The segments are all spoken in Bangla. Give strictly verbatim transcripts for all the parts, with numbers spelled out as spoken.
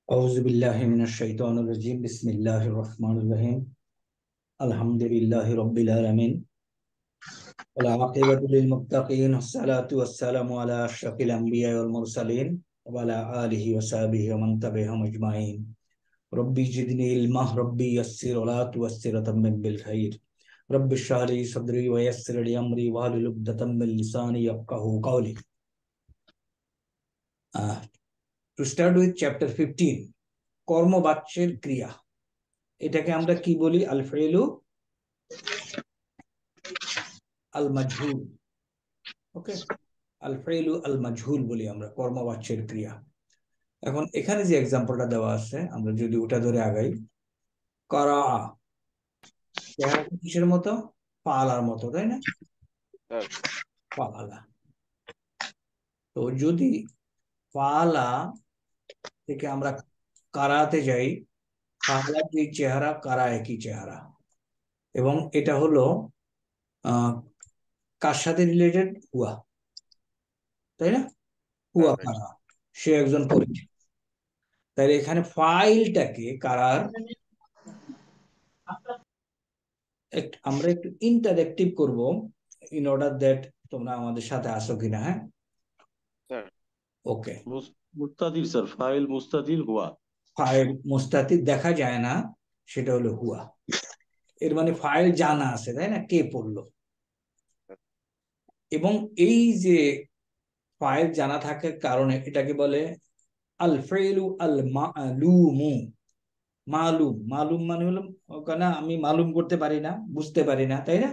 أعوذ بالله من الشيطان الرجيم بسم الله الرحمن الرحيم الحمد لله رب العالمين والعاقبة للمتقين والصلاة والسلام على أشرف الأنبياء والمرسلين وعلى آله وصحبه ومن تبعهم أجمعين ربي زدني علما ربي يسر ولا تعسر وتمم بالخير رب اشرح لي صدري ويسر لي أمري واحلل عقدة من لساني يفقهوا قولي. Uh, to start with chapter fifteen, কর্মবাচ্যের ক্রিয়া। এটাকে আমরা কি বলি? আল ফাইলু আল মাজহুল। ওকে, আল ফাইলু আল মাজহুল বলি আমরা, কর্মবাচ্যের ক্রিয়া। এখন এখানে যে এক্সাম্পলটা দেওয়া আছে, আমরা যদি ওটা ধরে আগাই, করা কিসের মতো? পালার মতো, তাই না? পালা। তো যদি পালা থেকে আমরা কারাতে যাই, পালার যে চেহারা কারা একই চেহারা, এবং এটা হলো আহ কার সাথে রিলেটেড? হুয়া, তাই না? হুয়া কারা, সে একজন পরিচিত। তাহলে এখানে ফাইলটাকে কারার আমরা একটু ইন্টারেক্টিভ করব, ইন অর্ডার দ্যাট তোমরা আমাদের সাথে আসো কিনা। হ্যাঁ, ওকে। মুস্তাতির স্যার, ফাইল মুস্তাতির হুয়া। ফাইল মুস্তাতির দেখা যায় না, সেটা হলো হুয়া। এর মানে ফাইল জানা আছে, তাই না, কে পড়লো। এবং এই যে ফাইল জানা থাকার কারণে এটাকে বলে আল ফাইলু আল মালুমু। মালুম, মালুম মানে হলো না, আমি মালুম করতে পারি না, বুঝতে পারি না, তাই না?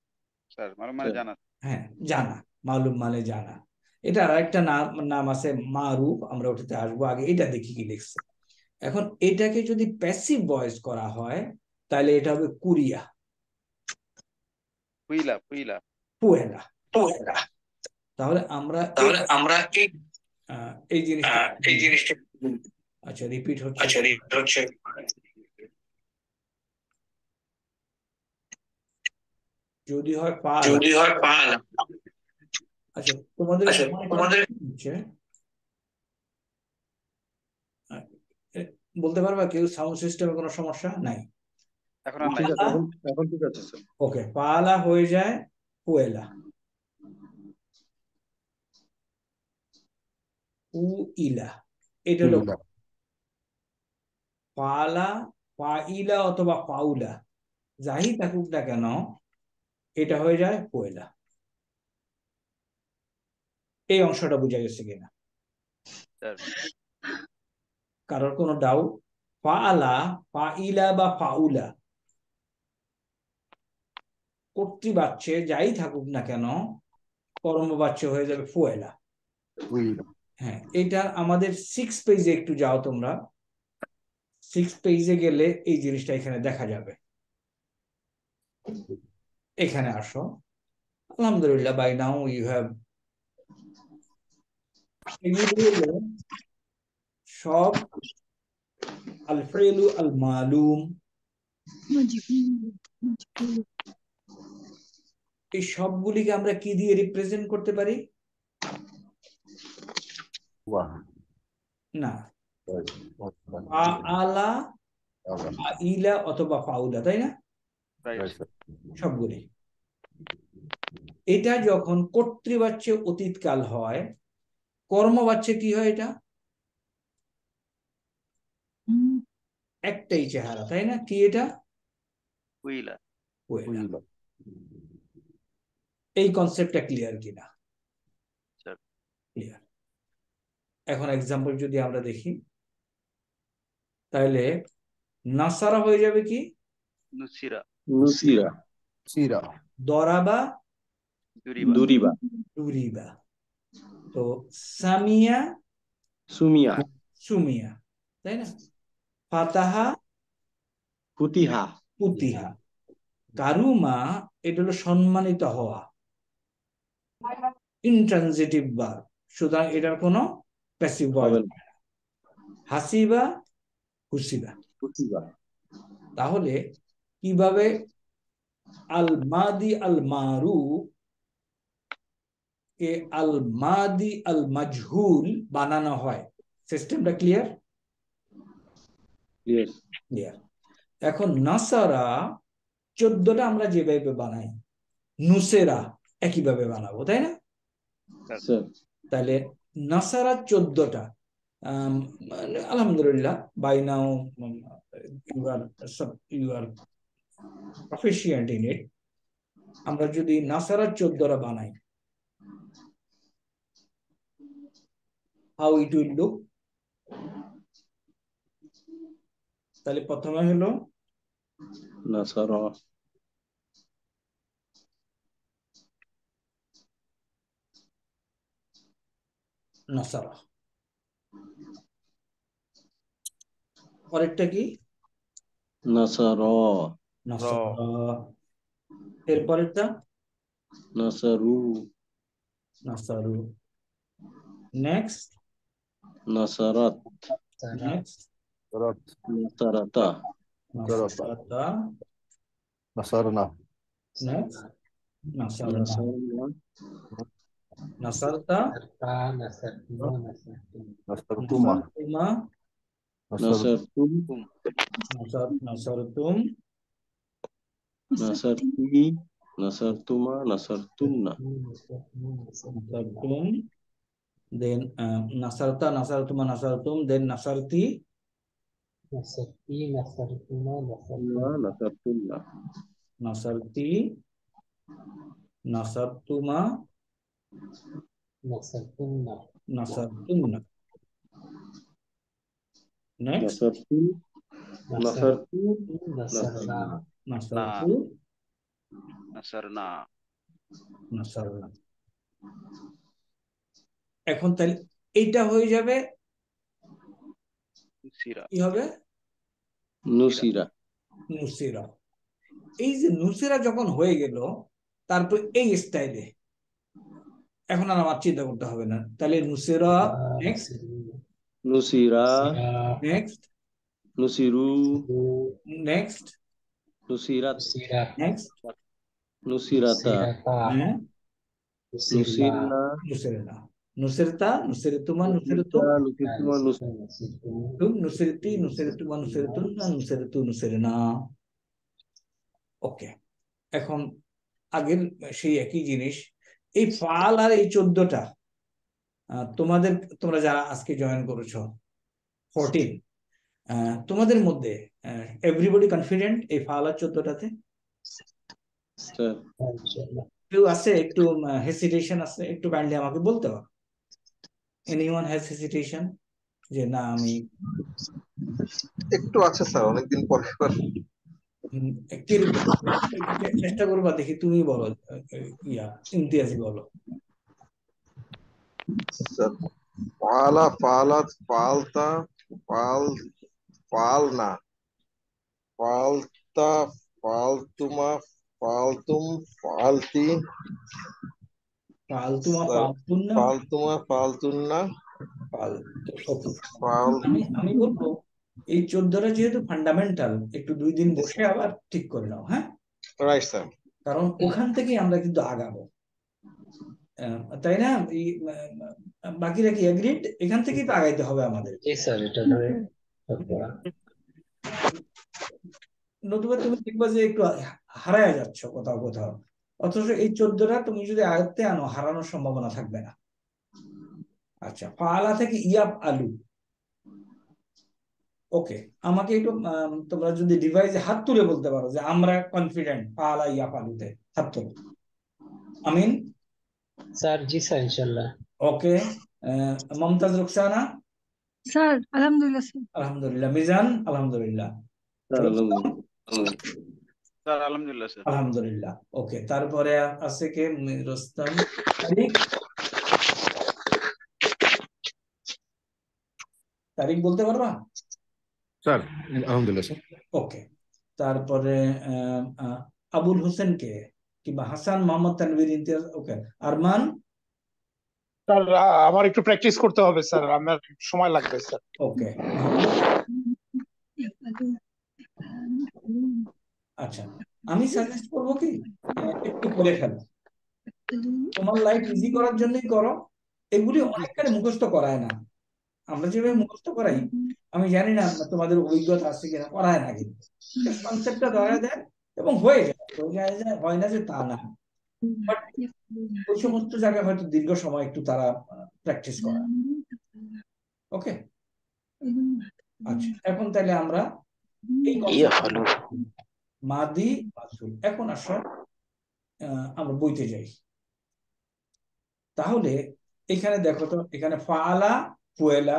হ্যাঁ, জানা। মালুম মানে জানা। এটা আর একটা নাম নাম আছে মারুফ, আমরা ওটাতে আসবো, আগে এটা দেখি কি লিখছে। এখন এটাকে যদি প্যাসিভ ভয়েস করা হয় তাহলে এটা হবে কুরিয়া, পুইলা পুইলা পুয়েলা পুয়েলা। তাহলে আমরা তাহলে আমরা এই এই জিনিসটা এই জিনিসটা আচ্ছা রিপিট হচ্ছে। আচ্ছা রিপিট হচ্ছে। যদি হয় পালা, যদি হয় পালা। আচ্ছা তোমাদের আচ্ছা তোমাদের বলতে পারবা কেউ সাউন্ড সিস্টেমে কোনো সমস্যা নাই? এখন আর নাই। এখন এখন ঠিক আছে স্যার। ওকে, পালা হয়ে যায় পুয়েলা, উইলা। এটা হলো পালা, পাইলা অথবা পাউলা, যাই থাকুক না কেন এটা হয়ে যায় পুয়েলা। এই অংশটা বোঝা গেছে কিনা কারোর কোনো ডাউট? পালা, পাইলা বা পাউলা, কর্তৃবাচ্যে যাই থাকুক না কেন কর্মবাচ্য হয়ে যাবে ফুয়েলা। হ্যাঁ, এটা আমাদের সিক্স পেজে একটু যাও তোমরা, সিক্স পেজে গেলে এই জিনিসটা এখানে দেখা যাবে। এখানে আসো। আলহামদুলিল্লাহ, বাই নাও ইউ হ্যাভ সব আল ফাইলু আল মালুম। এই সবগুলিকে আমরা কি দিয়ে রিপ্রেজেন্ট করতে পারি? না, আলা, ইলা অথবা পাউলা, তাই না? সবগুলি। এটা যখন কর্তৃবাচ্যে অতীতকাল হয়, কর্মবাচ্যে কি হয়? এটা একটাই চেহারা, তাই না? কি এটা? পুইলা পুয়েলা। এই কনসেপ্টটা ক্লিয়ার কিনা? ক্লিয়ার। এখন এক্সাম্পল যদি আমরা দেখি তাহলে নাসারা হয়ে যাবে কি? নুসিরা নুসিরা সিরা দরাবা দুরিবা দুরিবা দুরিবা। তো সামিয়া সুমিয়া সুমিয়া, তাই না? ফাতাহা ফুতিহা পুতিহা। কারুমা এটা হলো সম্মানিত হওয়া, ইনট্রানজিটিভ ভার্ব, সুতরাং এটার কোনো প্যাসিভ ভয়েস হবে না। হাসিবা হুসিবা। ফুতিবা। তাহলে কিভাবে আল মাদি আল মারুফ কে আল মাদি আল মাজহুল বানানো হয়, সিস্টেমটা ক্লিয়ার? ক্লিয়ার। ক্লিয়ার। এখন নাসারা চোদ্দটা আমরা যেভাবে বানাই, নুসেরা একইভাবে বানাবো, তাই না? স্যার তাহলে নাসারা চোদ্দটা। আম, আলহামদুলিল্লাহ, by now you are you are proficient in it. আমরা যদি নাসারা চোদ্দটা বানাই, হাউ ইট উইল লুক? তাহলে প্রথমে হলো নাসারা নাসারা, পরেরটা কি? নাসারা নাসারা। এরপরেরটা নাসারু নাসারু। নেক্সট নাসারাত নেক্সট Nasarat, নাসারাতা নাসারাতা। Nasarna, নেক্সট নাসারনা। নাসারনা নাসারতা, Nasartuma, নাসারতুমা, Nasar, নাসারতুম নাসার নাসারতুম, নাসারতি নাসারতুমা নাসারতুন্না নাসারতুম, দেন নাসারতা, নাসারতুমা, নাসারতুম, দেন নাসারতি, Nasarti, nasartuma, না nasartuma, নাসারতুন্না নাসারতি, নাসারতুমা, nasartumna, নাসারতুমনা। নেক্সট নাসারতু নাসারতু nasarna, নাসারতু, নাসারনা নাসারনা। এখন তাহলে এইটা হয়ে যাবে, নুসিরা কি হবে? নুসিরা নুসিরা। এই যে নুসিরা যখন হয়ে গেল, তারপর এই স্টাইলে এখন আর আমার চিন্তা করতে হবে না। তাহলে নুসিরা, নেক্সট নুসিরা নেক্সট নুসিরু নেক্সট নুসিরাত nusirat, নেক্সট নুসিরাতা nusirata, হ্যাঁ, nusirna, নুসিরনা নুসিরনা, নুসিরতা, নুসিরতুমা, নুসিরতু, নুসিরতুমা নুসিরতুমা nusirtu, তুম, নুসিরতি, নুসিরতুমা, নুসিরতুন্না, নুসিরতু, নুসিরনা। ওকে, এখন আগের সেই একই জিনিস, এই ফাল আর এই চোদ্দটা আহ, তোমাদের, তোমরা যারা আজকে জয়েন করেছো ফোরটিন, তোমাদের মধ্যে এভরিবডি কনফিডেন্ট এই ফাল আর চোদ্দটাতে? Sir inshallah. কেউ আছে একটু হেসিটেশন আছে? একটু কাইন্ডলি আমাকে বলতে হবে। এনিওয়ান হ্যাজ হেসিটেশন যে না আমি একটু আছে স্যার, অনেকদিন পরে পর। উম, কিরকম? চে- চেষ্টা করবা, দেখি তুমি বলো, আহ, ইয়া ইমতিয়াজি বলো। স্যার পালা পালা পালতা পাল পাল না পালতা পালতুমা পালতুম পালতি পালতুমা, স্যার পালতুন না, পালতুমা পালতুন না পালতু। ওকে, পাল আমি আমি বলবো এই চোদ্দটা যেহেতু ফান্ডামেন্টাল, একটু দুই দিন বসে আবার ঠিক করে নাও, হ্যাঁ? Right sir. কারণ ওখান থেকেই আমরা কিন্তু আগাবো, আহ, তাই না? এই, আহ, বাকিরা কি এগ্রিড? এখান থেকেই তো আগাইতে হবে আমাদের। জি স্যার, এটা ধরে তারপর নতুবা তুমি দেখবা যে একটু হারায় যাচ্ছ কোথাও কোথাও, অথচ এই চোদ্দটা তুমি যদি আয়ত্তে আনো, হারানোর সম্ভাবনা থাকবে না। আচ্ছা, পালা থেকে ইয়াব আলু। ওকে, আমাকে একটু আম, তোমরা যদি ডিভাইসে হাত তুলে বলতে পারো যে আমরা কনফিডেন্ট পালা ইয়াব আলুতে, হাত তুলো। আমিন। স্যার জি স্যার ইনশাল্লাহ। ওকে, মমতাজ রুকসানা স্যার আলহামদুলিল্লাহ স্যার। আলহামদুলিল্লাহ, মিজান আলহামদুলিল্লাহ, স্যার আলহামদুলিল্লাহ স্যার আলহামদুলিল্লাহ স্যার আলহামদুলিল্লাহ। ওকে, তারপরে আছে কে? রোস্তম, তারিক, তারিক বলতে পারবা? Sir, Alhamdulillah, sir. ওকে, তারপরে আহ, আহ, আবুল হোসেন কে, কিংবা হাসান মোহাম্মদ তানভীর ইমতিয়াজ। ওকে, আরমান। স্যার আ- আমার একটু প্র্যাকটিস করতে হবে স্যার, আমার সময় লাগবে স্যার। ওকে, মাহমুদ। আচ্ছা, আমি সাজেস্ট করবো কি, আহ, একটু করে ফেলো, তোমার লাইফ ইজি করার জন্যই করো। এগুলি অনেকখানি মুখস্থ করায় না, আমরা যেভাবে মুখস্থ করাই, আমি জানি না তোমাদের অভিজ্ঞতা আছে কিনা, করায় না কিন্তু কনসেপ্টটা ধরা দেয় এবং হয়ে যায়, হয়ে যায়, হয় না যে তা না, বাট ওই সমস্ত জায়গায় হয়তো দীর্ঘ সময় একটু তারা প্র্যাকটিস করা। ওকে, আচ্ছা এখন তাহলে আমরা এই মাদি মাসুল। এখন আসো আমরা বইতে যাই। তাহলে এখানে দেখো তো, এখানে ফাআলা ফুয়েলা,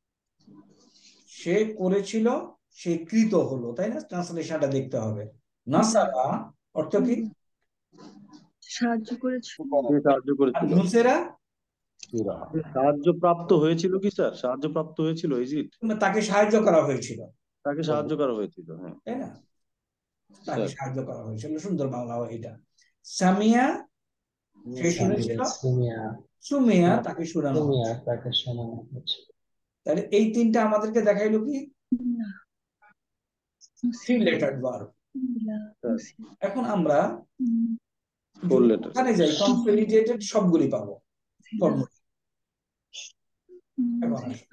সে করেছিল, সে কৃত হলো, তাই না? ট্রান্সলেশনটা দেখতে হবে। নাসারা অর্থ কি? সাহায্য করেছিল। সাহায্য আর করেছিল। নুসেরা সাহায্য প্রাপ্ত হয়েছিল কি স্যার? সাহায্য প্রাপ্ত হয়েছিল, ইজ ইট? তাকে সাহায্য করা হয়েছিল, তাকে সাহায্য করা হয়েছিল, হ্যাঁ তাই না? তাকে সাহায্য করা হয়েছিল, সুন্দর বাংলা এটা। সামিয়া সে শুনেছিল, সুমিয়া সুমিয়া তাকে শোনানো সুমিয়া তাকে শোনানো হচ্ছে। তাহলে এই তিনটা আমাদেরকে দেখাইলো কি? Three letter verb. এখন আমরা ফোর লেটার। ওখানে যাই, কনসলিডেটেড সবগুলি পাবো ফর্মুলা। এখন আসো,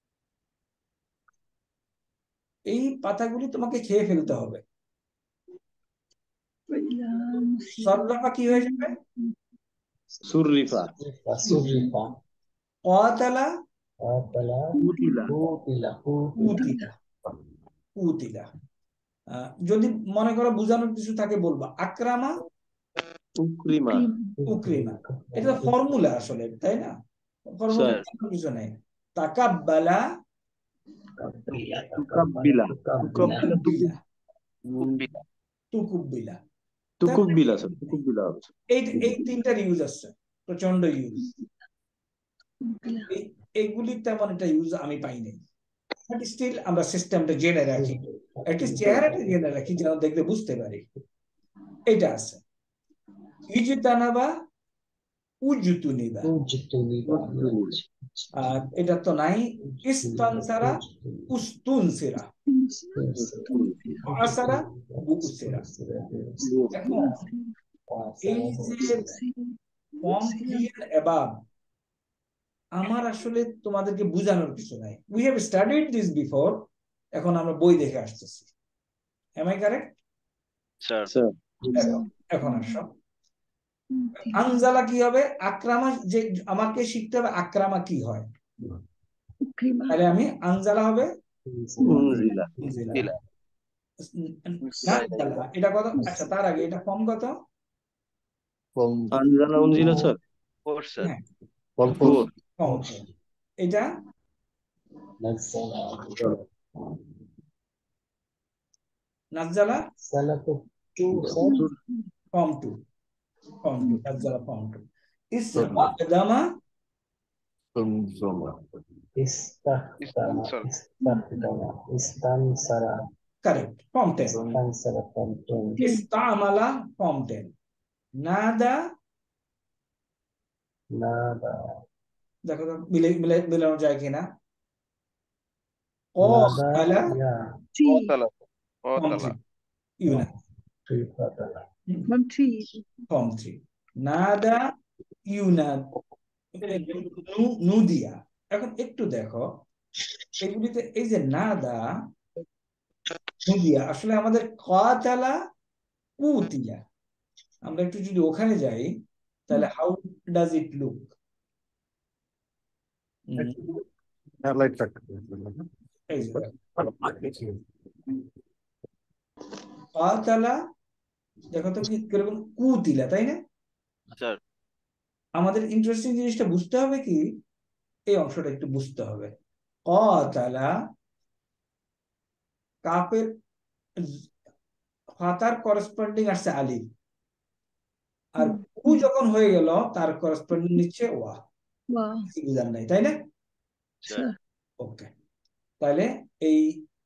এই পাতাগুলি তোমাকে খেয়ে ফেলতে হবে। সরলাফা কি হয়ে যাবে? সুররিফা। সুরিফা কাতালা কাতালা কুতিলা। কুতিলা কুতিলা কুতিলা। আহ, যদি মনে করো বোঝানোর কিছু থাকে বলবা। আকরামা উকরিমা। উকরিমা, এটা ফর্মুলা আসলে, তাই না? ফর্মুলা কিছু নেই। তাকাব্বালা তুকাব্বিলা। তুকাব্বিলা। তুকুব্বিলা। তুকুব্বিলা স্যার, তুকুব্বিলা হবে। এই এই তিনটার ইউজ আছে, প্রচন্ড ইউজ। এইগুলি তেমন একটা ইউজ আমি পাইনি, বাট স্টিল আমরা সিস্টেমটা জেনে রাখি, অ্যাটলিস্ট চেহারাটা জেনে রাখি, যেন দেখলে বুঝতে পারি। এটা আছে ইজতানাবা উজতুনিবা, আর এটা তো নাই। ইস্তানসারা উস্তুনসিরা, আসারা বুকুসিরা। এখন এই যে ফর্ম থ্রি এর অ্যাবাভ, আমার আসলে তোমাদেরকে বোঝানোর কিছু নাই। We have studied this before, এখন আমরা বই দেখে আসতেছি। M I correct? স্যার এখন আসো, আনজালা কি হবে? আকরামা, যে আমাকে শিখতে হবে আক্রামা কি হয়। তাহলে আমি আনজালা হবে উনজিলা। উনজিলা। নাজালা, এটা কত? আচ্ছা তার আগে এটা ফর্ম কত? আনজালা উনজিলা স্যার। Four sir. হ্যাঁ ফোর। ফর্ম। এটা নাজালা ফর্ম টু, ফর্ম টু, নাজালা ফর্ম টু। ইসতাখদামা ইস্তানসারা কারেক্ট, ফর্ম টেন। ইস্তানসারা ফর্ম টেন। ইস্তামালা ফর্ম টেন। নাদা, নাদা দেখো তো মিলে মিলে মিলানো যায় কিনা। ও নাদা আলা ইয়া ওতালা ফর্ম ওতালা থ্রি, ইউনা ত্রিপাতালা ফর্ম থ্রি। নাদা ইউনাদ, নু- নুদিয়া। এখন একটু দেখো এগুলিতে, এই যে নাদা নুদিয়া, আসলে আমাদের কাতালা কুতিয়া। আমরা একটু যদি ওখানে যাই, তাহলে হাউ ডাজ ইট লুক? এই যে কাতালা, দেখো তো কি কিরকম কুতিলা, তাই না? স্যার আমাদের ইন্টারেস্টিং জিনিসটা বুঝতে হবে কি, এই অংশটা একটু বুঝতে হবে। কাতালা কাপের ফাতার করসপন্ডিং আসছে আলিফ, আর কু যখন হয়ে গেল তার করসপন্ডিং নিচ্ছে ওয়া। বুঝার নাই, তাই না? স্যার ওকে, তাহলে এই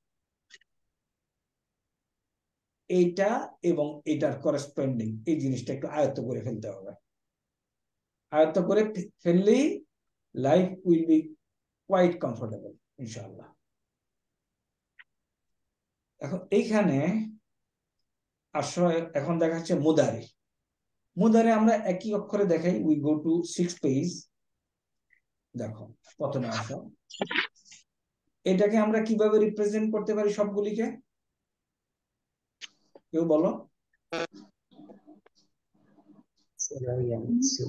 এইটা এবং এটার করসপন্ডিং এই জিনিসটা একটু আয়ত্ত করে ফেলতে হবে। আয়ত্ত করে ফেললেই life will be quite comfortable ইনশাআল্লাহ। এখন এইখানে আসলে এখন দেখা যাচ্ছে মুদারি। মুদারি আমরা একই অক্ষরে দেখাই। We go to six page. দেখো প্রথমে আসো, এটাকে আমরা কিভাবে রিপ্রেজেন্ট করতে পারি সবগুলিকে? কেউ বলো। سر ينصر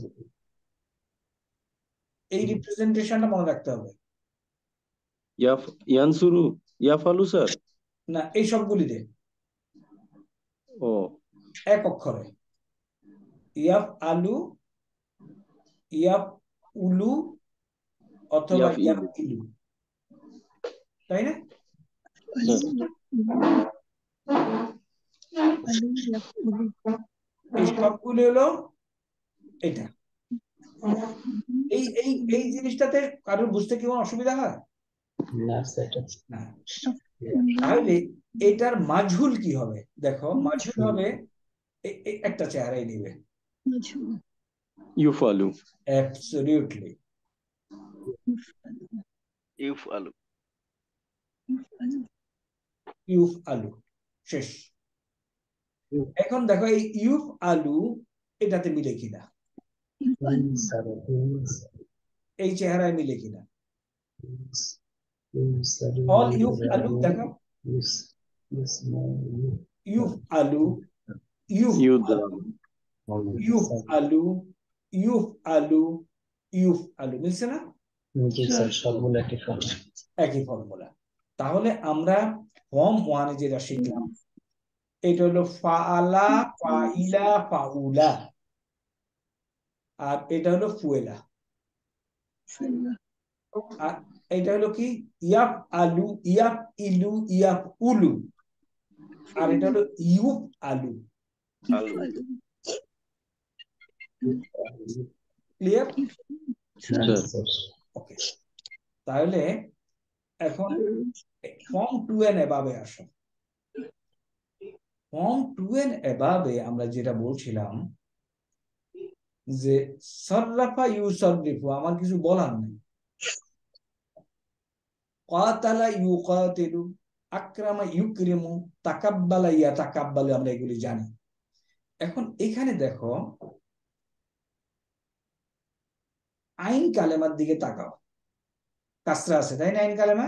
এই রিপ্রেজেন্টেশনটা মনে রাখতে হবে। ইয়াফ ইয়ানসুরু ইয়াফালু স্যার। না, এই সবগুলিতে ও এক অক্ষরে ইয়াফ আলু, ইয়াফ উলু অথবা ইয়াফ ইয়াফ ইলু। ইলু, তাই না? এই সবগুলি হলো এটা। এই এই এই জিনিসটাতে কারোর বুঝতে কি কোনো অসুবিধা হয়? لا سر না। তাহলে এটার মাঝহুল কি হবে? দেখো, মাঝহুল হবে এ- এ- একটা চেহারাই নিবে। ইউফালু। অ্যাবসলিউটলি ইউফ আলু। ইউফ আলু, শেষ। এখন দেখো এই ইউফ আলু এটাতে মিলে কিনা, ينصر এই চেহারায় মিলে কিনা। ينصر অল ইউফ আলু দেখো, يسمع ইউফ আলু, ইউফ ইউদ্রাবু। ইউফ আলু, ইউফ আলু, ইউফ আলু, মিলছে না? জি স্যার সবগুলো একই ফর্ম। একই ফর্মুলা। তাহলে আমরা ফর্ম ওয়ানে যেটা শিখলাম এটা হলো ফাআলা, ফাইলা, ফাউলা, আর এটা হলো ফুয়েলা। আর এটা হলো কি ইয়াফ আলু, ইয়াফ ইলু, ইয়াফ উলু, আর এটা হলো ইউফ আলু। আলু। ক্লিয়ার? স্যার ওকে, তাহলে এখন ফর্ম টু এন এভাবে আসো। ফর্ম টু এন এভাবে আমরা যেটা বলছিলাম যে সররাফা ইউসররিফু, আমার কিছু বলার নেই। কাতালা ইউকাতিলু, আকরামা ইউকরিমু, তাকাব্বালা ইয়াতাকাব্বালু, আমরা এগুলি জানি। এখন এখানে দেখো আইন কালেমার দিকে তাকাও, কাসরা আছে তাই না? আইন কালেমা,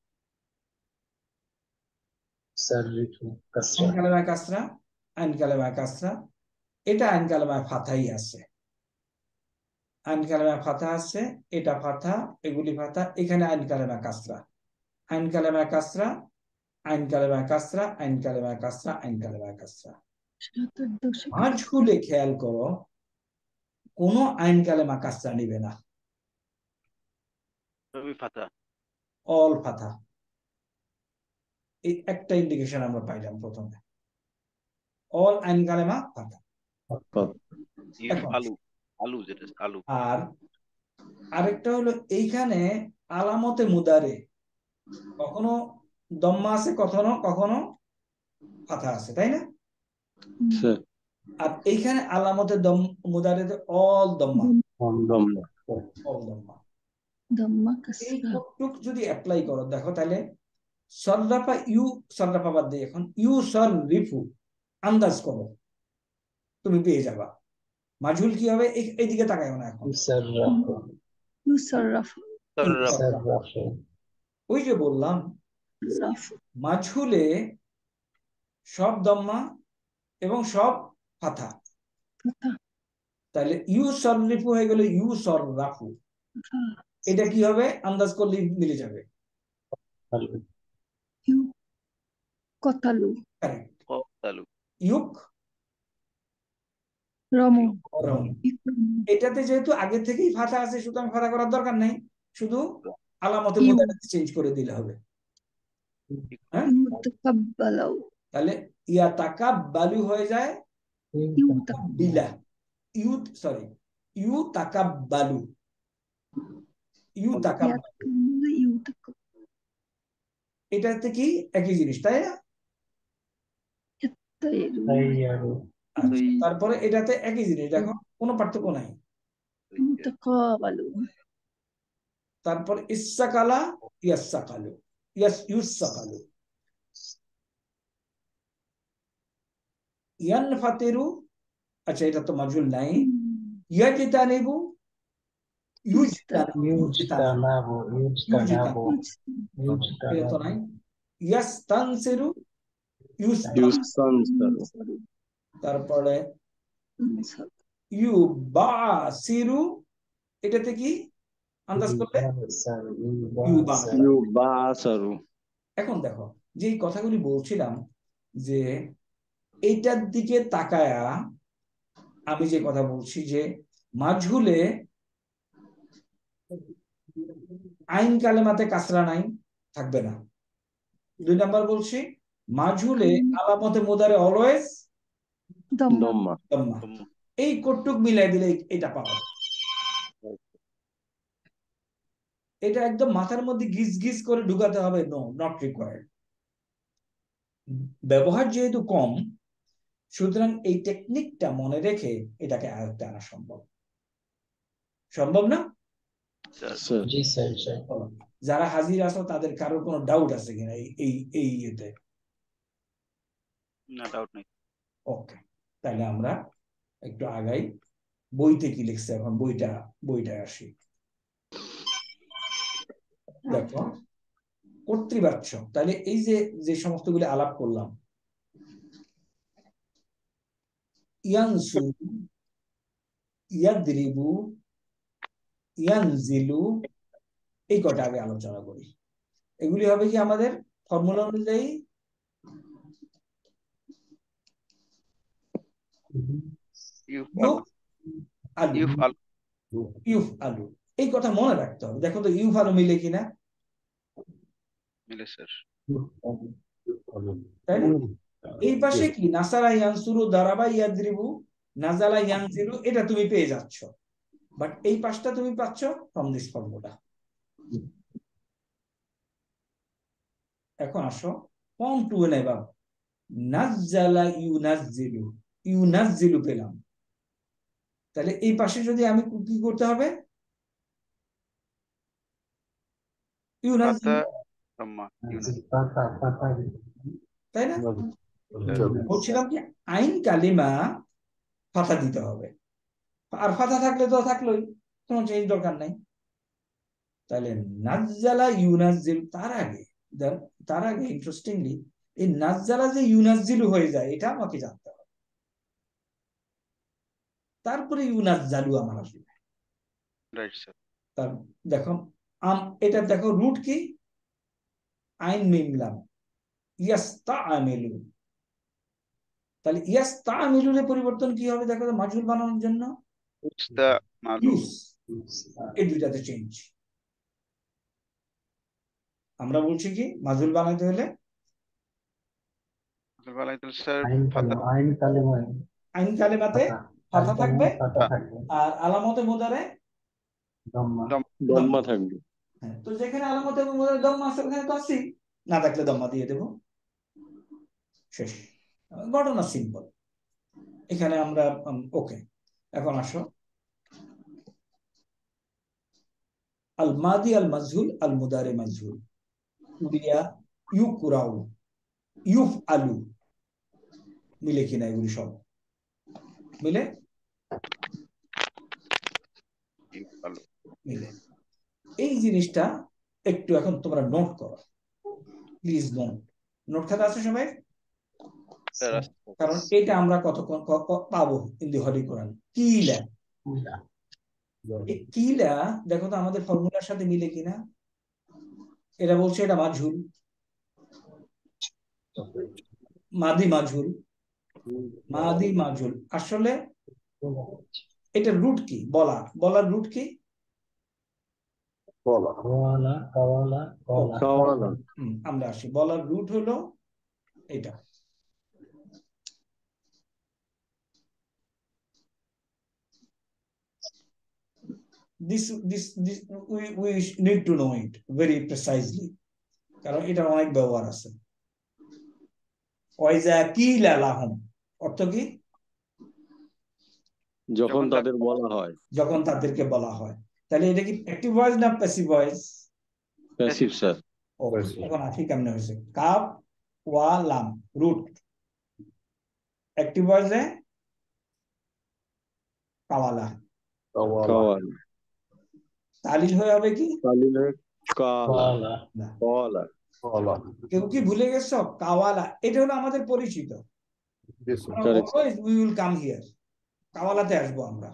স্যার আইন কাসরা কালেমায় কাসরা, আইন কালেমায় কাসরা, এটা আইন কালেমায় ফাথাই আছে। আইন কালেমায় ফাথা আছে, এটা ফাথা, এগুলি ফাথা। এখানে আইন কালেমায় কাসরা, আইন কালেমায় কাসরা, আইন কালেমায় কাসরা, আইন কালেমায় কাসরা, আইন কালেমায় কাসরা। মাঝ খুলে খেয়াল করো, কোন আইন কালেমা কাসরা নিবে না, সবই ফাতা। অল ফাথা। এই একটা ইন্ডিকেশন আমরা পাইলাম প্রথমে, অল আইন কালেমা ফাথা। ইউফ এখন আলু। আলু যেটা আলু। আর আরেকটা হলো এইখানে আলামতে মুদারে কখনো দম্মা আছে, কখনো কখনো ফাথা আছে, তাই না? স্যার আর এইখানে আলামতে দম মুদারেতে অল দম্মা, দম্মা। অল দম্মা। দম্মা এই কাসরা সবটুক যদি অ্যাপ্লাই করো, দেখো তাহলে সররাফা ইউ, সররাফা বাদ দিয়ে এখন ইউ সর রিফু আন্দাজ করো, তুমি পেয়ে যাবা। মাজহুল কি হবে? এই- এইদিকে তাকায় না এখন। ইউসাররাফু ইউসাররাফু সররাফ। ইউসাররাফু ওই যে বললাম রাফু মাজহুলে সব দম্মা এবং সব ফাথা, ফাতা তাহলে ইউ সর রিফু হয়ে গেল ইউ সর রাফু। এটা কি হবে? আন্দাজ করলে মিলে যাবে। আলু ইউ কতালু কারেক্ট। আলু। ইউক রমু রম। ইকরামু এটাতে যেহেতু আগে থেকেই ফাথা আছে, সুতরাং ফাথা করার দরকার নেই, শুধু আলামতে ইউ মুদারাতে চেঞ্জ করে দিলে হবে। হ্যাঁ, ইউতাকাব্বালাউ তাহলে ইয়া তাকাব্বালু হয়ে যায় ইউতাক বিলা, ইউ সরি ইউ তাকাব্বালু, ইউ তাকাব্বালু। ইয়াতাকাব্বালু ইউতাক এটাতে কি একই জিনিস, তাই না? তাইরু তাইয়ারু আচ্ছা, তারপরে এটাতে একই জিনিস, দেখো কোনো পার্থক্য নাই। ইউতাকাবালু তারপর ইসসাকালা ইয়াসসাকালু, ইয়াস ইউসসাকালু, ইয়ানফাতিরু, আচ্ছা এটা তো মাজহুল নাই। ইয়াজতানিবু ইউজতানা ইউজতানা يجتنب يجتنب ইউজতানা এই তো নাই। يجتنب ইয়াস্তানসিরু ইউস্তান, ইউস্তানসারু তারপরে ইউবাসিরু, এটাতে কি আন্দাজ করলে? يبصر ইউবাসা। يبصر ইউবাসারু এখন দেখো যে এই কথাগুলি বলছিলাম, যে এইটার দিকে তাকায়া আমি যে কথা বলছি যে মাজহুলে আইন কালেমাতে কাসরা নাই, থাকবে না। দুই নাম্বার বলছি মাজহুলে আলামতে মুদারে অলওয়েজ দম্মা দম্মা দম্মা। এই কটুক মিলাই দিলে এটা পাওয়া যায়। এটা একদম মাথার মধ্যে গিজ গিজ করে ঢুকাতে হবে, নো, নট রিকোয়ার্ড। ব্যবহার যেহেতু কম, সুতরাং এই টেকনিকটা মনে রেখে এটাকে আয়ত্তে আনা সম্ভব। সম্ভব না? স্যার জি স্যার স্যার যারা হাজির আছো তাদের কারোর কোনো ডাউট আছে কিনা এই এই এই ইয়েতে? না, ডাউট নেই। ওকে, তাহলে আমরা একটু আগাই। বইতে কি লিখছে এখন, বইটা বইটায় আসি। দেখো কর্তৃবাচ্য, তাহলে এই যে যে সমস্তগুলি আলাপ করলাম, ইয়ানসু, ইয়াদরিবু, ইয়ানজিলু, এই কটা আগে আলোচনা করি। এগুলি হবে কি আমাদের ফর্মুলা অনুযায়ী ইউফ ইউফ আলু, ইউফ আলু ইউফ আলু, এই কথা মনে রাখতে হবে। দেখো তো ইউফ আলু মিলে কিনা, মিলে স্যার। তাই না? এই পাশে কি নাসারা ইয়ানসুরু, দারাবা ইয়াদরিবু, নাজালা ইয়ানজিলু, এটা তুমি পেয়ে যাচ্ছ, বাট এই পাশটা তুমি পাচ্ছ ফ্রম দিস ফর্মুলা। এখন আসো ফর্ম টু এ নেবা। নাজ্জালা ইউনাজ্জিলু, ইউনাজ্জিলু পেলাম, তাহলে এই পাশে যদি আমি কি করতে হবে? ইউনাজ্জিলু, ফাতা দম্মা ইউনাস। পাতা পাতা তাই না? বলছিলাম কি আইন কালিমা ফাতা দিতে হবে, আর ফাতা থাকলে তো থাকলোই, কোনো চেঞ্জ দরকার নাই। তাহলে নাজ্জালা ইউনাজ্জিলু, তার আগে তার আগে ইন্টারেস্টিংলি এই নাজ্জালা যে ইউনাজ্জিলু হয়ে যায় এটা আমাকে জানতে হবে, তারপরে ইউনাজ্জালু আমার আসবে। Right sir. তার দেখো আম এটা দেখো রুট কি, আইন মিমলাম, ইয়াস্তাআমিলু। তাহলে ইয়াস্তাআমিলুর পরিবর্তন কি হবে দেখো তো, মাজহুল বানানোর জন্য উস্তা মালু ইউস, এই দুইটাতে চেঞ্জ। আমরা বলছি কি মাজহুল বানাইতে হলে বালাইতুল স্যার আইন ফাতা কালেমা আইন কালেমা আইন কালেমাতে ফাতা থাকবে, পাতা থাকবে আর আলামতে মুদারে দম্মা দম দম্মা থাকবে। হ্যাঁ, তো যেখানে আলামতে মুদারে দম্মা আছে ওখানে তো আছি, না থাকলে দম্মা দিয়ে দেব, শেষ। ঘটনা সিম্পল। এখানে আমরা ওকে। এখন আসো আল মাদি আল মাজহুল আল মুদারে মাজহুল, উড়িয়া ইউকুরাউ, ইউফ আলু, মিলে কিনা এগুলি সব মিলে? ইউফ আলু মিলে। এই জিনিসটা একটু এখন তোমরা নোট করো প্লিজ, নোট। নোট খাতা আছে সবাই? স্যার কারণ এটা আমরা কতক্ষণ পাবো ইন দি হলি কোরআন। কিলা, কিলা দেখো তো আমাদের ফর্মুলার সাথে মিলে কিনা। এরা বলছে এটা মাজহুল, মাদি মাজহুল, মাদি মাজহুল। আসলে এটা রুট কি, বলা, বলার রুট কি? বলা কাওয়ালা কাওয়ালা কাওয়ালা কাওয়ালা হুম, আমরা আসি, বলার রুট হলো এটা। This, this, this, we, we need to know it very precisely, কারণ এটা অনেক ব্যবহার আছে। ওয়াইজা কিলা লাহুম, অর্থ কি? যখন তাদের বলা হয়। যখন তাদেরকে বলা হয়। তাহলে এটা কি অ্যাক্টিভ ভয়েস না passive voice? Passive sir. Okay, এখন আসি কেমনে হয়েছে। কাফ ওয়া লাম রুট, অ্যাক্টিভ ভয়েসে কাওয়ালা, কাওয়ালা তালিল হয়ে হবে কি? তালিল হয়ে কালা কলা না, কলা Koala. কেউ কি ভুলে গেছো? কাওয়ালা, এটা হলো আমাদের পরিচিত। Yes, sir. Correct, sir. Always we will come here, কাওয়ালাতে আসবো আমরা।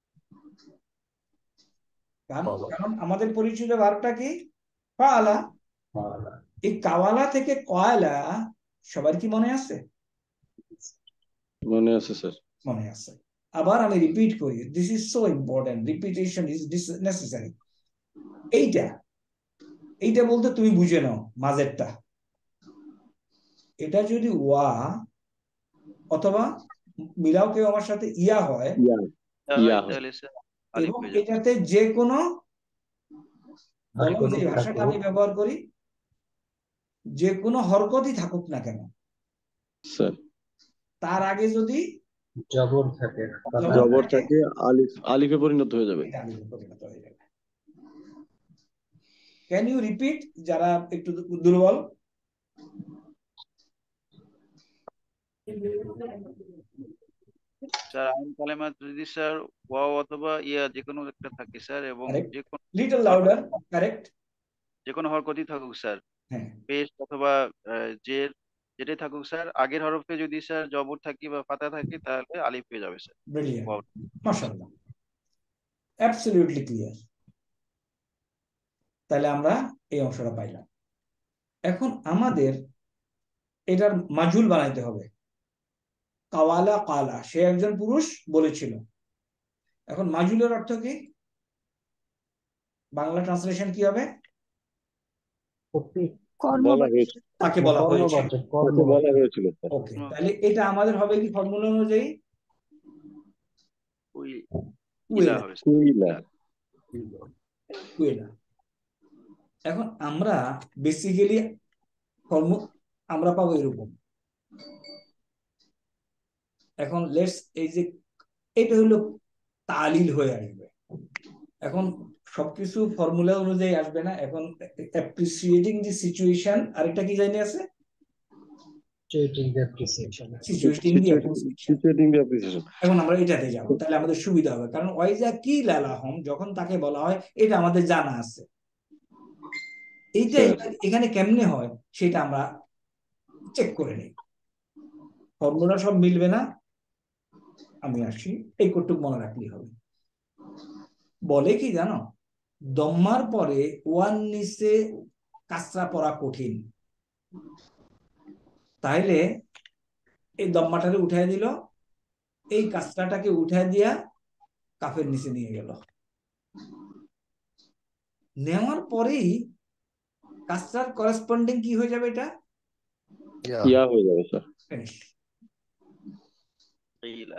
কারণ Koala. কারণ আমাদের পরিচিত ভার্বটা কি? কাওয়ালা। কলা এই কাওয়ালা থেকে কয়লা সবার কি মনে আছে? মনে আছে স্যার। মনে আছে। আবার আমি রিপিট করি, this is so important, repetition is necessary. এইটা এইটা বলতে তুমি বুঝে নাও মাঝেরটা। এটা যদি ওয়া অথবা মিলাও কেউ আমার সাথে ইয়া হয় ইয়া ইয়া হয়। তাহলে স্যার আলিফ এবং হয়ে যাবে। এটাতে যে কোনো বলো হরকত যে ভাষাটা থাকুক। আমি ব্যবহার করি, যে কোনো হরকতই থাকুক না কেন, স্যার তার আগে যদি জবর থাকে জবর জবর থাকে, থাকে আলিফ আলিফে পরিণত হয়ে যাবে। এটা আলিফে পরিণত হয়ে যাবে। ক্যান ইউ রিপিট, যারা একটু দুর্বল? স্যার আইন কালেমা যদি স্যার ওয়াও অথবা ইয়া যে কোনো একটা থাকে স্যার, এবং Correct. যে কোনো লিটল লাউডার। কারেক্ট। যে কোনো হরকতই থাকুক স্যার, হ্যাঁ, পেশ অথবা আহ, জের, যেটাই থাকুক স্যার, আগের হরফে যদি স্যার জবর থাকে বা ফাতা থাকে তাহলে আলিফ হয়ে যাবে স্যার। Brilliant, wow. মাশাআল্লাহ, অ্যাবসলিউটলি ক্লিয়ার। তাহলে আমরা এই অংশটা পাইলাম। এখন আমাদের এটার মাজুল বানাইতে হবে। কাওয়ালা কালা, সে একজন পুরুষ বলেছিল। এখন মাজুলের অর্থ কি? বাংলা ট্রান্সলেশন কি হবে? বলা কর্মবাচ্য। হয়েছে তাকে বলা হয়েছে। কর্মবাচক তাকে বলা কর্মবাচক হয়েছিল স্যার। ওকে, তাহলে এটা আমাদের হবে কি ফর্মুলা অনুযায়ী? ওই কুয়েলা, ইলা হবে স্যার। কুইলা কুয়েলা। এখন আমরা বেসিক্যালি ফর্ম আমরা পাবো এরকম। এখন লেটস, এই যে এটা হলো তালিল হয়ে আসবে। এখন সবকিছু ফর্মুলা অনুযায়ী আসবে না। এখন অ্যাপ্রিসিয়েটিং দি সিচুয়েশন, আরেকটা কি জানি আছে? Situating the appreciation. Situating the appreciation. Situating the appreciation. এখন আমরা এটাতে যাব, তাহলে আমাদের সুবিধা হবে। কারণ ওয়াইজা কি লালাহম, যখন তাকে বলা হয়, এটা আমাদের জানা আছে। এইটা এখানে কেমনে হয় সেটা আমরা চেক করে নিই। ফর্মুলা সব মিলবে না, আমি আসি, এই কটুক মনে রাখলেই হবে। বলে কি জানো, দম্মার পরে ওয়ান নিচে কাসরা পড়া কঠিন। তাইলে এই দম্মাটাকে উঠাই দিল, এই কাসরাটাকে উঠাই দিয়া কাফের নিচে নিয়ে গেল। নেওয়ার পরেই কাসরার করেসপন্ডিং কি হয়ে যাবে? এটা Yeah. ইয়া হয়ে যাবে স্যার। ফিনিশ। ইলা।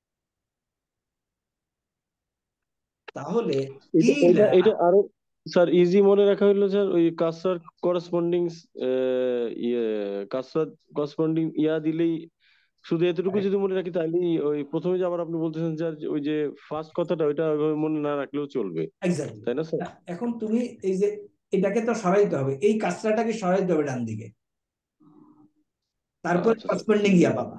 তাহলে এটা কি এটা এটা আরো স্যার ইজি মনে রাখা হলো স্যার, ওই কাসার করেসপন্ডিং ইয়ে কাসার করেসপন্ডিং ইয়া দিলেই, শুধু এতটুকু যদি মনে রাখি তাহলে ওই প্রথমে যে আবার আপনি বলতেছেন স্যার, ওই যে ফার্স্ট কথাটা ওইটা ওইভাবে মনে না রাখলেও চলবে, এক্স্যাক্টলি। তাই না স্যার? এখন তুমি এই যে এটাকে তো সরাইতে হবে, এই কাসরাটাকে সরাইতে হবে ডান দিকে, তারপর আচ্ছা স্যার। করেসপন্ডিং ইয়া পাবা।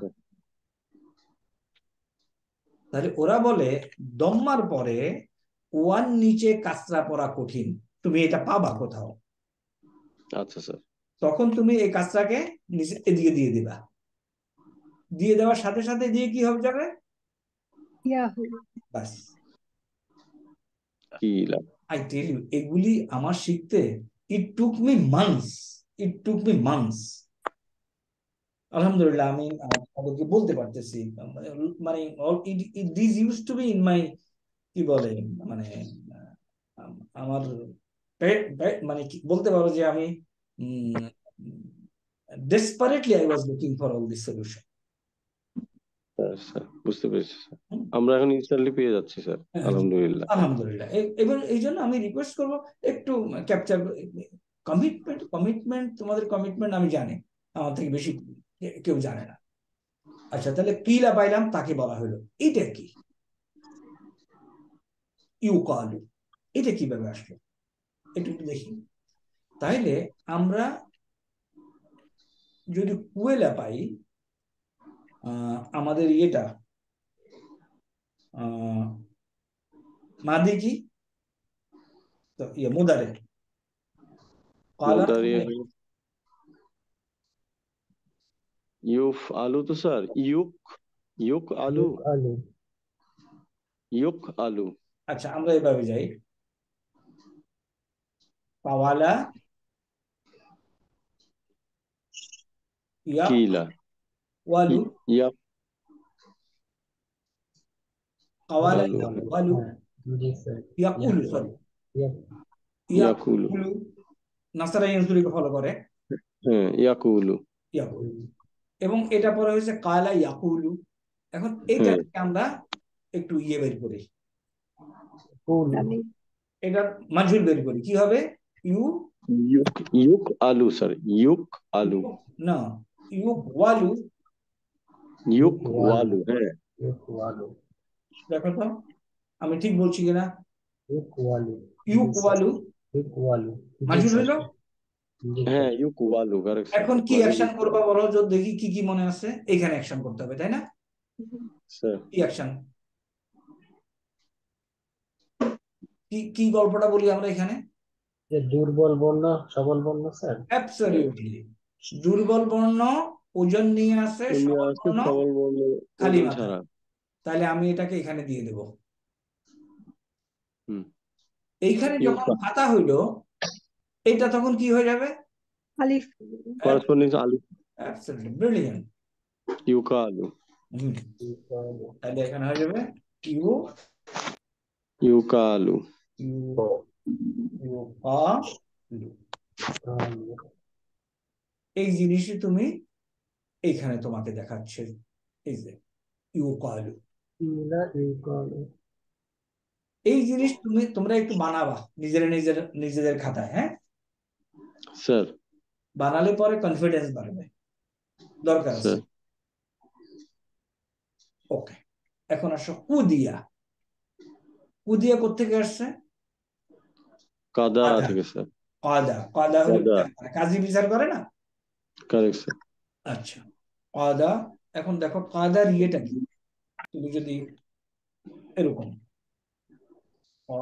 তাহলে ওরা বলে দম্মার পরে ওয়ান নিচে কাসরা পড়া কঠিন, তুমি এটা পাবা কোথাও। আচ্ছা স্যার। তখন তুমি এই কাসরাকে নিচে এদিকে দিয়ে দিবা, দিয়ে দেওয়ার সাথে সাথে দিয়ে কি হবে যাবে? ইয়া হলো। বাস। কিলা আই টেল ইউ, এগুলি আমার শিখতে it took me months, it took me months. আলহামদুলিল্লাহ আমি তাদেরকে বলতে পারতেছি, মানে this use to be in my, কি বলে, মানে আমার মানে বলতে পারো যে আমি desperately I was looking for all this solution. Sir বুঝতে পেরেছি স্যার, আমরা এখন ইনস্ট্যান্টলি পেয়ে যাচ্ছি স্যার, আলহামদুলিল্লাহ। আলহামদুলিল্লাহ। এবার এই জন্য আমি রিকোয়েস্ট করবো একটু ক্যাপচার কমিটমেন্ট, কমিটমেন্ট তোমাদের কমিটমেন্ট আমি জানি, আমার থেকে বেশি কেউ জানে না। আচ্ছা, তাহলে কিলা পাইলাম, তাকে বলা হলো। এটা কি ইউকালু, এটা কিভাবে আসলো একটু দেখি। তাইলে আমরা যদি কুয়েলা পাই, আমাদের ইয়েটা মাদি কি? তো ইয়ে মুদারে কালা মুদারি ইউফ আলু তো স্যার ইউক ইউক আলু ইউক আলু ইউক আলু আচ্ছা আমরা এভাবে যাই কাওয়ালা ইয়াক কিলা ওয়ালু ইয়াক কাওয়ালা আলু ইয়াক ওয়ালু হ্যাঁ জি স্যার ইয়াকুলু সরি ইয়াক ইয়াকুলু ইয়াকুলু নাসারা ইনসুরিকে ফলো করে হ্যাঁ ইয়াকুলু ইয়াকুলু এবং এটা পরে হয়েছে কালা ইয়াকুলু। এখন এইটা হ্যাঁ থেকে আমরা একটু ইয়ে বের করি, কুল আমি এটার মাজহুল বের করি কি হবে ইউ ইউক ইউক আলু স্যার ইউক আলু না ইউক ওয়ালু। ইউক ওয়ালু হ্যাঁ ইউক আলু দেখো তো আমি ঠিক বলছি কিনা। ইউক আলু ইউক ওয়ালু ইউক আলু জি মাজহুল স্যার হইলো। জি হ্যাঁ স্যার ইউক ওয়ালু কারেক্ট স্যার এখন কি অ্যাকশন করবা বলো তো দেখি কি কি মনে আছে। এখানে অ্যাকশন করতে হবে তাই না? স্যার কি অ্যাকশন কি কি গল্পটা বলি আমরা এখানে? যে দুর্বল বর্ণ সবল বর্ণ স্যার অ্যাবসলিউটলি দুর্বল বর্ণ ওজন নিয়ে আসে, সবল আছে বর্ণ সবল বর্ণ খালি ওজন মাথা। ছাড়া তাহলে আমি এটাকে এখানে দিয়ে দেব। হুম এইখানে ইউক যখন খাতা হইলো এটা তখন কি হয়ে যাবে? আলিফ করেসপন্ডিং আলু অ্যাবসলিউটলি ব্রিলিয়ান্ট। ইউকা আলু ইউক আলু তাহলে এখানে হয়ে যাবে ইউ ইউকা আলু ইউ ইউ আ লু। আলু এই জিনিসই তুমি এইখানে তোমাকে দেখাচ্ছে, এই যে ইউ কালু। কিলা ইউক আলু এই জিনিস তুমি তোমরা একটু বানাবা নিজেরা নিজের নিজেদের খাতায়, হ্যাঁ স্যার বানালে পরে কনফিডেন্স বাড়বে, দরকার আছে। স্যার ওকে এখন আসো কুদিয়া। কুদিয়া কোত্থেকে আসছে? কাদা কাদা থেকে স্যার কাদা কাদা হলো কাদা কাজী বিচার করে না। কারেক্ট স্যার আচ্ছা কাদা। এখন দেখো কাদার ইয়েটা কি, তুমি যদি এরকম কা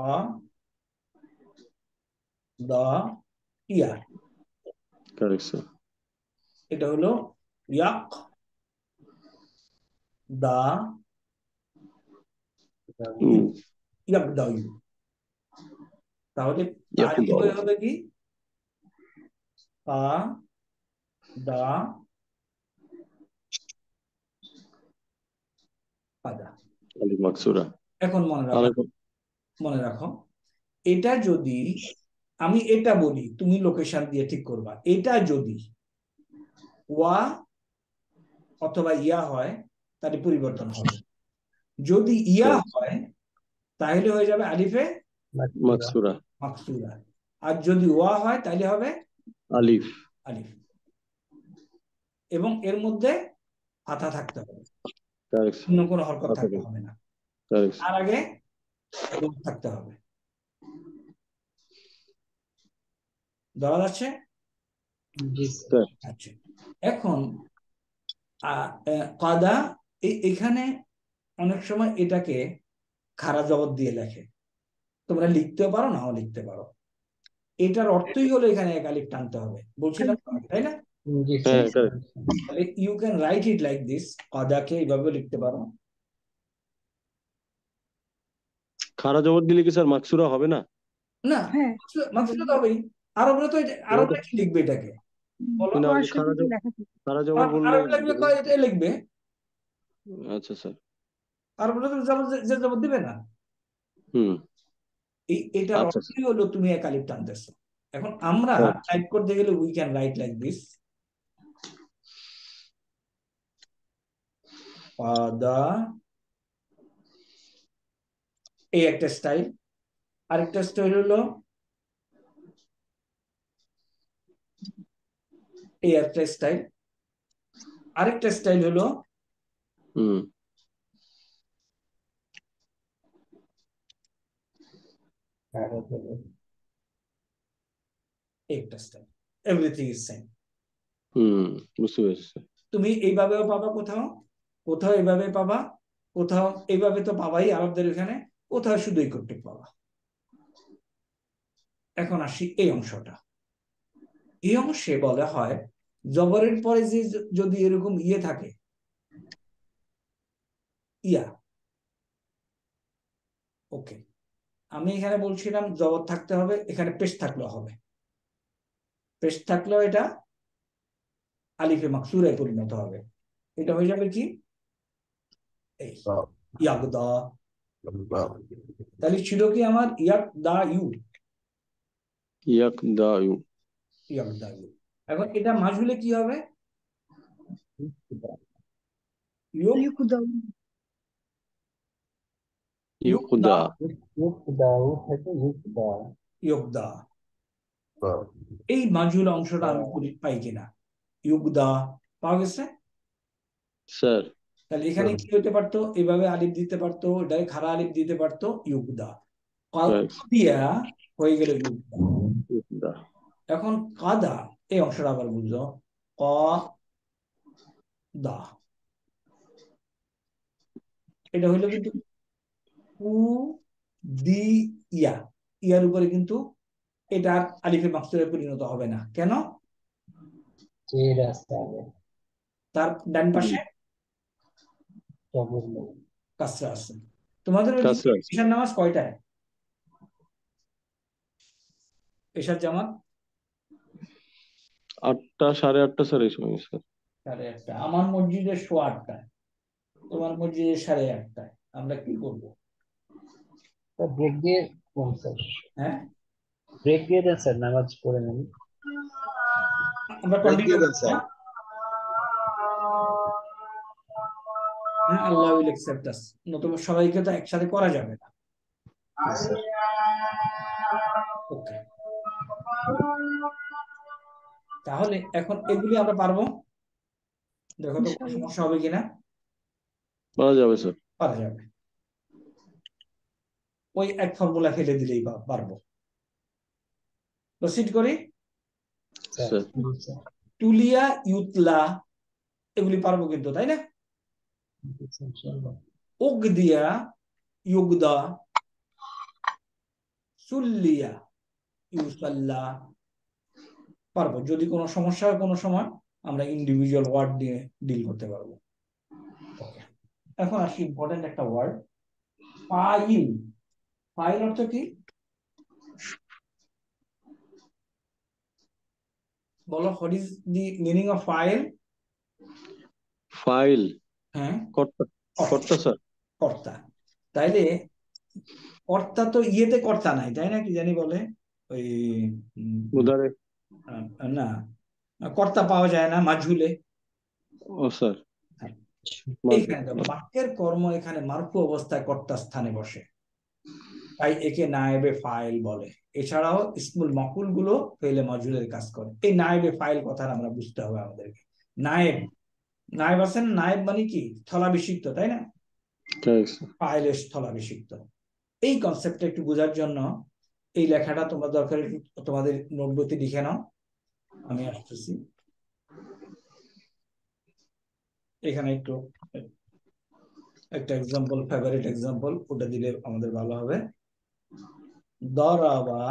দা ইয়া, কারেক্ট স্যার এটা হলো ইয়াক দা উ ইয়াক দা ইউ। তাহলে ইয়াকু তারিখ দাও হবে কি কা দা কাদা। আলু মাকসুরা এখন মনে রাখো আরেক মনে রাখো এটা যদি আমি এটা বলি তুমি লোকেশন দিয়ে ঠিক করবা। এটা যদি ওয়া অথবা ইয়া হয় তাহলে পরিবর্তন হবে। যদি ইয়া হয় তাহলে হয়ে যাবে আলিফে মাকসুরা মাকসুরা, আর যদি ওয়া হয় তাহলে হবে আলিফ আলিফ এবং এর মধ্যে হাতা থাকতে হবে, কারেক্ট অন্য কোনো হরকত হাতা থাকতে থাকবে। হবে না। কারেক্ট তার আগে দম থাকতে হবে। ধরা যাচ্ছে? জি স্যার স্যার আচ্ছা এখন আহ, আহ, কাদা এই এখানে অনেক সময় এটাকে খাড়া জবর দিয়ে লেখে, তোমরা লিখতেও পারো নাও লিখতে পারো। এটার অর্থই হলো এখানে এক আলিফ টানতে হবে, বলছিলাম তো আগে, তাই না? জি হ্যাঁ স্যার কারেক্ট তাহলে you can write it like this, কাদাকে এইভাবে লিখতে পারো। খারা জবর দিলে কি স্যার মাকসুরা হবে না? না হ্যাঁ মাকসুদ তো হবেই। আরবরা তো এটা- আরবরা কি লিখবে এটাকে বলো? না ওই যে অসুবিধা খারা জবর লেখা থাকে। খারা জবর বললে আরব লিখবে কয় এটা লিখবে, আচ্ছা স্যার আরবরা তো জবর যে জবর দিবে না। হুম এই এটার আচ্ছা অর্থই হলো তুমি এক আলিফ টানতেছো। এখন আমরা স্যার টাইপ করতে গেলে we can write like this, কাদা। এই একটা স্টাইল। আরেকটা স্টাইল হলো এই একটা স্টাইল। আরেকটা স্টাইল হলো হুম একটা স্টাইল। Everything is same. হুম বুঝতে পেরেছি স্যার তুমি এইভাবেও পাবা, কোথাও কোথাও এইভাবে পাবা, কোথাও এইভাবে তো পাবাই আরবদের এখানে, কোথাও শুধুই কর্তৃক পাবা। এখন আসি এই অংশটা। এই অংশে বলা হয় জবরের পরে যে যদি এরকম ইয়ে থাকে, ইয়া, ওকে, আমি এখানে বলছিলাম জবর থাকতে হবে, এখানে পেশ থাকলেও হবে। পেশ থাকলেও এটা আলিফে মাকসুরে পরিণত হবে। এটা হয়ে যাবে কি এই বাহ, ইয়াকদা। বাহ। তাহলে ছিল কি আমার ইয়াক দা ইউ, ইয়াক দা ইউ। ইয়াক দা ইউ। এখন এটা মাজহুলে কি হবে? ইউক يقدر ইউকদা। ইউকদাউ থেকে ইউকদা। ইয়কদা। বাহ। এই মাজহুল অংশটা আমি পরি- পাই কিনা? ইউকদা পাওয়া গেছে। স্যার তাহলে এখানে কি হতে পারতো? এভাবে আলিফ দিতে পারতো, এটাকে খাড়া আলিফ দিতে পারতো, ইউকদা। Right. দিয়া হয়ে গেল ইউকদা। ইউকদা। এখন কাদা, এই অংশটা আবার বুঝলো, ক দা, এটা হইলো কিন্তু কু দি ইয়া, ইয়ার উপরে কিন্তু এটা আর আলিফে মাকসুরে পরিণত হবে না। কেন? জের আছে আগে, তার ডান পাশে জবর নেই। কাসরা আছে। তোমাদের ওইদিকে কাসরা আছে। ঈশার নামাজ কয়টায়? ঈশার জামাত আটটা সাড়ে আটটা স্যার এই সময় স্যার। সাড়ে আটটা। আমার মসজিদে সোয়া আটটায়, তোমার মসজিদে সাড়ে আটটায়। আমরা কি করবো? স্যার ব্রেক দিয়ে কোন স্যার হ্যাঁ, ব্রেক দিয়ে দেন স্যার, নামাজ পড়ে নেন। আমরা ব্রেক কন্টিনিউ দিয়ে দেন করবো। স্যার। হ্যাঁ, হ্যাঁ, আল্লাহ উইল অ্যাকসেপ্ট আস। নতুবা সবাইকে তো একসাথে করা যাবে না। ওকে, তাহলে এখন এগুলি আমরা পারবো। দেখো তো কোনো সমস্যা হবে কিনা। পাওয়া যাবে স্যার। পারা যাবে। ওই এক ফর্মুলা ফেলে দিলেই পা- পারবো। প্রসিড করি। স্যার স্যার স্যার টুলিয়া, ইউতলা, এগুলি পারবো কিন্তু, তাই না? ইনশাআল্লাহ। উগ দিয়া, ইউগদা, সুল্লিয়া, ইউসাল্লা, পারবো। যদি কোনো সমস্যা হয় কোনো সময়, আমরা ইন্ডিভিজুয়াল ওয়ার্ড নিয়ে ডিল করতে পারবো। ওকে, এখন আসি ইম্পর্টেন্ট একটা ওয়ার্ড, ফাইল। ফাইল অর্থ কি বলো? What is the meaning of ফাইল? ফাইল হ্যাঁ, কর্তা। কর্তা। কর্তা স্যার। কর্তা। তাইলে কর্তা তো ইয়েতে কর্তা নাই, তাই না? কি জানি বলে ওই উম, উদারে। আহ, না, কর্তা পাওয়া যায় না মাজহুলে। ও স্যার। হ্যাঁ, মাঝে। এইখানে তো বাক্যের কর্ম এখানে মারফু অবস্থায় কর্তা স্থানে বসে, তাই একে নায়েবে ফাইল বলে। এছাড়াও ইসমুল মকুল গুলো ফেলে মাজহুলের কাজ করে। এই নায়েবে ফাইল কথা আমরা বুঝতে হবে আমাদেরকে। নায়েব, নায়েব আছেন, নায়েব মানে কি? স্থলাভিষিক্ত, তাই না? ঠিক স্যার। ফাইলের স্থলাভিষিক্ত। এই কনসেপ্টটা একটু বোঝার জন্য এই লেখাটা তোমরা দরকার একটু তোমাদের নোটবইতে লিখে নাও। আমি আসতেছি। এখানে একটু একটা এক্সাম্পল, ফেভারিট এক্সাম্পল, ওটা দিলে আমাদের ভালো হবে। দরাবা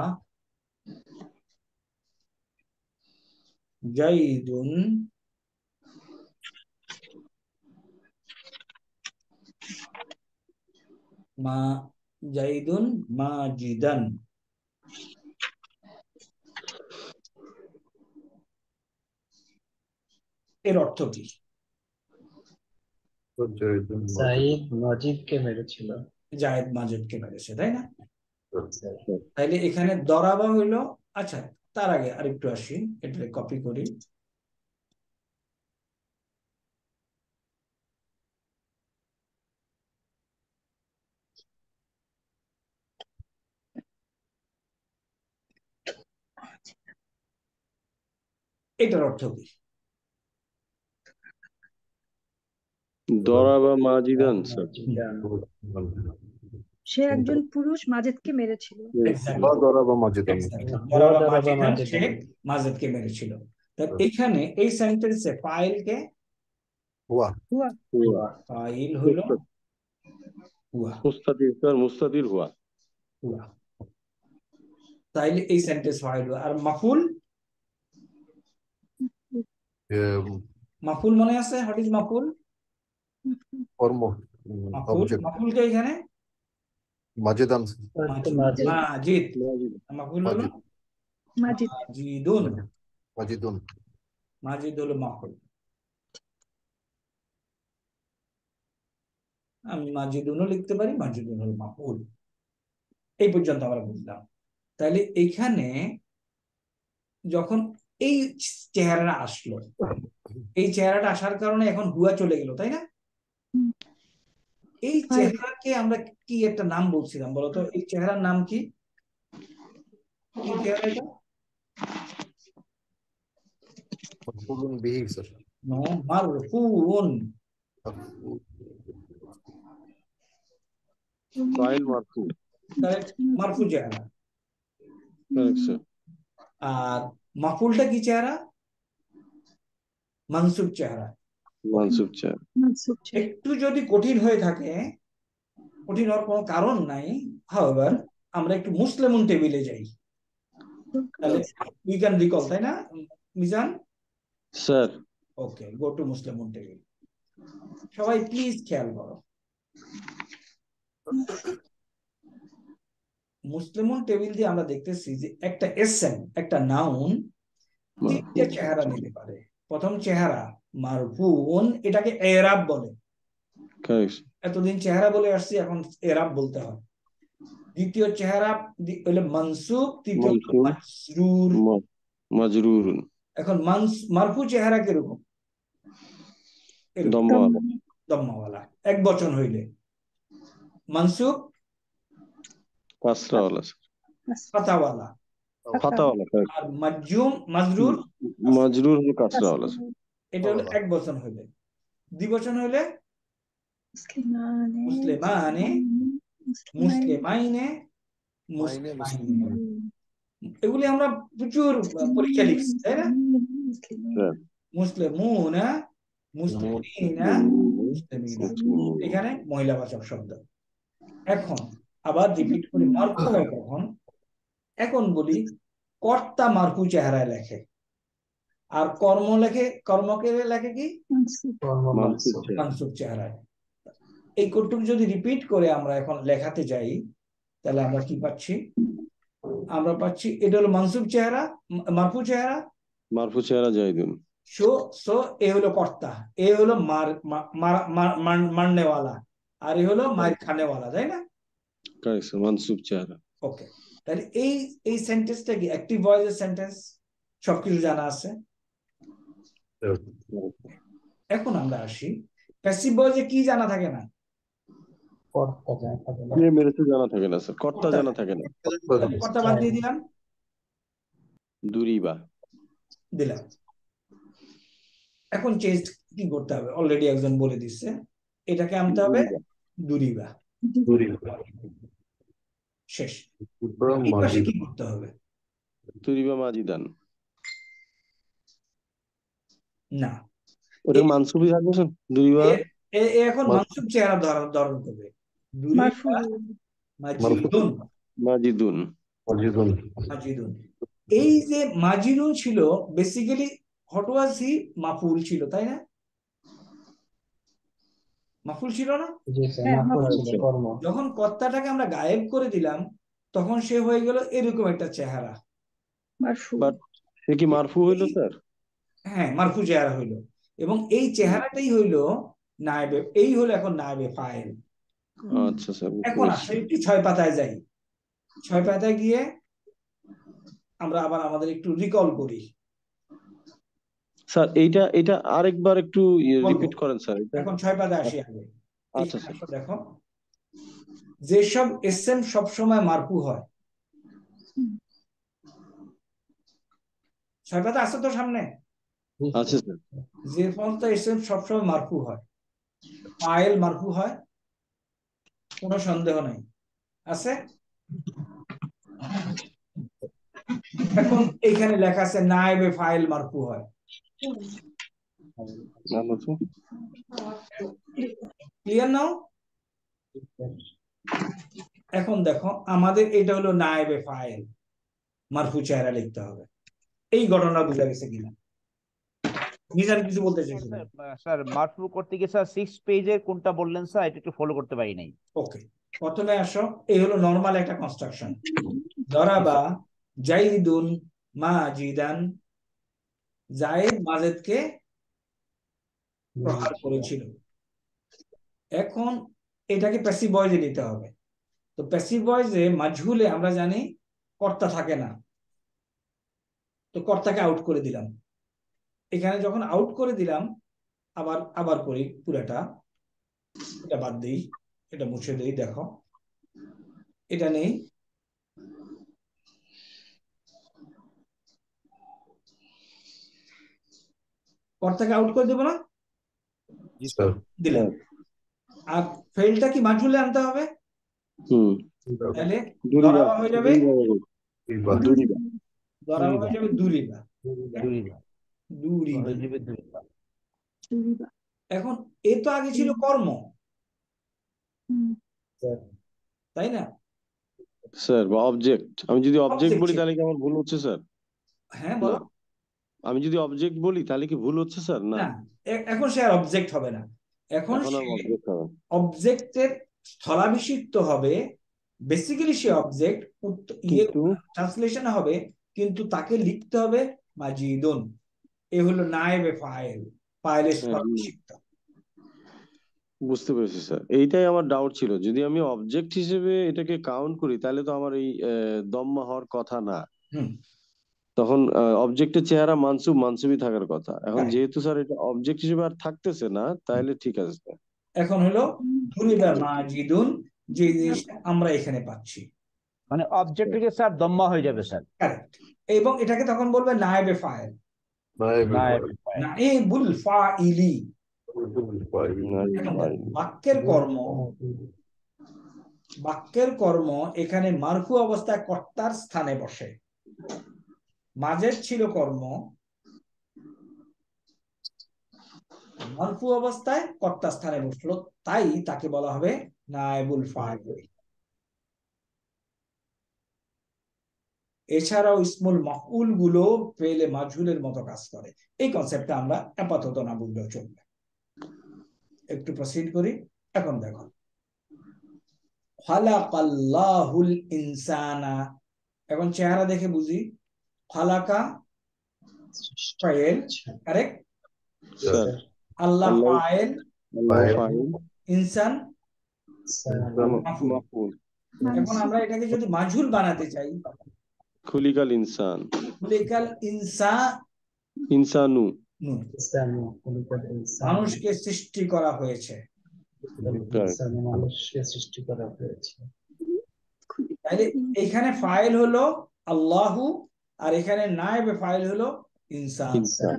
জাইদুন মা জাইদুন মাজিদান। এর অর্থ কি? তো জয়দুল মজিদ। সাইদ মজিদকে মেরেছিল। জায়েদ মাজিদকে মেরেছে, তাই না? স্যার তাইলে এখানে দরাবা হইলো, আচ্ছা তার আগে আরেকটু আসি, এটা কপি করি। এটার অর্থ কি? দরাবা মাজিদান স্যার। মাজিদান। সে একজন পুরুষ মাজেদকে মেরেছিল। এক্স্যাক্টলি, বা দরাবা মাজিদান। এক্স্যাক্টলি। হুয়া দরাবা দরাবা মাজিদান, মাজিদান। সে মাজেদকে মেরেছিল। তা এখানে এই সেন্টেন্সে ফাইলকে, হুয়া। হুয়া হুয়া। ফাইল হইলো হুয়া, মুস্তাতির স্যার, মুস্তাতির হুয়া। হুয়া। তাইলে এই সেন্টেন্স ফাইল। আর মাফুল, um, মাফুল মনে আছে? হোয়াট ইজ মাফুল? কর্ম মাফুল, অবজেক্ট মাফুলকে এখানে মাজিদান স্যার তো মাজিদ, মাজিদ মাজিদ, মাফুল হলো মাজিদ মাজিদ। মাজিদুন, মাজিদুন মাজিদ হলো মাফুল। আমি মাজিদুনও লিখতে পারি, মাজিদুন হলো মাফুল। এই পর্যন্ত আমরা বুঝলাম। তাহলে এইখানে যখন এই চেহারাটা আসলো, এই চেহারাটা আসার কারণে এখন হুয়া চলে গেল, তাই না? এই চেহারাকে আমরা কি একটা নাম বলছিলাম বলতো? এই চেহারার নাম কি? কি চেহারা এটা? মাফউলুন বিহি স্যার নো, মারফুউন। ফাইল মারফু। কারেক্ট, মারফু চেহারা। Correct sir. আর মাফুলটা কি চেহারা? মানসুব চেহারা। মানসুব চেহারা। মানসুব চেহারা। একটু যদি কঠিন হয়ে থাকে, কঠিন হওয়ার কোনো কারণ নাই, হাওয়েভার আমরা একটু মুসলিমুন টেবিলে যাই, তাহলে উই ক্যান রিকল, তাই না মিজান? স্যার ওকে, গো টু মুসলিমুন টেবিল। সবাই প্লিজ খেয়াল করো, মুসলিমুন টেবিল দিয়ে আমরা দেখতেছি যে একটা এসএম, একটা নাউন তিনটে চেহারা নিতে পারে। প্রথম চেহারা মারফুউন, এটাকে এরাব বলে। কারেক্ট। এতদিন চেহারা বলে আসছি, এখন এরাব বলতে হয়। দ্বিতীয় চেহারা দি- হলো মানসুব, তৃতীয় হলো মানসুব। মাজরুর। ম- মাজরুরুন। এখন মানস মারফু চেহারা কিরকম? এরকম, দম্মাওয়ালা। দম্মাওয়ালা, এক বচন হইলে। মানসুব কাসরাওয়ালা স্যার। ফাতাওয়ালা। ফাতাওয়ালা। কারেক্ট। আর মাজুম মাজরুর মাজরুর হলো কাসরাওয়ালা স্যার। এটা হলো এক বচন হইলে। দ্বিবচন হইলে মুসলিমানে, মুসলিমানে, মুসলিমাইনে, মুসলিমাইনে। এগুলি আমরা প্রচুর পরীক্ষা লিখছি, তাই না? স্যার মুসলিমুনা, মুসলিমিনা, মুসলিমিনা। এখানে মহিলাবাচক শব্দ। এখন আবার রিপিট করি, মারফু হয় কখন? এখন বলি কর্তা মারফু চেহারায় লেখে, আর কর্ম লেখে, কর্মকে লেখে কি? কর্ম মানসুব মানসুব চেহারা। মানসুব চেহারায়। এই কোডটুকু যদি রিপিট করে আমরা এখন লেখাতে যাই, তাহলে আমরা কি পাচ্ছি? আমরা পাচ্ছি এটা হলো মানসুব চেহারা, মারফু চেহারা। মারফু চেহারা জাইদুন। সো সো এ হলো কর্তা, এ হলো মার মার- মার- মার- মারনেওয়ালা, আর এ হলো মার খানেওয়ালা, তাই না? Correct sir. মানসুব চেহারা। ওকে, তাহলে এই এই সেন্টেন্সটা কি অ্যাক্টিভ ভয়েসের সেন্টেন্স? সবকিছু জানা আছে। এখন আমরা আসি প্যাসিভ ভয়েসে, কি জানা থাকে না? কর্তা যায় থাকে না। কে মেরেছে জানা থাকে না স্যার। কর্তা জানা থাকে না। কর্তা বাদ দিয়ে দিলাম, দুরিবা। দিলাম। এখন চেঞ্জ কি করতে হবে? অলরেডি একজন বলে দিচ্ছে, এটাকে আনতে হবে দুরিবা। শেষ। ইব্রাহিম এই পাশে মাজিদ কি করতে হবে? দুরিবা মাজিদান। না, ওটা মানসুবই থাকবে স্যার। দুরিবা এ- এ এ এখন মানসুব চেহারা ধারণ ধারণ করবে। মারফু। দুরিবা মাজিদুন, মাজিদুন। মাজিদুন মাজিদুন। এই যে মাজিদুন ছিল, বেসিক্যালি হোয়াট ওয়াজ হি? মাফুল ছিল, তাই না? মাফুল ছিল না? জি স্যার, হ্যাঁ, মাফুল মাফুল ছিল, কর্ম। যখন কর্তাটাকে আমরা গায়েব করে দিলাম, তখন সে হয়ে গেল এরকম একটা চেহারা। মারফু। বাট সে কি মারফু হইলো স্যার? হ্যাঁ, মারফু চেহারা হইলো, এবং এই চেহারাটাই হইলো নায়েবে, এই হলো এখন নায়েবে ফাইল। আচ্ছা স্যার। এখন আসলে একটু ছয় পাতায় যাই। ছয় পাতায় গিয়ে আমরা আবার আমাদের একটু রিকল করি। স্যার এইটা এটা আরেকবার একটু বলবো। রিপিট করেন স্যার। এটা এখন ছয় পাতায় আসি আগে। আচ্ছা এখানে স্যার। আসো, দেখো যেসব এসএম সবসময় মারফু হয়। ছয় পাতা আছে তো সামনে? আচ্ছা স্যার। যে সমস্ত এসএম সবসময় মারফু হয়, ফাইল মারফু হয়, কোনো সন্দেহ নাই, আছে? এখন এইখানে লেখা আছে নায়েবে ফাইল মারফু হয়। ভালো তো। Clear now? এখন দেখো আমাদের এটা হলো নায়েবে ফাইল, মারফু চেহারা লিখতে হবে। এই ঘটনা বোঝা গেছে কিনা? মিজান কিছু বলতে চাইছিলেন? স্যার স্যার মারফু করতে গিয়ে স্যার সিক্স পেজের কোনটা বললেন স্যার, এটা একটু ফলো করতে পারি নাই। ওকে, প্রথমে আসো, এই হলো নর্মাল একটা কনস্ট্রাকশন। দরাবা জাইদুন মাজিদান, জায়েদ মাজেদকে প্রহার করেছিল। এখন এটাকে প্যাসিভ ভয়েসে নিতে হবে। তো প্যাসিভ ভয়েসে মাজহুলে আমরা জানি কর্তা থাকে না, তো কর্তাকে আউট করে দিলাম। এখানে যখন আউট করে দিলাম, আবার আবার করি পুরাটা, এটা বাদ দিই, এটা মুছে দিই। দেখো এটা নেই, কর্তাকে আউট করে দেবো না, জি স্যার। দিলাম। আর ফেলটা কি মাজহুলে আনতে হবে, হুম তাহলে দুরিবা দরাবা হয়ে যাবে, দুরিবা দুরিবা দরাবা হয়ে যাবে দুরিবা, দুরিবা দুরিবা। হয়ে যাবে দুরিবা। দুরিবা। এখন এ তো আগে ছিল কর্ম, হুম। তাই না? স্যার বা অবজেক্ট, আমি যদি অবজেক্ট Object বলি ছিল। তাহলে কি আমার ভুল হচ্ছে স্যার? হ্যাঁ বলো। আমি যদি অবজেক্ট বলি তাহলে কি ভুল হচ্ছে স্যার? না, না, এ- এখন সে আর অবজেক্ট হবে না, এখন এখন আর সে অবজেক্ট হবে। অবজেক্টের স্থলাভিষিক্ত হবে। বেসিক্যালি সে অবজেক্ট, ইয়ে কিন্তু ট্রান্সলেশন হবে, কিন্তু তাকে লিখতে হবে মাজিদুন। এ হলো নায়েবে ফাইল, ফাইলের হ্যাঁ, স্থলাভিষিক্ত। বুঝতে পেরেছি স্যার, এইটাই আমার ডাউট ছিল। যদি আমি অবজেক্ট হিসেবে এটাকে কাউন্ট করি তাহলে তো আমার এই আহ, দম্মা হওয়ার কথা না। হুম, তখন অবজেক্টের চেহারা মানসুব মানসুবই থাকার কথা। এখন correct। যেহেতু স্যার এটা অবজেক্ট হিসেবে আর থাকতেছে না, তাহলে ঠিক আছে স্যার। এখন হলো দুরিবা মাজিদুন, যে জিনিসটা আমরা এখানে পাচ্ছি, মানে অবজেক্ট থেকে স্যার দম্মা হয়ে যাবে স্যার। কারেক্ট। এবং এটাকে তখন বলবে নায়েবে ফাইল, নায়েবুল ফাইলি। এখন দেখো, বাক্যের কর্ম, বাক্যের কর্ম এখানে মারফু অবস্থায় কর্তার স্থানে বসে। মাজেদ ছিল কর্ম, মারফু অবস্থায় কর্তার স্থানে বসলো, তাই তাকে বলা হবে নায়েবুল ফাইল। এছাড়াও ইসমুল মাফউল গুলো ফেলে মাজহুলের মতো কাজ করে। এই কনসেপ্টটা আমরা আপাতত না বুঝলেও চলবে। একটু প্রসিড করি। এখন দেখো, খালাকাল্লাহুল ইনসানা, এখন চেহারা দেখে বুঝি। খালাকা ফাইল, কারেক্ট। স্যার আল্লাহ আল্লাহ ফাইল, আল্লাহ ফাইল ইনসান মাফউল। মাফউল। এখন আমরা এটাকে যদি মাজহুল বানাতে চাই, খুলিকাল ইনসান, খুলিকাল ইনসান, ইনসানু, মানুষকে সৃষ্টি করা হয়েছে। মানুষকে সৃষ্টি করা হয়েছে। তাহলে এখানে ফাইল হলো আল্লাহু, আর এখানে নায়েবে ফাইল হলো ইনসান। ইনসান।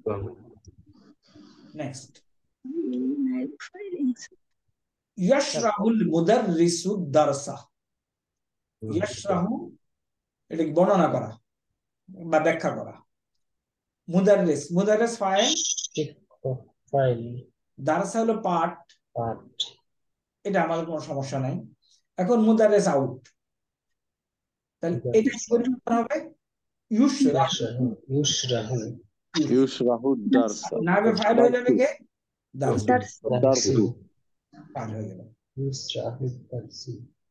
নেক্সট, নায়েব ফাইল ইনসান। ইয়াশরাহুল মুদাররিসু দারসা। ইয়াশরাহু, এটা বর্ণনা করা বা ব্যাখ্যা করা। মুদাররিস, মুদাররিস ফাইল, শিক্ষক ফাইল, দারসা হলো পাঠ, পাঠ। এটা আমাদের কোনো সমস্যা নাই। এখন মুদাররিস আউট, তাহলে এটা কি পরিবর্তন হবে? ইউশরাহু, ইউশরাহু, ইউশরাহু দারসা, নায়েবে ফাইল হয়ে যাবে কে? দারসু, দারসু। পাঠ হয়ে গেল। ইউশরাহু দারসি।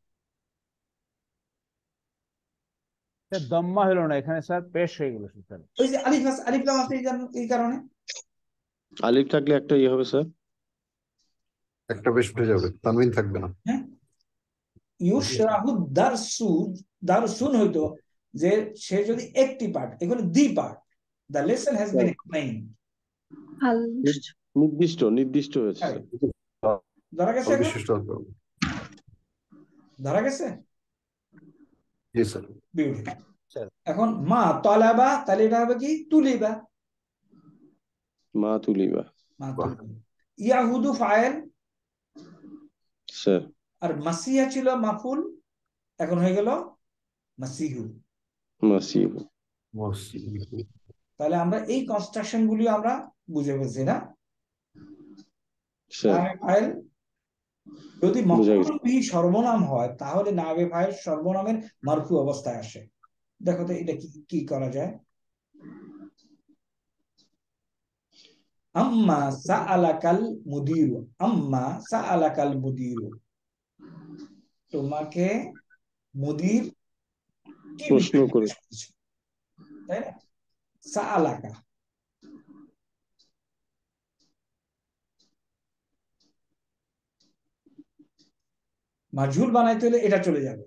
স্যার দম্মা হলো না এখানে স্যার, পেশ হয়ে গেল স্যার। ওই যে আলিফ আছে, আলিফ লাম আছে, এই কারণ- এই কারণে আলিফ থাকলে একটা ইয়ে হবে স্যার, একটা বেশ উঠে যাবে, তানবিন থাকবে না। হ্যাঁ। ইউশরাহু দারসু, দারসুন হইতো যে সে যদি একটি পার্ট, এখানে the part, the lesson has been explained. আল নির্দিষ্ট নির্দিষ্ট হয়েছে স্যার। ধরা গেছে? এখন বিশিষ্ট হতে হবে। ধরা গেছে? জি স্যার। বিউটিফুল। এখন মা তলাবা, তাহলে এটা হবে কি? তুলিবা, মা তুলিবা। মা তুলিবা। ইয়াহুদু ফাইল, স্যার আর মাসিহা ছিল মাফুল, এখন হয়ে গেল মাসিহু। মাসিহু। তাহলে আমরা এই কনস্ট্রাকশন গুলি আমরা বুঝে ফেলছি না? স্যার নায়েবে ফাইল যদি বুঝা গেছে। মফউল বিহি সর্বনাম হয়, তাহলে নায়েবে ফাইল সর্বনামের মারফু অবস্থায় আসে। দেখো তো এটা কি কি করা যায়। আম্মা সাআলাকাল মুদিরু, আম্মা সাআলাকাল মুদিরু, তোমাকে মুদির কি প্রশ্ন বিষয়ে করে। জিজ্ঞেস করেছে, তাই না? সাআলাকা, মাজহুল বানাইতে হলে এটা চলে যাবে,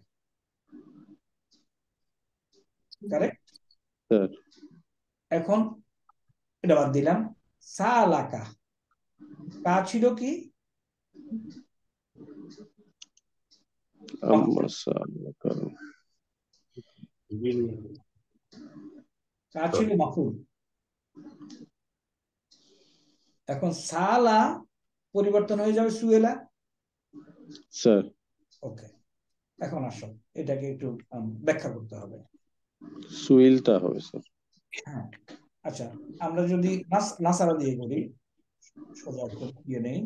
কারেক্ট? স্যার এখন এটা বাদ দিলাম। সাআলাকা, কা ছিল কি? আম্মা সাআলাকাল, কা ছিল মাফুল। এখন সালা পরিবর্তন হয়ে যাবে সুয়েলা। স্যার ওকে, এখন আসো এটাকে একটু আম, ব্যাখ্যা করতে হবে। সুইলটা হবে স্যার। হ্যাঁ, আচ্ছা, আমরা যদি নাস- নাসারা দিয়ে করি, সোজা করে দিয়ে নেই,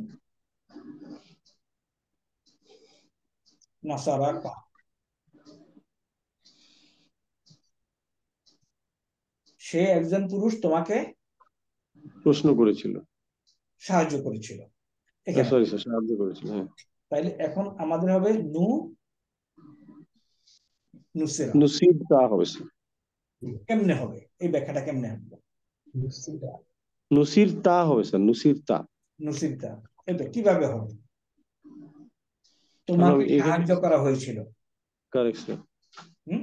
নাসারা কা, সে একজন পুরুষ তোমাকে প্রশ্ন করেছিল, সাহায্য করেছিল এখানে। সরি স্যার, সাহায্য করেছিল, হ্যাঁ। তাইলে এখন আমাদের হবে নু নুসেরা। নুসিব তা হবে স্যার। কেমনে হবে এই ব্যাখ্যাটা, কেমনে হবে? নুসিরা নুসির তা হবে স্যার, নুসির তা। নুসিবটা এটা কিভাবে হবে? কারণ তোমাকে এখানে সাহায্য করা হয়েছিল। Correct sir. হুম,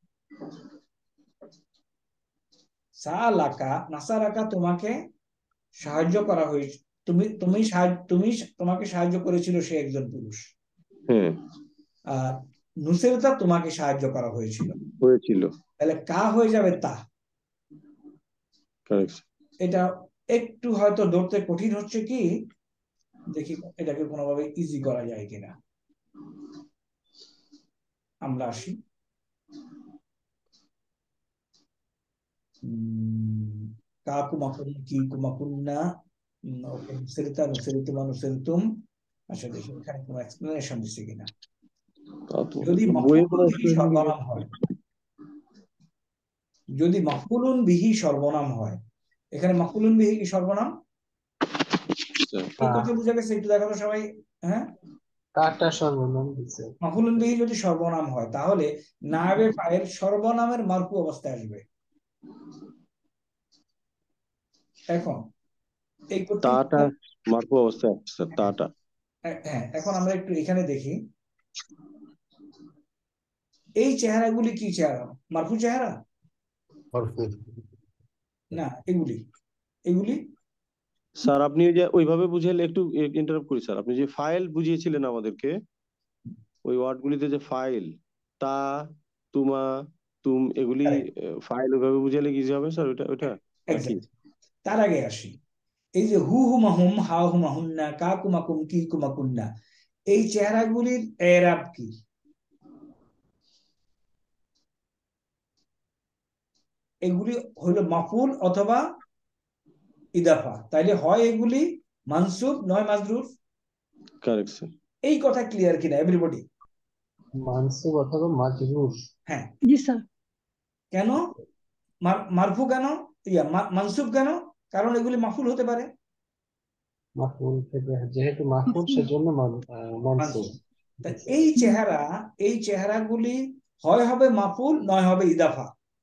সালাকা নাসারাকা, তোমাকে সাহায্য করা হয়েছে, তুমি তুমি সাহায্য- তুমি তোমাকে সাহায্য করেছিল সে একজন পুরুষ। হ্যাঁ আর নুসেরতা তোমাকে সাহায্য করা হয়েছিল, হয়েছিল, তাহলে কা হয়ে যাবে তা। কারেক্ট। এটা একটু হয়তো ধরতে কঠিন হচ্ছে, কি দেখি এটাকে কোনোভাবে ইজি করা যায় কিনা। আমরা আসি, উম, কা কুমাকুন কি কুমাকুন্না, উম, ওকে নুসেরতা নুসেরিতুমা নুসেরিতুম। আচ্ছা দেখি এখানে কোনো এক্সপ্লেনেশন দিচ্ছে কিনা। তা তো যদি বইয়ে মাফউলুন কোনো বিহি সর্বনাম হয়, যদি মাফউলুন বিহি সর্বনাম হয়, এখানে মাফউলুন বিহি কি সর্বনাম? এই কথা বুঝা গেছে? একটু দেখাতো সবাই। হ্যাঁ, কাটা সর্বনাম দিছে। মাফউলুন বিহি যদি সর্বনাম হয়, তাহলে নায়েবে ফাইল সর্বনামের মারফু অবস্থায় আসবে। এখন এই করতে তাটা মারফু অবস্থায় আছে স্যার, তাটা। হ্যাঁ, এখন আমরা একটু এখানে দেখি, এই চেহারাগুলি কি চেহারা? মারফু চেহারা মারফু। না, এগুলি এগুলি স্যার আপনি ওই যে ওইভাবে বুঝাইলে, একটু ইন্টারাপ্ট করি স্যার, আপনি যে ফাইল বুঝিয়েছিলেন আমাদেরকে, ওই ওয়ার্ড গুলিতে যে ফাইল, তা, তুমা, তুম, এগুলি ফাইল ওইভাবে বুঝাইলে কি হবে স্যার? ওইটা ওইটা নাকি? Exactly. তার আগে আসি, এই যে হু হুমা হুম, হা হুমা হুন্না, কা কুমা কুম, কি কুমা কুন্না, এই চেহারাগুলির এরাব কি? এগুলি হলো মাফুল অথবা ইদাফা, তাইলে হয় এগুলি মানসুব নয় মাজরুর। Correct sir. এই কথা ক্লিয়ার কিনা এভরিবডি? মানসুব অথবা মাজরুর। হ্যাঁ, জি স্যার। কেন মার- মারফু কেন, ইয়া মা- মানসুব কেন? কারণ এগুলি মাফুল হতে পারে। মাফুল থেকে, যেহেতু মাফুল সেজন্য মান- আহ, মানসুব। মানসুব। তা এই চেহারা, এই চেহারাগুলি হয় হবে মাফুল নয় হবে ইদাফা।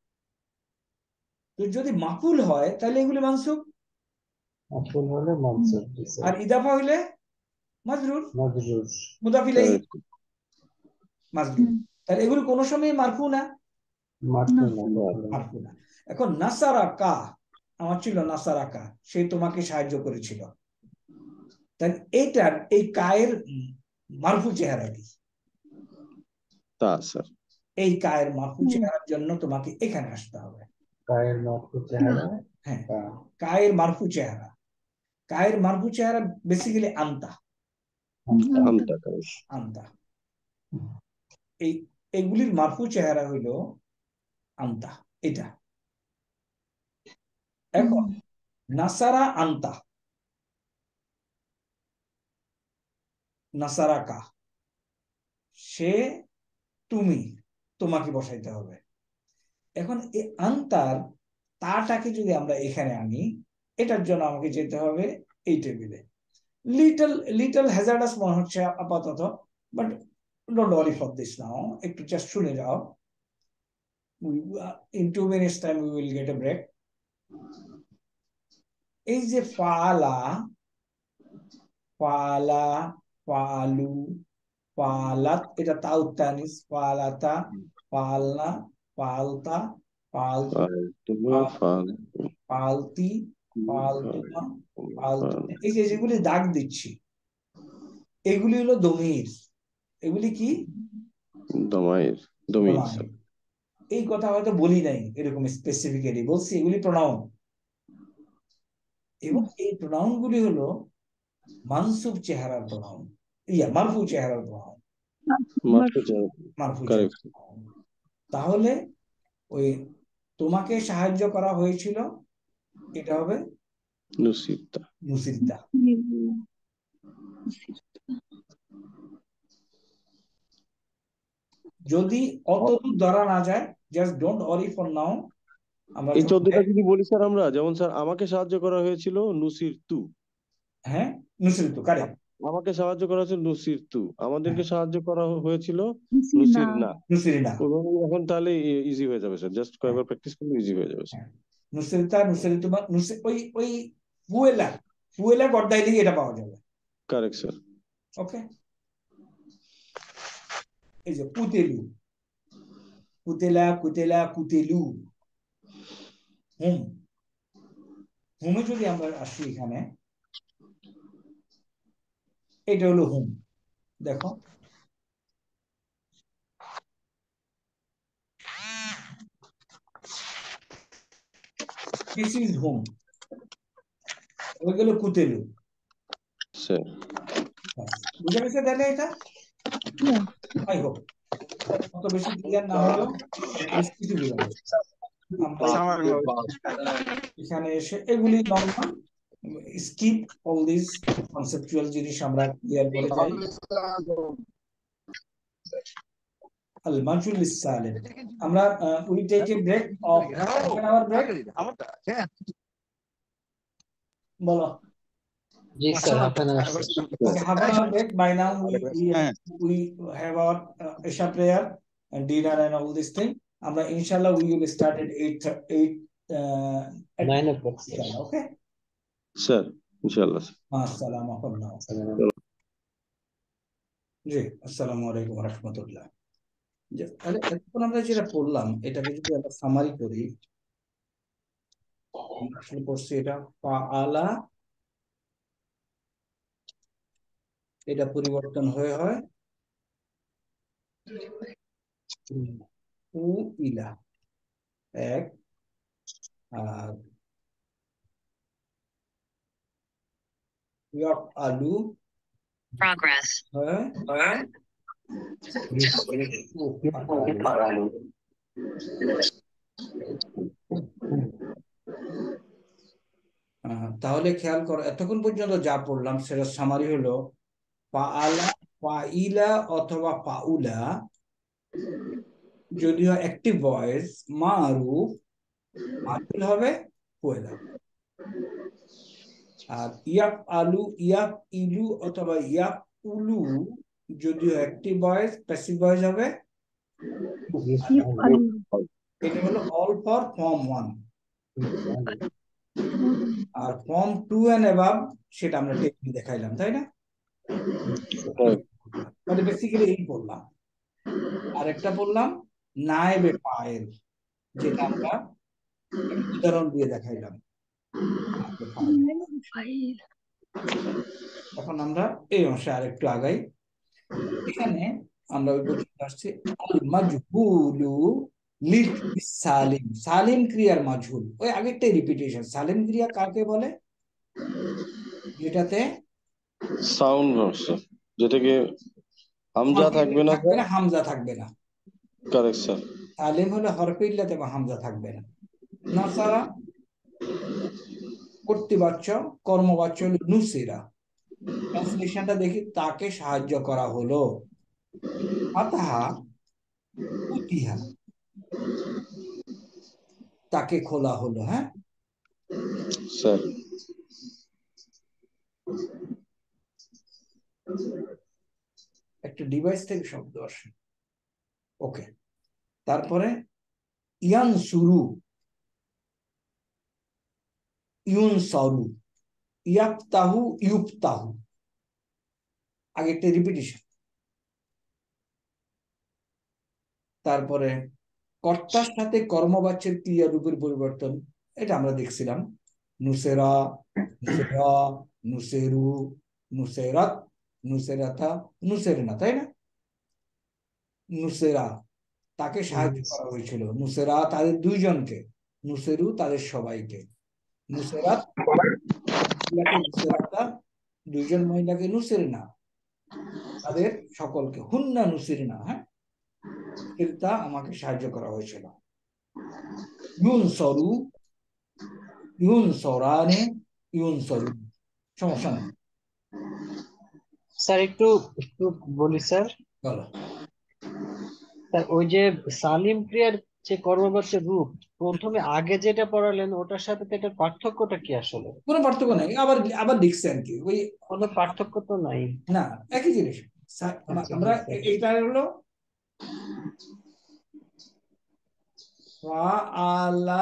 তো যদি মাফুল হয় তাহলে এগুলি মানসুব, মাফুল হলে মানসুব দিছে। আর ইদাফা হইলে মাজরুর, মাজরুর। মুদাফ ইলাইহি কারেক্ট। মাজরুর। তাহলে এগুলি কোনো সময় মারফু না, মারফু না। না, মারফু না। এখন নাসারা কা, আমার ছিল নাসারা কা, সে তোমাকে সাহায্য করেছিল, তাহলে এইটার এই কায়ের উম, মারফু চেহারা কি? তা স্যার। এই কায়ের মারফু চেহারার জন্য তোমাকে এখানে আসতে হবে। কায়ের মারফু চেহারা। হ্যাঁ, কা। কায়ের মারফু চেহারা, কায়ের মারফু চেহারা বেসিক্যালি আন্তা, আনতা। আমটা কারেক্ট। আন্তা। এই এগুলির মারফু চেহারা হইল আন্তা, এটা। এখন নাসারা আন্তা, নাসারা কা, সে তুমি, তোমাকে বসাইতে হবে। এখন এই আন্তার তাটাকে যদি আমরা এখানে আনি, এটার জন্য আমাকে যেতে হবে এই টেবিলে। লিটল লিটল হ্যাজার্ডাস মনে হচ্ছে আপাতত, but don't worry for this now, একটু জাস্ট শুনে যাও। In two minutes time we will get a break. এই যে ফালা, ফালা, ফালু, ফালাত, এটা তাউতানিস, ফালাতা, ফালনা, ফালতা, ফালতু, ফালতুমা, ফাল- ফালতি, ফালতুমা, ফালতুনা। এই যে যেগুলি দাগ দিচ্ছি এগুলি হলো দমির। এগুলি কি? দমাইর, দমির প্রণাম। স্যার। এই কথা হয়তো বলি নাই এরকম স্পেসিফিক্যালি, বলছি এগুলি প্রনাউন। এবং এই প্রনাউন গুলি হলো মানসুব চেহারার প্রনাউন, ইয়া মারফু চেহারার প্রনাউন, মারফু চেহারা, মারফু কারেক্ট। চেহারার প্রনাউন। তাহলে ওই তোমাকে সাহায্য করা হয়েছিল, এটা হবে নুসিরতা। নুসিরতা। যদি অতদূর ধরা না যায়, just don't worry for now. আমরা এই যখন চোদ্দটা যদি বলি স্যার আমরা, যেমন স্যার আমাকে সাহায্য করা হয়েছিল নুসির তু, হ্যাঁ নুসিরতু কারেক্ট। আমাকে সাহায্য করা হয়েছিল নুসির তু, আমাদেরকে সাহায্য করা হয়েছিল নুসির নুসির না। না। নুসিরিনা, ওইভাবে এখন তাহলে ইজি হয়ে যাবে স্যার, জাস্ট কয়েকবার প্র্যাকটিস করলে ইজি হয়ে যাবে স্যার। হ্যাঁ নুসিরতা, নুসিরিতুমা, নুসি ওই ওই ফুয়েলা, ফুয়েলা গড্ডাইলে এটা পাওয়া যাবে। Correct sir. ওকে, এই যে কুতেলু, কুতেলা, কুতেলা, কুতেলু, হুম। হুমে যদি আমরা আসি এখানে, এটা হলো হুম। দেখো দিস ইজ হুম, ওই গেল কুতেলু। স্যার বুঝা গেছে তাহলে এটা? আই হোপ অত বেশি ক্লিয়ার না হলেও কিছু বুঝা গেছে। আমরা এখানে এসে এগুলি normal, skip all this conceptual জিনিস আমরা ক্লিয়ার করে যাই। আল মাজহুল লিসালিম, আমরা we take a break of half an hour break. বলো। জি sir, half an hour. Okay, half an hour break. By now we we we have our uh, Isha prayer and dinner and all this thing. আমরা inshallah we will start at eight eight uh, at nine o'clock sir. inshallah, okay? Sir ইনশাআল্লাহ। আসসালামু আলাইকুম। জি আসসালামু আলাইকুম ওয়া রাহমাতুল্লাহ। তাহলে এখন আমরা যেটা পড়লাম এটাকে যদি আমরা সামারি করি, আমরা আসলে পড়ছি এটা ফাআলা, এটা পরিবর্তন হয়ে হয় ফুইলা এক, আর ইয়াফআলু Progress. হয় হয় উফআলু। আহ, তাহলে খেয়াল করো এতক্ষণ পর্যন্ত যা পড়লাম সেটা সামারি হলো ফাআলা, ফাইলা অথবা ফাউলা যদিও অ্যাক্টিভ ভয়েস, মারুফ, মারুফ হবে ফুয়েলা। আর ইয়াক আলু, ইয়াক ইলু অথবা ইয়াক উলু যদিও অ্যাক্টিভ ভয়েস, প্যাসিভ ভয়েস হবে ইফআলু। এটা হলো অল ফর ফর্ম ওয়ান। আর ফর্ম টু এন্ড অ্যাবাভ সেটা আমরা টেবিল দেখাইলাম, তাই না? মানে বেসিক্যালি এই পড়লাম। আর একটা পড়লাম নায়েবে ফাইল, যেটা আমরা উদাহরণ দিয়ে দেখাইলাম। ফাইল। এখন আমরা এই অংশে আরেকটু আগাই। এখানে আমরা ওই পর্যন্ত আসছি আল মাজহুলু লিল সালিম, সালিম ক্রিয়ার মাজহুল, ওই আগেরটাই রিপিটেশন। সালিম ক্রিয়া কাকে বলে? যেটাতে সাউন্ড হচ্ছে, যেটাকে হামজা থাকবে না থাকবে না, হামজা থাকবে না। Correct sir. সালিম হলে হরফে ইল্লাতে বা হামজা থাকবে না। নাসারা কর্তৃবাচ্য, কর্মবাচ্য হলো নুসিরা। ট্রান্সলেশনটা দেখি, তাকে সাহায্য করা হলো। ফাতাহা, উতিহা, তাকে খোলা হলো। হ্যাঁ স্যার একটা ডিভাইস থেকে শব্দ আসে। ওকে, তারপরে ইয়ান সুরু, ইউন সরু, ইয়াফতাহু, ইউফতাহু। আগে একটা রিপিটিশন। তারপরে কর্তার সাথে কর্মবাচ্যের ক্রিয়া রূপের পরিবর্তন, এটা আমরা দেখছিলাম। নুসেরা, নুসেরা, নুসেরু, নুসেরাত, নুসেরাতা, নুসেরনা, তাই না? নুসেরা তাকে সাহায্য করা হয়েছিল, নুসেরা তাদের দুইজনকে, নুসেরু তাদের সবাইকে। নুসেরাত মহিলাকে নুসেরাতা, দুইজন মহিলাকে নুসেরনা তাদের সকলকে, হুন্না নুসিরনা। হ্যাঁ, তা আমাকে সাহায্য করা হয়েছিল। ইউন সরু, ইউন সরানে, ইউন সরু, সমস্যা নেই। স্যার একটু একটু বলি স্যার। বলো। স্যার ওই যে সালিম ক্রিয়ার যে কর্মবাচ্যের রূপ, প্রথমে আগে যেটা পড়ালেন ওটার সাথে তো এটার পার্থক্যটা কি আসলে? কোনো পার্থক্য নাই, আবার আবার লিখছে আর কি, ওই কোনো পার্থক্য তো নাই। না, একই জিনিস। সা- আচ্ছা, আমরা জি স্যার। এইটা হলো ফাআলা,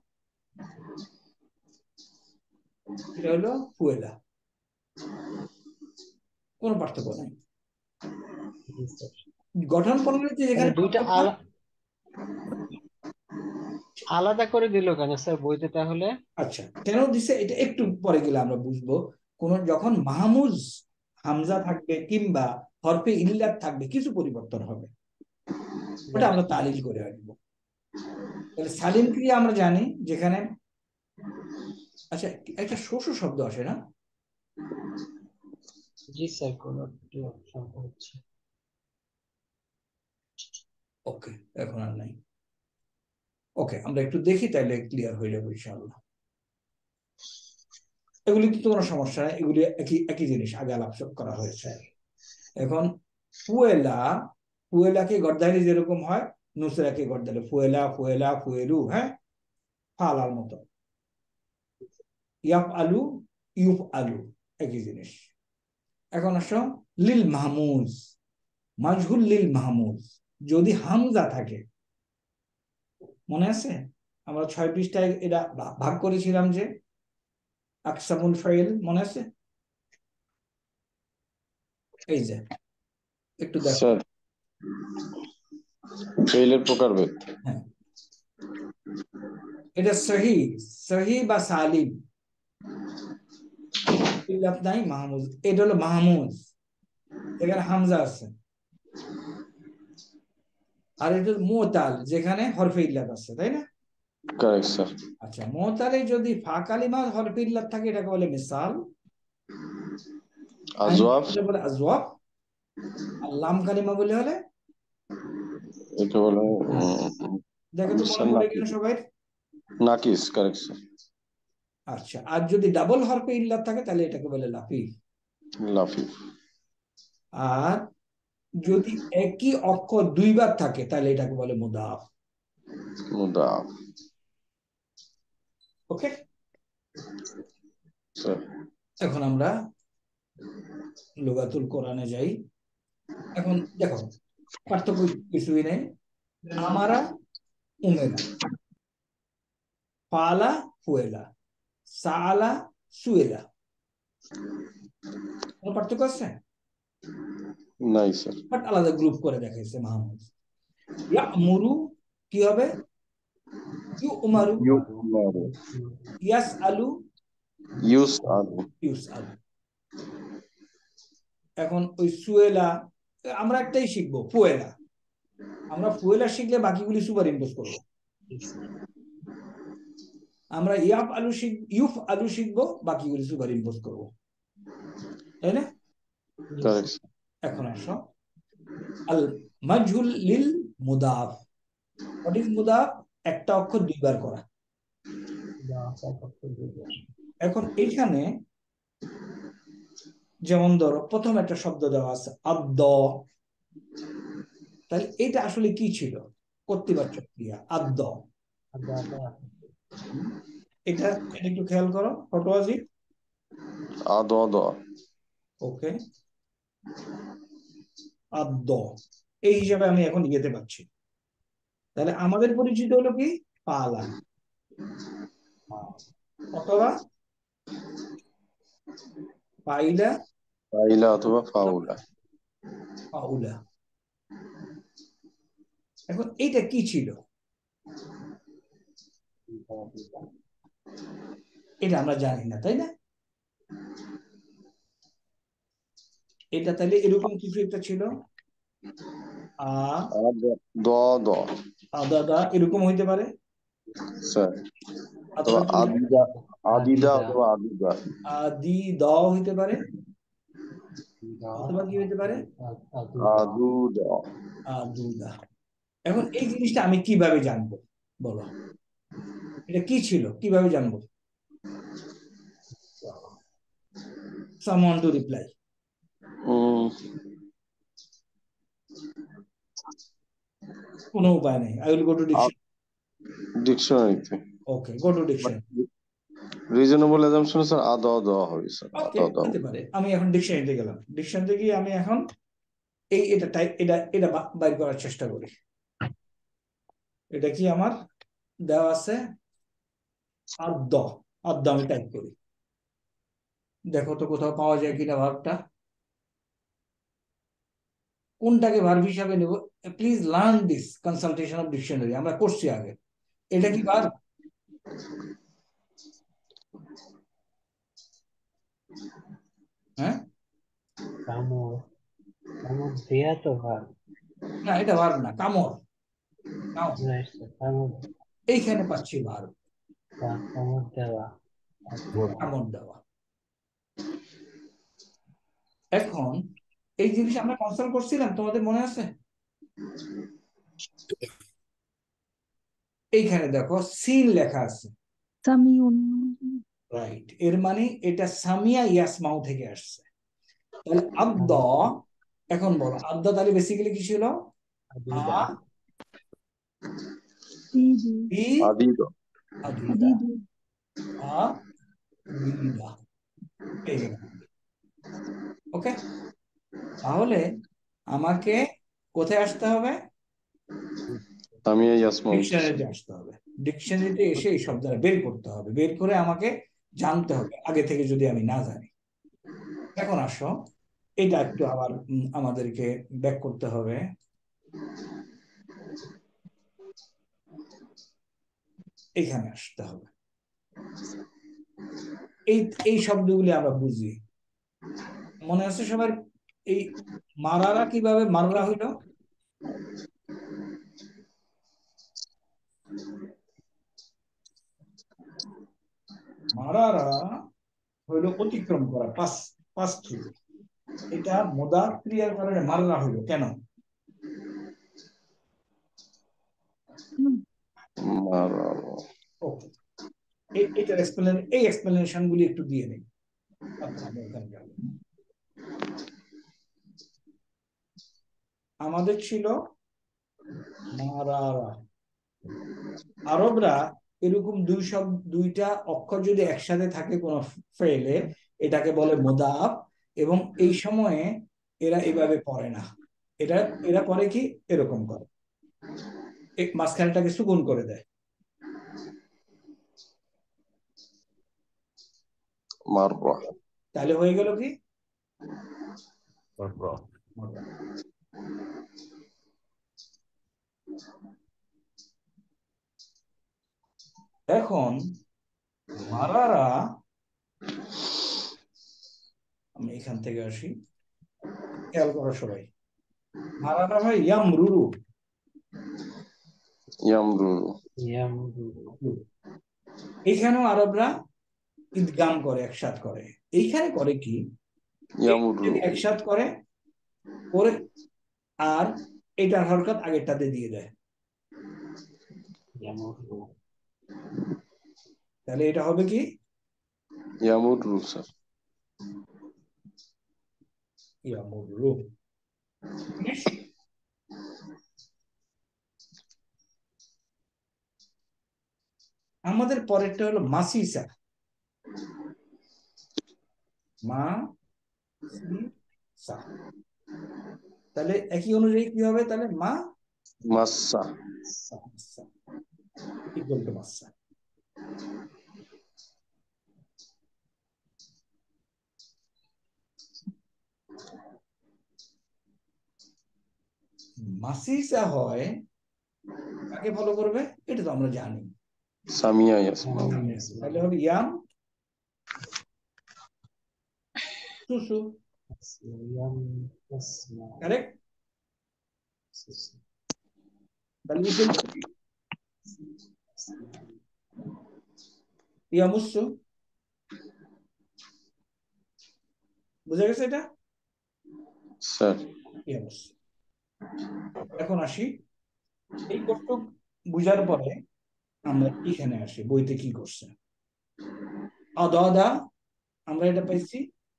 এটা হলো ফুয়েলা, কোনো পার্থক্য নাই। জি স্যার। গঠন প্রণালীতে মানে যেখানে দুইটা পার্থক্য, আলা- আলাদা করে দিল কেন স্যার বইতে তাহলে? আচ্ছা কেন দিছে এটা একটু পরে গেলে আমরা বুঝবো। কোন যখন মাহমুজ হামজা থাকবে কিংবা হরফে ইল্লাত থাকবে কিছু পরিবর্তন হবে, ওটা আমরা তালিল করে আসবো। তাহলে সালিম ক্রিয়া আমরা জানি যেখানে, আচ্ছা একটা শোষ শব্দ আসে না? জি স্যার, কোন একটু সংখ্যা হচ্ছে। ওকে, এখন আর নাই। ওকে, আমরা একটু দেখি তাইলে ক্লিয়ার হয়ে যাবে ইনশাআল্লাহ। এগুলি কিন্তু কোনো সমস্যা নেই, এগুলি একই একই জিনিস, আগে আলাপ করা হয়েছে। এখন ফুয়েলা, ফুয়েলাকে গর্দাইলে যেরকম হয় নুসরাকে গর্দাইলে ফুয়েলা, ফুয়েলা, ফুয়েলু, হ্যাঁ, ফালার মতো। ইয়াফ আলু, ইউফ আলু, একই জিনিস। এখন আসো লিল মাহমুজ, মাজহুল লিল মাহমুজ, যদি হামজা থাকে, মনে আছে আমরা ছয় পৃষ্ঠায় এটা ভাগ করেছিলাম যে আকসামুল ফাইল, মনে আছে? এই যে একটু দেখো। স্যার ফেইলের প্রকারভেদ। হ্যাঁ, এটা সহি, সহি বা সালিম, ইল্লাত নাই, মাহমুজ। এটা হলো মাহমুজ, এখানে হামজা আছে। আর এটা মুতাল, যেখানে হরফে ইল্লাত আছে, তাই না? Correct sir. আচ্ছা, মুতালে যদি ফা কালিমা হরফে ইল্লাত থাকে এটাকে বলে মিসাল, আজওয়াব, বলে আজওয়াব। আর লাম কালিমা বলে হলে এটা বলে দেখো তো মনে পড়ে কিনা সবাই? নাকিস। Correct sir. আচ্ছা, আর যদি ডাবল হরফে ইল্লাত থাকে তাহলে এটাকে বলে লাফিফ। লাফিফ। আর যদি একই অক্ষর দুইবার থাকে তাহলে এটাকে বলে মুদাফ। মুদাফ। ওকে, স্যার এখন আমরা লুগাতুল কোরআনে যাই। এখন দেখো পার্থক্য কিছুই নেই। আমারা, উমেরা, ফালা, ফুয়েলা, সালা, সুয়েলা, কোনো পার্থক্য আছে? নাই স্যার। বাট আলাদা গ্রুপ করে দেখাইছে মাহমুদ। ইয়ামুরু কি হবে? ইউ উমারু, ইয়াস আলু, ইউস আলু। ইউস আলু। এখন ওই সুয়েলা আমরা একটাই শিখবো, ফুয়েলা। আমরা ফুয়েলা শিখলে বাকিগুলি সুপার ইম্পোজ করবো। আমরা ইয়াফ আলু শিখ ইউফ আলু শিখবো, বাকিগুলি সুপার ইম্পোজ করবো, তাই না? এখন আসো আল মাজহুল লিল মুদাফ। What is মুদাফ? একটা অক্ষর দুইবার করা। এখন এইখানে যেমন ধরো প্রথম একটা শব্দ দেওয়া আছে আব্দ, তাহলে এটা আসলে কি ছিল? কর্তৃবাচক ক্রিয়া আব্দ। এটা এটা একটু খেয়াল করো ফটোয়াজি। আদ দ ওকে, আদ এই হিসাবে আমি এখন ইয়েতে পাচ্ছি। তাহলে আমাদের পরিচিত হলো কি পালা অথবা পাইলা পাইলা অথবা ফাউলা। পাউলা। এখন এইটা কি ছিল এটা আমরা জানি না, তাই না? এটা তাহলে এরকম কিছু একটা ছিল, আ আদ দ দ আদা দা এরকম হইতে পারে, স্যার, অথবা অথবা কি হইতে পারে? আদিদা আদিদা আদিদা অথবা আদিদা। আদি দ হইতে পারে, অথবা কি হইতে পারে আদুদা আদু দ। আদুদা। এখন এই জিনিসটা আমি কিভাবে জানবো বলো? এটা কি ছিল, কিভাবে জানবো? Someone to reply. উম, কোনো উপায় নেই। I will go to dictionary. ডিকশনারিতে। Okay, go to dictionary. Reasonable assumption sir আদ দ হবে স্যার, আদ Okay, দ। হতে পারে। আমি এখন ডিকশনারিতে গেলাম, ডিকশনারিতে গিয়ে আমি এখন এই এটা টাইপ এটা এটা বা- বাইর করার চেষ্টা করি। এটা কি আমার দেওয়া আছে আদ্য, আদ্য আমি টাইপ করি, দেখো তো কোথাও পাওয়া যায় কিনা ভার্বটা। কোনটাকে ভার্ব হিসাবে নেব? Please learn this consultation of dictionary, আমরা করছি আগে। এটা কি ভার্ব? হ্যাঁ, কামড় কামড় দেয়া তো ভার্ব। না এটা ভার্ব না, কামড়। কামড়। রাইট স্যার, কামড় এইখানে পাচ্ছি ভার্ব, কা- কামড় দেওয়া। কামড় দেওয়া। এখন এই জিনিস আমরা কনসাল্ট করছিলাম, তোমাদের মনে আছে? এইখানে দেখো সিন লেখা আছে, সামিউন। রাইট। এর মানে এটা সামিয়া ইয়াসমাউ থেকে আসছে। তাহলে আদ্য, এখন বলো আদ্য তাহলে বেসিক্যালি কি ছিল? আদিদা আ দিদু। দি আদি দ। আদিদা, দিদু। আ দিদা পেয়ে গেলাম। ওকে, তাহলে আমাকে কোথায় আসতে হবে? আমি এই ইয়াসমা ডিকশনারিতে আসতে হবে। ডিকশনারিতে এসে এই শব্দটা বের করতে হবে, বের করে আমাকে জানতে হবে আগে থেকে যদি আমি না জানি। এখন আসো এটা একটু আবার উম, আমাদেরকে ব্যাক করতে হবে। এখানে আসতে হবে। এই এই শব্দগুলি আমরা বুঝি, মনে আছে সবার? এই মারারা কিভাবে মাররা হইলো? মারারা হইলো অতিক্রম করা, পাস পাস থ্রু। এটা মোদাফ ক্রিয়ার কারণে মাররা হইলো কেন? মারানো। ওকে, এই এটার এক্সপ্লেন এই এক্সপ্লেনেশন গুলি একটু দিয়ে নেই, তারপর আমরা ওখানে যাব। আমাদের ছিল মারারা। আরবরা এরকম দুই শব্দ দুইটা অক্ষর যদি একসাথে থাকে কোন ফেলে, এটাকে বলে মোদাফ, এবং এই সময়ে এরা এভাবে পড়ে না, এটা এরা করে কি এরকম করে, এই মাঝখানটাকে সুকুন করে দেয়। মাররা। তাহলে হয়ে গেল কি মাররা। মাররা। এখন মারারা, আমি এখান থেকে আসি, খেয়াল করো সবাই, মারারা হয় ইয়ামরুরু। ইয়ামরুরু। ইয়ামরুরু এইখানেও আরবরা ইদগাম করে, একসাথ করে। এইখানে করে কি ইয়ামরুরু। একসাথ করে করে আর এটার হরকত আগেরটাতে দিয়ে দেয়, ইয়ামরুরু তাহলে এটা হবে কি ইয়ামরুরু স্যার। ইয়ামুরু। আমাদের পরেরটা হলো মাসিসা, মা সি সা, তাহলে একই অনুযায়ী কি হবে? তাহলে মা মাসা। সা সা ইকুয়াল টু মাসা। মাসিসা হয় কাকে ফলো করবে? এটা তো আমরা জানি, সামিয়া ইয়াসমা। তাহলে হবে ইয়াম সুসু, কারেক্ট? তাহলে equal to কি? ইয়ামুসু, বুঝা গেছে এটা? স্যার ইয়ামুসু। এখন আসি, এই কষ্ট বুঝার পরে আমরা এখানে আসি বইতে কি করছে। আদা আদা আমরা এটা পাইছি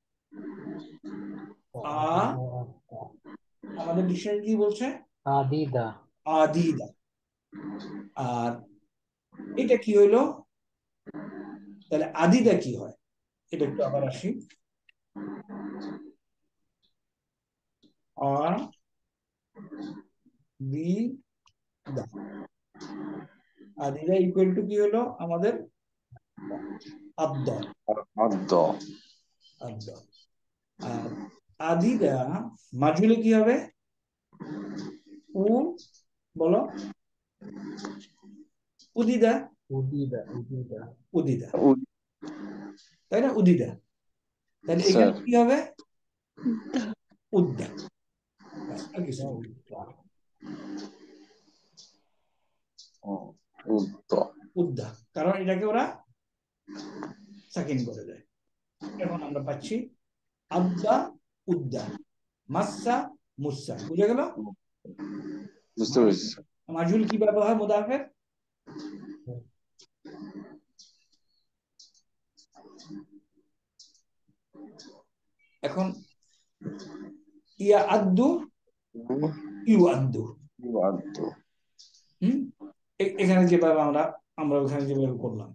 আ, আমাদের ডিকশনারি কি বলছে? আদিদা। আদিদা। আর এটা কি হইলো? তাহলে আদিদা কি হয়? এটা একটু আবার আসি। আ বি দা, আদিদা ইকুয়াল টু কি হলো আমাদের? আদ্দ। আদ্দ। আদ্দ। আর আদিদা মাজুলে কি হবে? উ, বলো। উদিদা। উদিদা উদিদা উদিদা, তাই না? উদিদা। তাহলে এখানে স্যার কি হবে? উদ্দা। ব্যাস, আর কিছু না। উদ্দ। উদ্দা, কারণ এটাকে ওরা সাকিন করে দেয়। এখন আমরা পাচ্ছি আদ্দা উদ্দা, মাসসা মুসা। বুঝে গেল? বুঝতে পেরেছি স্যার। মাজুল কি ব্যবহার মুদাফের? এখন ইয়া আদ্দু ইউ আদ্দু, আদ্দ। হুম, এ- এখানে যেভাবে আমরা আমরা ওখানে যেভাবে করলাম,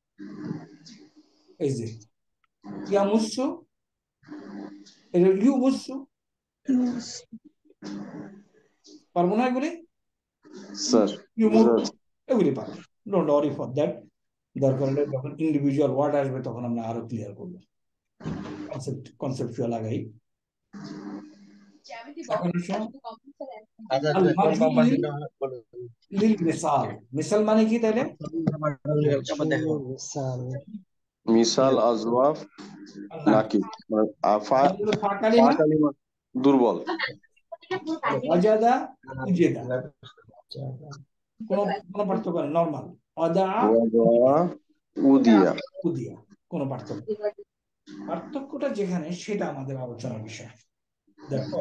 এই যে ইয়া মুসু, এটা ইউ মুসু, পারবো না এগুলি? স্যার ইউ মুসু এগুলি পারবো, ডোন্ট ওয়ারি ফর দ্যাট। দরকার হলে যখন ইন্ডিভিজুয়াল ওয়ার্ড আসবে তখন আমরা আরো ক্লিয়ার করবো, কনসেপ্ট কনসেপ্টুয়াল আগাই। এখন আসো আল মাজহুল লিল মিসাল। মিসাল মানে কি তাইলে? মিসাল আজওয়াফ নাকি মানে আফা তাহলে ফা কালিমা ফা কালিমা দুর্বল। ওয়াজাদা উজেদা, কোন কোন পার্থক্য নেই, নরমাল। অদা ওয়াজা উদিয়া। উদিয়া, কোন পার্থক্য। পার্থক্যটা যেখানে সেটা আমাদের আলোচনার বিষয়। দেখো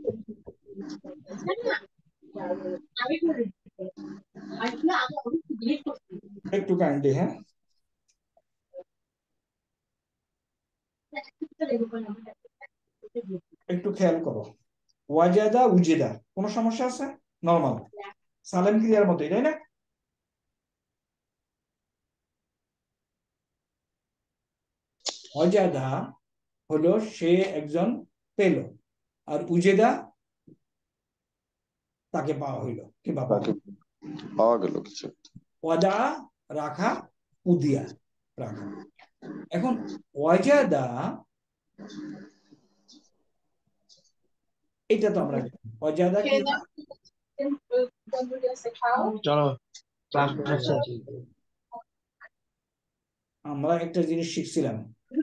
একটু কাইন্ডলি, হ্যাঁ একটু খেয়াল করো। ওয়াজাদা উজেদা, কোনো সমস্যা আছে? নরমাল সালেম ক্রিয়ার মতোই, তাই না? ওয়াজাদা হলো সে একজন পেল, আর উজেদা তাকে পাওয়া হইলো কিংবা পাওয়া। তাকে পাওয়া গেল কিছু। ওয়াদা রাখা, উদিয়া রাখা। এখন ওয়াজাদা এটা তো আমরা জানি। ওয়াজাদা কি হয়? চলো আমরা একটা জিনিস শিখছিলাম,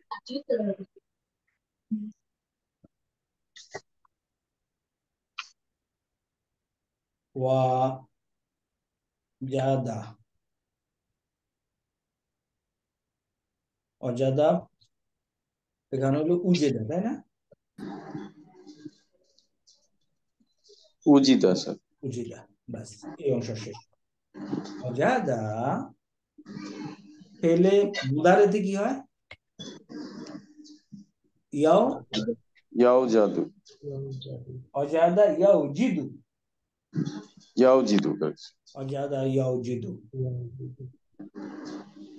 ওয়াজাদা ওয়াজাদা এখানে হলো উজেদা, তাই না? উজিদা স্যার। উজিদা, ব্যাস এই অংশ শেষ। ওয়াজাদা পেলে মুদারেতে কি হয়? ইয়াও ইয়াও জাদু। ওয়াজাদা ইয়াও জিদু, ইয়াও জিদু। ওয়াজাদা ইয়াও জিদু।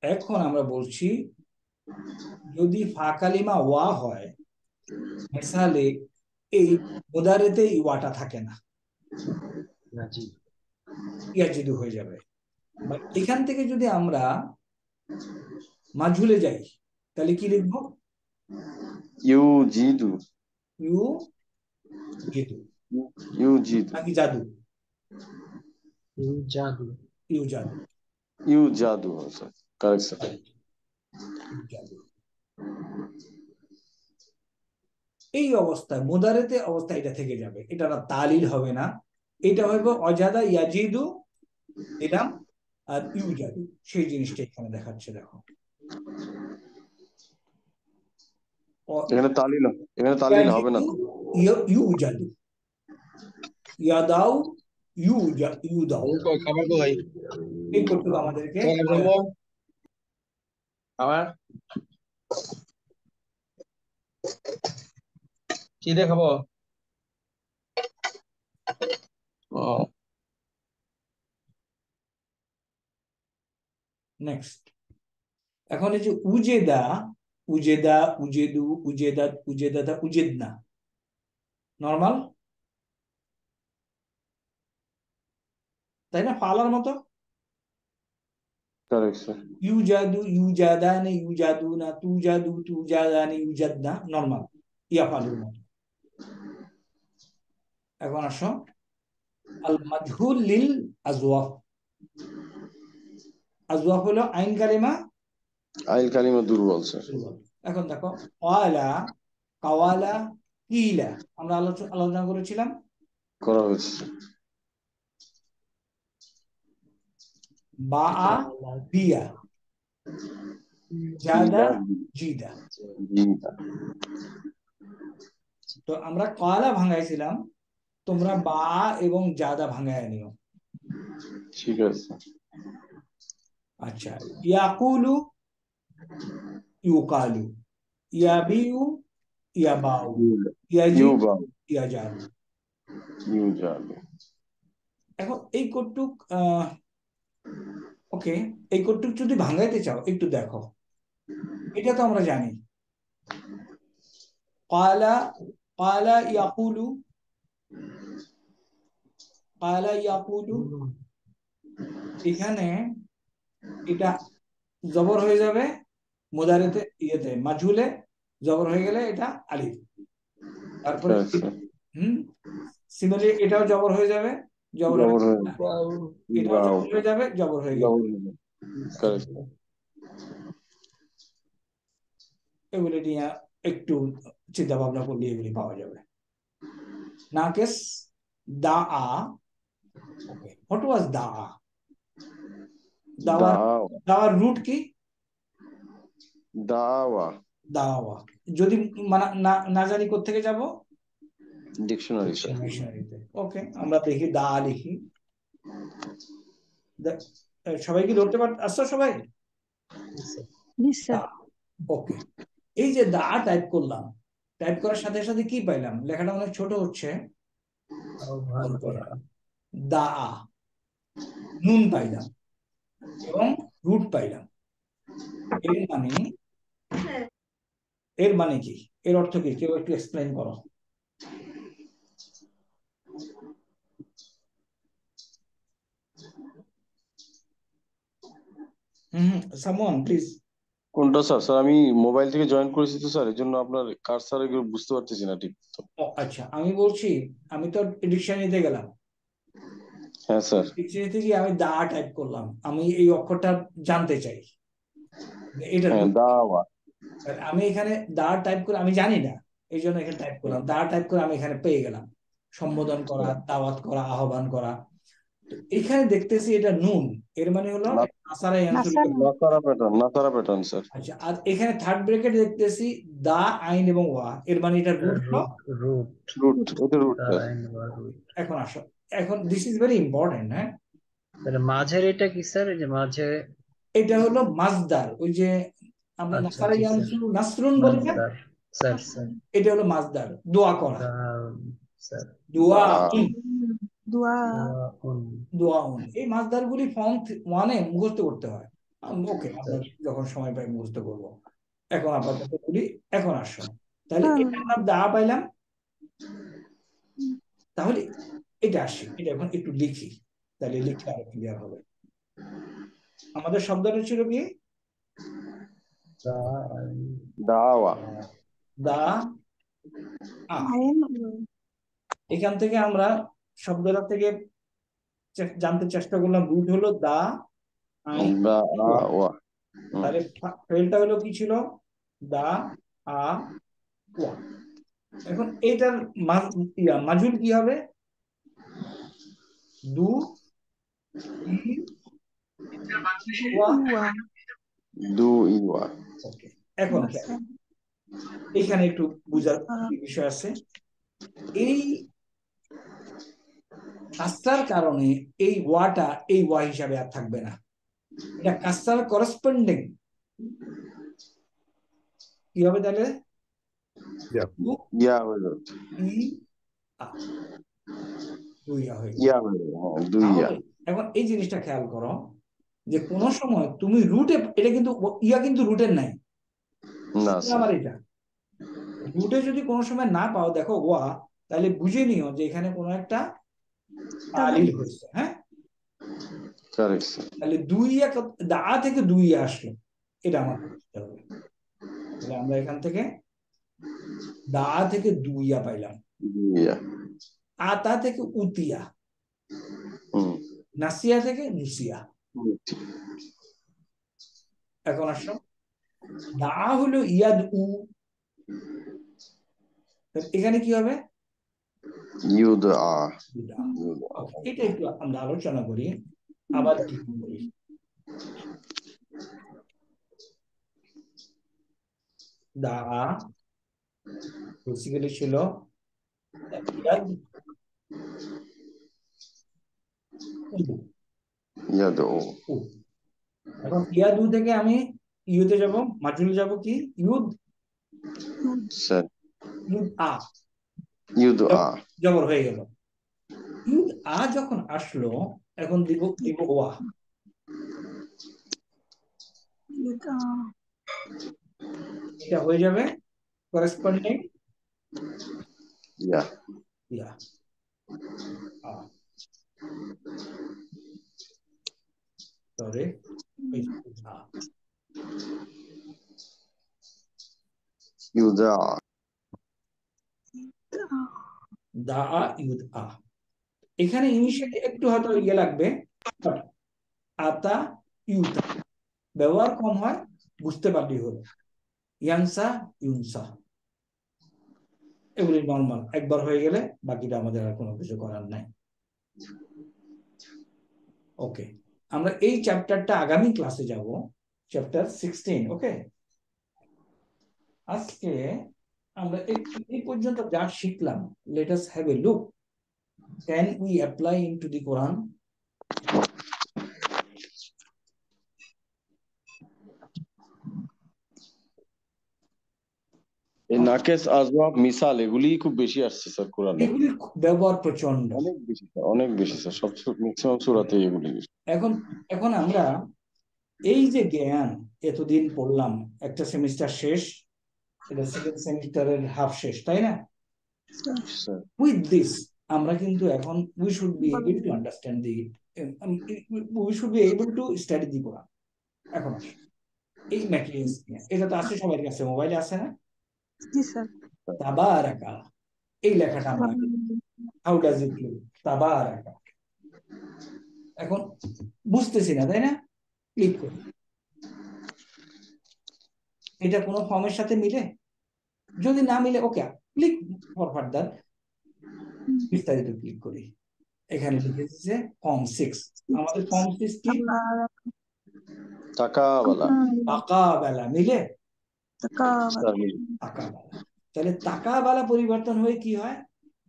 এখন আমরা বলছি যদি ফা কালিমা ওয়া হয়, মিসালে এই মুদারেতে এই ওয়াটা থাকে না, ইয়াজিদু হয়ে যাবে। বা এখান থেকে যদি আমরা মাজহুলে যাই তাহলে কি লিখবো? ইউজিদু ইউ জিদু ইউজিদু নাকি জাদু? জাদু ইউ জাদু ইউজাদু স্যার, কারেক্ট স্যার। ইউ জাদু। এই অবস্থায় মুদারেতে অবস্থা এটা থেকে যাবে, এটা আর তালিল হবে না, এটা হইব অজাদা ইয়াজিদু এলাম আর ইউ জাদু, সেই জিনিসটা এখানে দেখাচ্ছে। দেখো অ- এখানে তালিল এখানে তালিল হবে না। ইয়াজিদু ইউ- ইউ জাদু, ইয়াদাউ ইউ জা- ইউ দাও। খাবার কই এই করতে আমাদেরকে খাবার কি দিয়ে খাবো? ও নেক্সট, এখন এই যে উজেদা, উজেদা, উজেদু, উজেদাত, উজেদাদা, উজেদনা, নর্মাল তাই না? ফালার মতো। Correct sir. ইউজাদু, ইউজাদানে, ইউজাদুনা, তুজাদু, তুজাদানে, ইউজাদনা, নর্মাল ইয়াফালুর মতো। এখন আসো আল মাজহুল লিল আজওয়াফ। আজওয়াফ হলো আইন কালিমা আইল কালিমা দুর্বল স্যার। দুর্বল। এখন দেখো ওয়ালা, কাওয়ালা, কিলা, আমরা আলোচনা আলোচনা করেছিলাম। করা হয়েছে বা বিয়া, জাদা, জিদা। তো আমরা কালা ভাঙাইছিলাম, তোমরা বা এবং জাদা ভাঙায় নিও। ঠিক আছে। আচ্ছা, ইয়াকুলু, ইউকালু, ইয়াবিউ, ইয়াবাউ, ইয়াজিউ, ইউবাউ ইয়াজালু। ইউজাদু। এখন এই কটুক আহ ওকে, এই কটুক যদি ভাঙাইতে চাও একটু দেখো, এটা তো আমরা জানি। কালা, কালা ইয়াকুলু, কালা ইয়াকুলু, এখানে এটা জবর হয়ে যাবে মুদারেতে, ইয়েতে মাজহুলে জবর হয়ে গেলে এটা আলিফ। তারপরে হুম সিমিলারলি এটাও জবর হয়ে যাবে, জবর হয়ে এটাও জবর হয়ে যাবে, জবর হয়ে গেল। এগুলি নিয়ে একটু চিন্তা ভাবনা করলে এগুলি পাওয়া যাবে। নাকেস দা আ, ওকে, হোয়াট ওয়াজ দা আ? দাওয়ার দাওয়ার রুট কি? দাওয়া। দাওয়া। যদি মানে না না জানি কোত্থেকে যাব? Dictionary sir. ডিকশনারিতে। ওকে, আমরা দেখি দা লিখি। সবাই কি ধরতে পার আসছো সবাই? ওকে, এই যে দা টাইপ করলাম, টাইপ করার সাথে সাথে কি পাইলাম? লেখাটা অনেক ছোট হচ্ছে। দা আ, নুন পাইলাম এবং রুট পাইলাম। এর মানে এর মানে কি? এর অর্থ কি? কেউ একটু এক্সপ্লেইন করো। Hmm someone please. কোনটা স্যার? স্যার আমি মোবাইল থেকে জয়েন করেছি তো স্যার, এর জন্য আপনার কার্সার এগুলো বুঝতে পারতেছি না ঠিক। ও আচ্ছা, আমি বলছি, আমি তো ডিকশনারিতে গেলাম। হ্যাঁ স্যার। ডিকশনারি থেকে আমি দা টাইপ করলাম, আমি এই অক্ষরটা জানতে চাই। এটা দাওয়া। আমি এখানে দা টাইপ করে আমি জানি না, এই জন্য এখানে টাইপ করলাম। দা টাইপ করে আমি এখানে পেয়ে গেলাম, সম্বোধন করা, দাওয়াত করা, আহ্বান করা। তো এখানে দেখতেছি এটা নুন, এর মানে হলো নাসারা ইয়ানসুরু। নাসারা প্যাটার্ন, নাসারা প্যাটার্ন স্যার। আচ্ছা, আর এখানে থার্ড ব্র্যাকেট দেখতেছি দা, আইন এবং ওয়া, এর মানে এটা রুট রুট রুট এটা রুট। এখন আসো, এখন দিস ইজ ভেরি ইম্পর্টেন্ট। হ্যাঁ, তাহলে মাঝের এটা কি স্যার? এই যে মাঝে এটা হলো মাজদার, ওই যে আমরা নাসারা ইয়ানসুরু নাসরুন বলি না, স্যার স্যার এটা হলো মাজদার, দোয়া করা। স্যার দোয়া, দোয়া, দোয়া। এই মাজদারগুলি ফর্ম ওয়ানে মুখস্থ করতে হয়, ওকে, আমরা যখন সময় পাই মুখস্থ করবো। এখন আপাতত বলি, এখন আসো তাহলে এটা আমরা দা পাইলাম, তাহলে এটা আসি, এটা এখন একটু লিখি, তাহলে লিখলে আরো ক্লিয়ার হবে। আমাদের শব্দটা ছিল কি? দাওয়া। দা আ। এখান থেকে আমরা শব্দটা থেকে চে- জানতে চেষ্টা করলাম, রুট হলো দা আই দা আ ওয়া। ওয়া। হুম। তাহলে ফেলটা হলো কি ছিল? দা আ ওয়া। এখন এটার মা- ইয়া, মাজুল কি হবে? দু ই ওয়া। দু ইওয়া। ওকে, এখন খেয়াল, এখানে একটু বুঝার বিষয় আছে। এই কাজটার কারণে এই ওয়াটা এই ওয়া হিসাবে আর থাকবে না, এটা কাজটার করসপন্ডিং কি হবে তাহলে? Yeah. দু ইয়া হইল। ই আ, দুই ইয়া হয়ে গেল। ইয়া হইল, হ্যাঁ, দুই ইয়া। তাহলে এখন এই জিনিসটা খেয়াল করো যে কোন সময় তুমি রুটে, এটা কিন্তু ইয়া কিন্তু রুটের নাই, না স্যার। আমার এটা রুটে যদি কোনো সময় না পাও, দেখো ওয়া, তাহলে বুঝে নিও যে এখানে কোনো একটা তালিল হয়েছে। হ্যাঁ, কারেক্ট স্যার। তাহলে দুই ইয়া কত- দা থেকে দুই ইয়া আসলো, এটা আমাকে বুঝতে হবে। তাহলে আমরা এখান থেকে দা থেকে দুই ইয়া পাইলাম, দুই ইয়া। আতা থেকে উতিয়া, হুম। নাসিয়া থেকে নুসিয়া। এখন আসো, দা হলো ইয়াদ উ, তাহলে এখানে কি হবে? ইউদ আ। দুদা। Okay, এটা একটু আমরা আলোচনা করি, আবার ঠিক করি। দা বেসিক্যালি ছিল ইয়াদ উ। ইয়াদ ও। উ। এখন ইয়াদ উ থেকে আমি ইউতে যাব, মাজুলে যাব কি? ইউদ স্যার। ইউদ আ, ইউদ আ। জবর হয়ে গেল। ইউদ আ যখন আসলো, এখন দিব দিব ওয়া, এটা হয়ে যাবে করেসপন্ডিং ইয়া। ইয়া আ। সরি, আ। ইউদ আ। দা আ ইউদ আ। এখানে ইনিশিয়ালি একটু হয়তো ইয়ে লাগবে, but আতা ইউতা ব্যবহার কম হয়, বুঝতে পারলেই হলো। ইয়ানসা ইউনসা এগুলি নর্মাল, একবার হয়ে গেলে বাকিটা আমাদের আর কোনো কিছু করার নাই। ওকে, আমরা এই চ্যাপ্টারটা আগামী ক্লাসে যাব, চ্যাপ্টার সিক্সটিন। ওকে, আজকে আমরা এই এই পর্যন্ত যা শিখলাম, let us have a look, can we apply into the Quran? এই নাকেস, আজওয়াব, মিসাল এগুলি খুব বেশি আসছে স্যার কোরআনে। এগুলির ব্যবহার প্রচন্ড, অনেক বেশি স্যার, অনেক বেশি স্যার, সব ম্যাক্সিমাম সূরাতে এগুলি। এখন এখন আমরা এই যে জ্ঞান এতদিন পড়লাম, একটা সেমিস্টার শেষ, এটা সেকেন্ড সেমিস্টারের হাফ শেষ, তাই না? স্যার। উইথ দিস আমরা কিন্তু এখন we should be able to understand the, we should be able to study the Quran. এখন আসো, এই ম্যাটেরিয়ালস নিয়ে, এটা তো আছে সবার কাছে, মোবাইলে আছে না? তাবারাকা, এই লেখাটা আমরা, হাউ ডাজ ইট লুক? তাবারাকা। এখন বুঝতেছি না, তাই না? ক্লিক করি, এটা কোনো ফর্মের সাথে মিলে? যদি না মিলে, ওকে, ক্লিক ফর ফার্দার, বিস্তারিত ক্লিক করি। এখানে লিখে দিচ্ছে ফর্ম সিক্স। আমাদের ফর্ম সিক্স কি? তাকাবালা। তাকাবালা মিলে? স্যার মিলে। তাকাবালা, তাহলে তাকাবালা পরিবর্তন হয়ে কি হয়?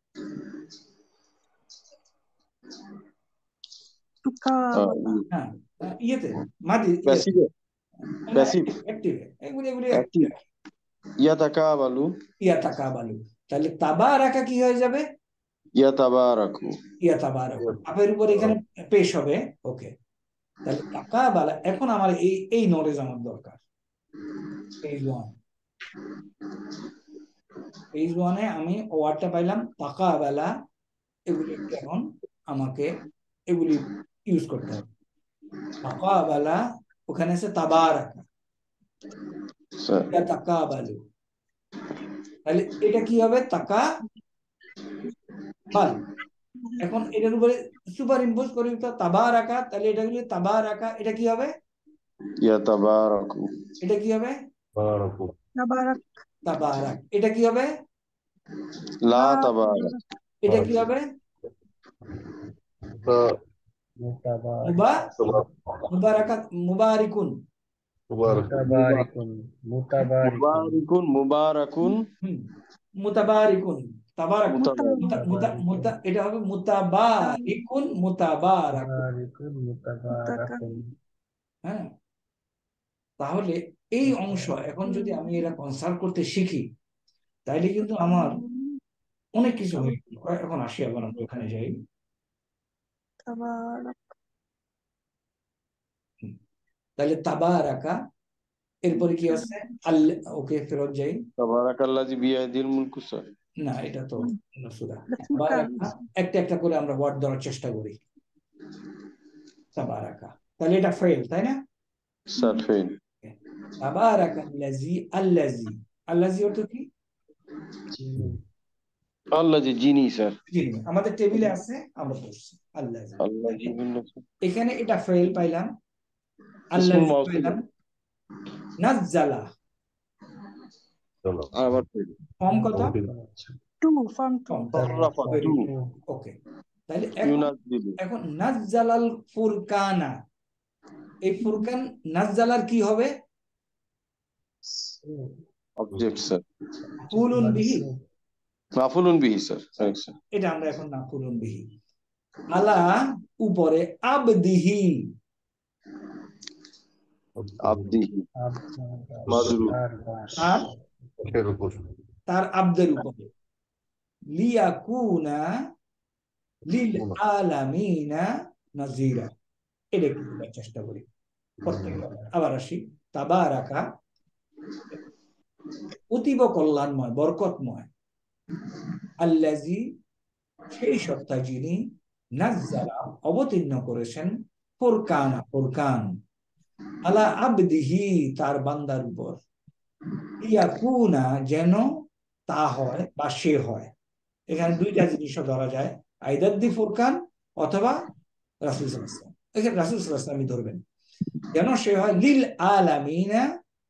হ্যাঁ, ইয়েতে মাদি প্যাসিভে। প্যাসিভ। অ্যাক্টিভ, এগুলি এগুলি অ্যাক্টিভ। ইয়া তাকাবালু। ইয়া তাকাবালু, তাহলে তাবারাকা কি হয়ে যাবে? ইয়া তাবারাকু। ইয়া তাবারাকু, আপের উপর এখানে পেশ হবে। ওকে, তাহলে তাকাবালা, এখন আমার এই এই নলেজ আমার দরকার। পেজ ওয়ান, পেজ ওয়ানে আমি ওয়ার্ডটা পাইলাম তাকাবালা, এগুলি এখন আমাকে এগুলি ইউজ করতে হবে। তাকাবালা, ওখানে আছে তাবারাকা, স্যার তাকাবালু, তাহলে এটা কি হবে? তাকা বাল। এখন এটার উপরে সুপার ইম্পোজ করি তো তাবারাকা, তাহলে এটা হলো তাবারাকা, এটা কি হবে? ইয়াতাবারাকু, এটা কি হবে? তাবারাক তাবারাক। এটা কি হবে? লা লা তাবারাক, এটা কি হবে? মুবা মুবারাকাত, মুবারিকুন, মুতাবারিকুন মুতাবারিকুন মুবারিকুন মুবারাকুন হুম, মুতাবারিকুন, তাবারাক, মুতাবারাক, মুতা মুতা মুতা, এটা হবে মুতাবারিকুন মুতাবারাকুন। মুতাবারিকুন মুতাবারাকুন। হ্যাঁ, তাহলে এই অংশ এখন যদি আমি এটা কনসার্ট করতে শিখি, তাইলে কিন্তু আমার অনেক কিছু হয়ে গেল। এখন আসি আবার আমরা ওখানে যাই। তাবারাক হুম, তাহলে তাবারাকা, এরপরে কি আছে? আল্লাহ, ওকে ফেরত যাই। তাবারাকাল্লাযী বিয়াদিল মুলকু স্যার। না, এটা তো সূরা। এটা ফুরকান। তাবারাকা, একটা একটা করে আমরা ওয়ার্ড ধরার চেষ্টা করি। তাবারাকা, তাহলে এটা ফেল, তাই না? Sir fail. তাবারাকাল্লাযী, আল্লাযী, আল্লাযী অর্থ কি? আল্লাযী, যিনি স্যার। যিনি, আমাদের টেবিলে আছে, আমরা পড়ছি আল্লাযী। আল্লাযী বিল্লাহ। এখানে এটা ফেল পাইলাম, ইসমুল আল্লাযী মাউসুল, পাইলাম, নাজ্জালা, আবার ফেল। ফর্ম কত? টু ফর্ম টু ফর্ম সাররাফা ভেরি টু, গুড। ওকে, তাহলে এখন ইউনাজ্জিলু, এখন নাজ্জালাল ফুরকানা, এই ফুরকান নাজ্জালার কি হবে? Object sir. ফুলুন বিহি, মাফুলুন বিহি স্যার। Right sir. এটা আমরা এখন না ফুলুন বিহি। আলা, উপরে, আবদিহি, আবদিহি, মাজরুর, আর তার আব্দের উপরে, লিয়াকুনা লিল আলামিনা নাজিরা। এটা একটু বোঝার চেষ্টা করি প্রত্যেকটা। আবার আসি, তাবারাকা, অতীব কল্যাণময়, বরকতময়, আল্লাযী, সেই সত্তা যিনি, নাজ্জালা, অবতীর্ণ করেছেন, ফুরকানা, ফুরকান, আলা আবদিহি, তার বান্দার উপর, ইয়াকুনা, যেন তা হয় বা সে হয়। এখানে দুইটা জিনিসও ধরা যায়, আইদার দি ফুরকান অথবা রাসূল সাল্লাল্লাহু আলাইহি ওয়াসাল্লাম। এখানে রাসূল সাল্লাল্লাহু আলাইহি ওয়াসাল্লাম ধরবেন, যেন সে হয় লিল আলামিনা,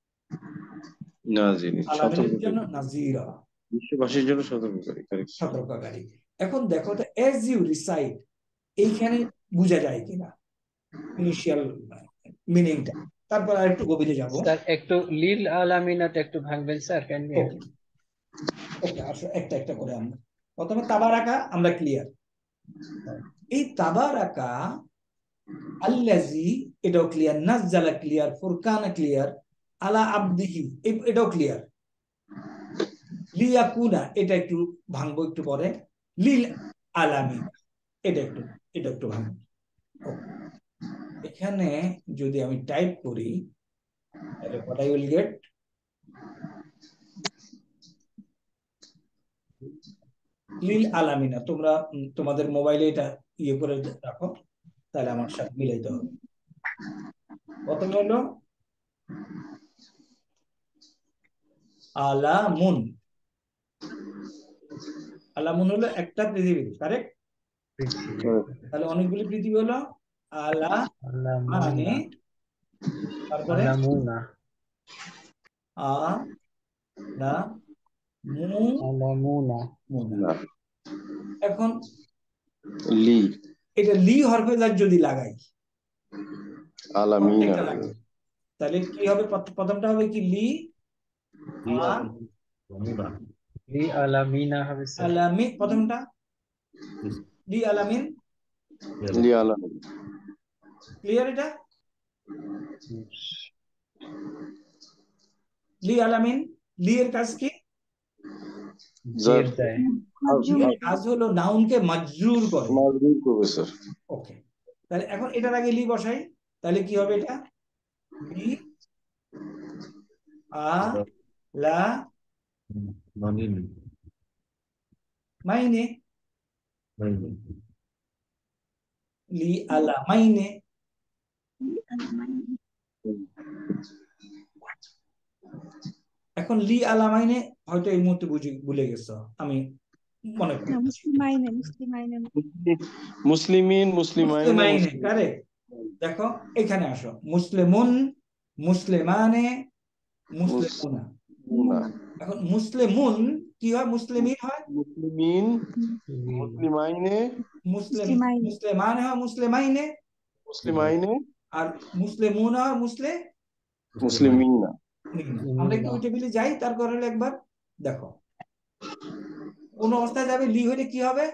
নাজির, আলামিনের সতর্ককারী, জন্য, নাজিরা, বিশ্ববাসীর জন্য সতর্ককারী। Correct sir. সতর্ককারী। এখন দেখো তো, এজ ইউ রিসাইট, এইখানে বোঝা যায় কিনা ইনিশিয়াল মিনিংটা, তারপর আর একটু গভীরে যাব। স্যার একটু লিল আলামিনাটা একটু ভাঙবেন স্যার, কাইন্ডলি। ওকে ওকে, আসো একটা একটা করে। আমরা প্রথমে তাবারাকা, আমরা ক্লিয়ার। এই তাবারাকা আল্লাযী, এটাও ক্লিয়ার, নাজ্জালা ক্লিয়ার, ফুরকানা ক্লিয়ার, আলা আবদিহি এটাও ক্লিয়ার, লিয়াকুনা এটা একটু ভাঙবো একটু পরে, লিল আলামিন এটা একটু এটা একটু ভাঙবো। এখানে যদি আমি টাইপ করি, তাহলে what I will get, লিল আলামিনা। তোমরা তোমাদের মোবাইলে এটা ইয়ে করে রাখো, তাহলে আমার সাথে মিলাইতে হবে। প্রথমে হলো আলামুন, আলামুন হলো একটা পৃথিবী, কারেক্ট? তাহলে অনেকগুলি পৃথিবী হলো আলা, মানে তারপরে আলামুনা আ না মু আলামুনা মুনা। এখন লি, এটা লি হরফে জার যদি লাগাই, আলামিনা, প্রত্যেকটা লাগাই, তাহলে কি হবে? প্রথমটা হবে কি? লি আ লি আলামিনা হবে স্যার। আলামি, প্রথমটা লি আলামিন, লি আলামিন। ক্লিয়ার? এটা লি আলামিন, লি এর কাজ কি? জের দেয়। এর কাজ হলো নাউনকে মাজরুর করে। মাজরুর করবে স্যার। ওকে, তাহলে এখন এটার আগে লি বসাই, তাহলে কি হবে এটা? লি আ লা মাইনে, লি আলা মাইনে। এখন লি আলা মাইনে হয়তো এই মুহূর্তে বুঝে ভুলে গেছো, আমি মনে করি মুসলিমাইনে মুসলিমাইনে মুসলিমিন মুসলিমাইনে মুসলিমাইনে মুসলিম কারেক্ট। দেখো এখানে আসো, মুসলিমুন মুসলিমানে মুসলিমুনা। মুসলিমুনা এখন মুসলিমুন কি হয়? মুসলিমিন হয়, মুসলিমিন মুসলিমাইনে মুসলিম মুসলিমাইনে মুসলিমানে হয় মুসলিমাইনে, মুসলিমাইনে আর মুসলিমুনা হয় মুসলিম। মুসলিমিনা। আমরা কি ওই টেবিলে যাই তারপর হলে একবার দেখো কোন অবস্থায় যাবে? লি হলে কি হবে?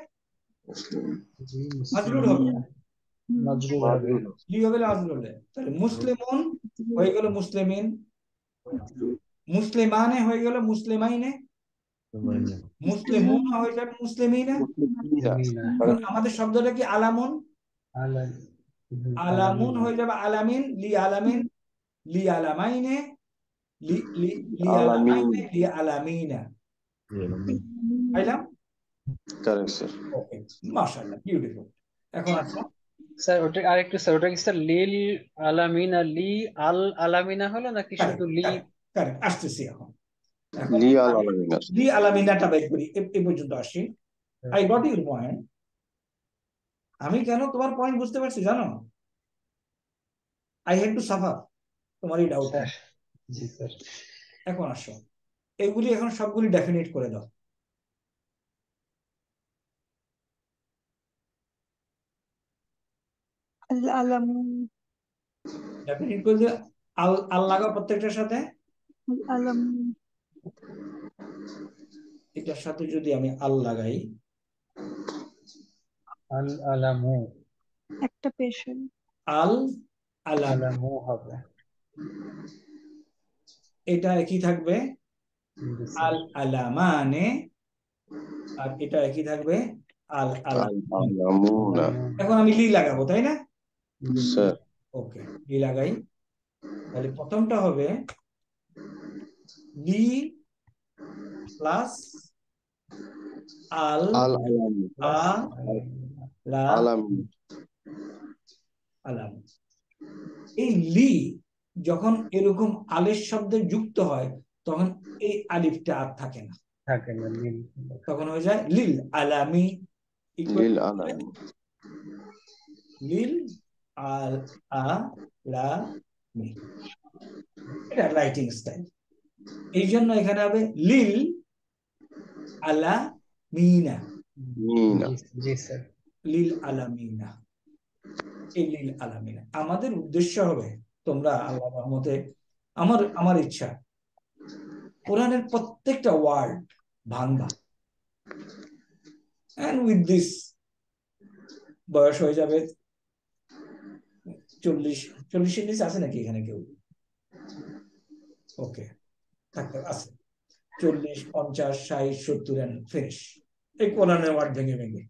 মাজরুর হবে, মাজরুর হবে। লি হবে মাজরুর হবে। তাহলে মুসলিমুন হয়ে গেল মুসলিমিন, মুসলিমানে হয়ে গেল মুসলিমাইনে, মুসলিমুন হয়ে যাবে মুসলিমিনা। এখন আমাদের শব্দটা কি? আলামুন, আলামুন হয়ে যাবে আলামিন, লি আলামিন, লি আলামাইনে, লি লি লি আলামাইনে, লি আলামিনা। পাইলাম? Correct sir. ওকে, মাশাআল্লাহ, বিউটিফুল। এখন আসো স্যার ওটা আরেকটু স্যার, ওটা কি স্যার লিল আলামিনা লি আল আলামিনা হলো নাকি শুধু লি? কারেক্ট, আসতেছি এখন। এখন লি আল আলামিনা লি আলামিনাটা বের করি, এ এ পর্যন্ত আসি। I got your point. আমি কেন তোমার পয়েন্ট বুঝতে পারছি জানো? আই হ্যাড টু সাফার তোমার এই ডাউট। জি স্যার। এখন আসো, এগুলি এখন সবগুলি ডেফিনেট করে দাও। আল আলামু ডেফিনেট করে দিও। আল আল লাগাও প্রত্যেকটার সাথে। আল আলামু এটার সাথে যদি আমি আল লাগাই, আল আলামু একটা পেশেন্ট আল আলাম, আলামু হবে। এটা একই থাকবে আল আলামানে, আর এটা একই থাকবে আল আলাম। আলামুনা। এখন আমি লি লাগাবো, তাই না? স্যার ওকে, লি লাগাই। তাহলে প্রথমটা হবে লি প্লাস আল আল আলাম আ লা আলাম আলাম। এই লি যখন এরকম আলের শব্দে যুক্ত হয় তখন এই আলিফটা আর থাকে না, থাকে না, লিল তখন হয়ে যায় লিল আলামি, লিল আলাম লিল আল আলামি। এটা রাইটিং স্টাইল। এই জন্য এখানে হবে লিল আলামিনা, মিনা। জি স্যার। লিল আলামিনা, এই লিল আলামিনা। আমাদের উদ্দেশ্য হবে, তোমরা আল্লাহর রহমতে, আমার আমার ইচ্ছা কোরআনের প্রত্যেকটা ওয়ার্ড ভাঙবা। এন্ড উইথ দিস বয়স হয়ে যাবে চল্লিশ, চল্লিশের নিচে আছে নাকি এখানে কেউ? ওকে, থাকতে আছে চল্লিশ, পঞ্চাশ, ষাট, সত্তর এন্ড ফিনিশ এই কোরআনের ওয়ার্ড ভেঙে ভেঙে।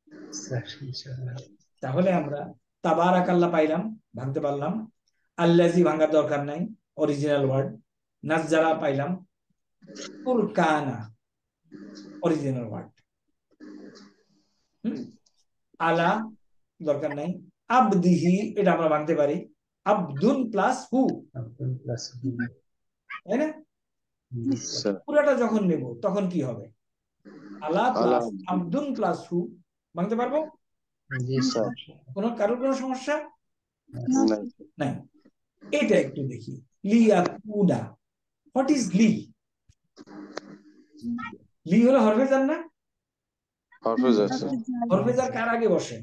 তাহলে আমরা তাবারাকাল্লাহ পাইলাম, ভাঙতে পারলাম। আল্লাজি ভাঙার দরকার নাই, অরিজিনাল ওয়ার্ড। নাজ্জারা পাইলাম, ফুরকানা অরিজিনাল ওয়ার্ড। হুম, আলা দরকার নাই। আবদিহি এটা আমরা ভাঙতে পারি, আব্দুন প্লাস হু, তাই না? পুরাটা যখন নেব তখন কি হবে? আলা প্লাস আব্দুন প্লাস হু, ভাঙতে পারবো? কোন কারোর কোনো সমস্যা নাই? এটা একটু দেখি। লিয়াকুনা, হোয়াট ইজ লি? লি হলো হরফে জার না? হরফে জার। হরফে জার কার আগে বসে?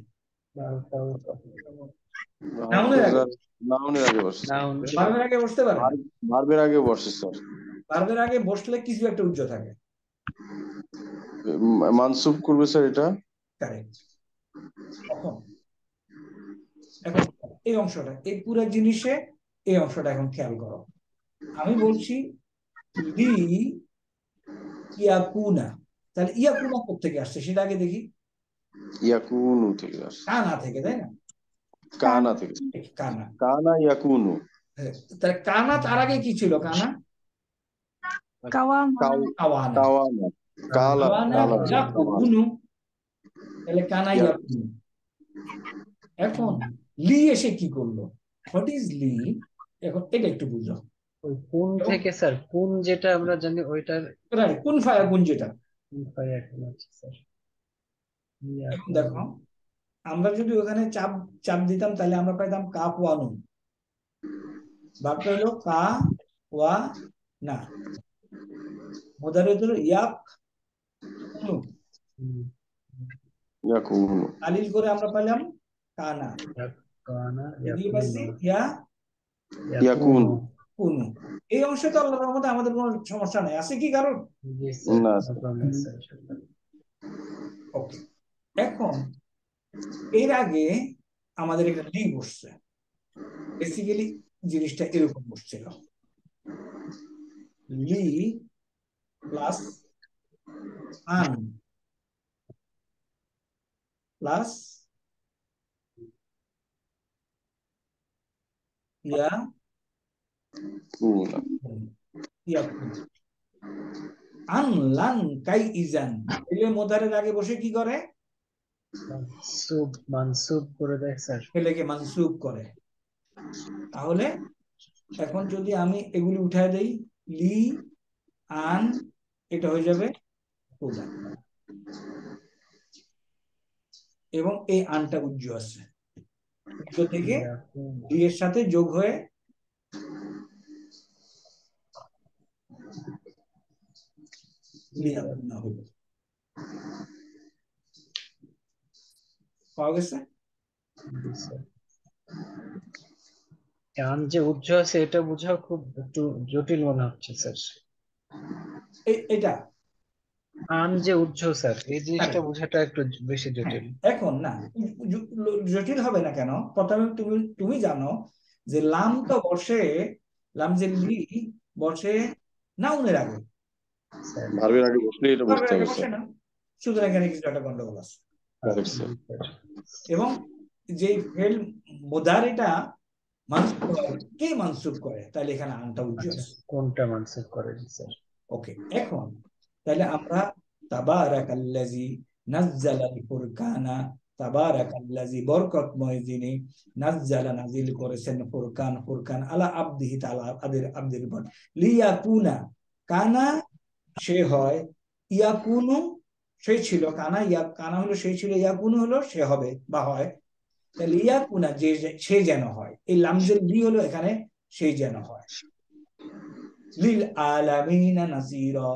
নাউনের আগে। নাউনের আগে বসে। ভার্বের আগে বসতে পারে? ভার্বের আগে বসে স্যার। ভার্বের আগে বসলে কিছু একটা উজ্জ্ব থাকে, মানসুব করবে স্যার এটা। কারেক্ট। এখন এখন এই অংশটা, এই পুরো জিনিসে এই অংশটা এখন খেয়াল করো। আমি বলছি লি ইয়াকুনা, তাহলে ইয়াকুনা কোথা থেকে আসছে সেটা আগে দেখি। ইয়াকুনু থেকে আসছে। কানা থেকে, তাই না? কানা থেকে। কানা। কানা ইয়াকুনু। হ্যাঁ, তাহলে কানা তার আগে কি ছিল? কানা কাওয়ামা কাওয়ানা। কাওয়ানা। কালা কাওয়ানা কালা ইয়াকুনু, তাহলে কানা ইয়া- ইয়াকুনু। এখন লি এসে কি করলো? হোয়াট ইজ লি? এখন এটা একটু বুঝো। ওই কোন এবং থেকে স্যার, কোন যেটা আমরা জানি ওইটার right, কোন ফায়াকুন যেটা। কোন পাই এখন আছে স্যার। ইয়া এখন দেখো, আমরা যদি ওখানে চাপ চাপ দিতাম তাহলে আমরা পাইতাম কাপ ওয়ানুন। বাক্য হলো কা ওয়া না, মুদারি হলো ইয়াক কুনু। হুম, ইয়াকুনু। তালিল করে আমরা পেলাম কানা, কানা এদিকে পাচ্ছি ইয়াকুনু ইয়া ইয়াকুন। কুনু। এই অংশে তো আল্লাহর রহমতে আমাদের কোনো সমস্যা নাই, আছে কি কারণ? জি স্যার, না no sir. problem, sir. Okay, এখন এর আগে আমাদের একটা লি বসছে। বেসিক্যালি জিনিসটা এরকম বসছিল, লি প্লাস আন প্লাস ইয়া কুনা। ইয়া আন লান কাই ইজান, এগুলো মোদারের আগে বসে কি করে? মানসুব মানসুব করে দেয় স্যার। ফেলেকে মানসুব করে। তাহলে এখন যদি আমি এগুলি উঠায় দেই, লি আন, এটা হয়ে যাবে কোদা, এবং এই আনটা উজ্জ আছে, উজ্জ থেকে ইয়াকুনু। লি এর সাথে যোগ হয়ে লিয়াকুনা হলো। পাওয়া গেছে? জি স্যার। আন যে উজ্জ আছে এটা বোঝা খুব একটু জটিল মনে হচ্ছে স্যার। এ- এটা আন যে উজ্জ স্যার, এই জিনিসটা হ্যাঁ, বোঝাটা একটু বেশি হ্যাঁ, জটিল। এখন না, জ- জটিল হবে না কেন? প্রথমে তুমি তুমি জানো যে লাম তো বসে, লাম যে লি বসে নাউনের আগে, স্যার ভার্বের আগে বসলে এটা ভার্বের বুঝতে আগে হবে বসে স্যার। না, সুতরাং এখানে কিছু একটা গন্ডগোল আছে। Correct sir. জি স্যার। এবং যে ফেল মুদারিটা মানসুব হয়, কে মানসুব করে? তাহলে এখানে আনটা উজ্জ আচ্ছা, আছে। কোনটা মানসুব করে? জি স্যার। ওকে, এখন তাহলে আমরা তাবারাকাল্লাযী নাজ্জালাল ফুরকানা, তাবারাকাল্লাযী বরকতময় যিনি, নাজ্জালা নাজিল করেছেন ফুরকান, ফুরকান আলা আবদিহি, তাআলা আদের আবদের উপর, লিয়াকুনা কানা সে হয়, ইয়াকুনু সে ছিল, কানা ইয়া কানা হলো সে ছিল, ইয়াকুনু হলো সে হবে বা হয়। তাহলে ইয়াকুনা যে যে- সে যেন হয়, এই লামজের লি হলো এখানে সেই যেন হয়। লিল আলামিনা নাযীরা,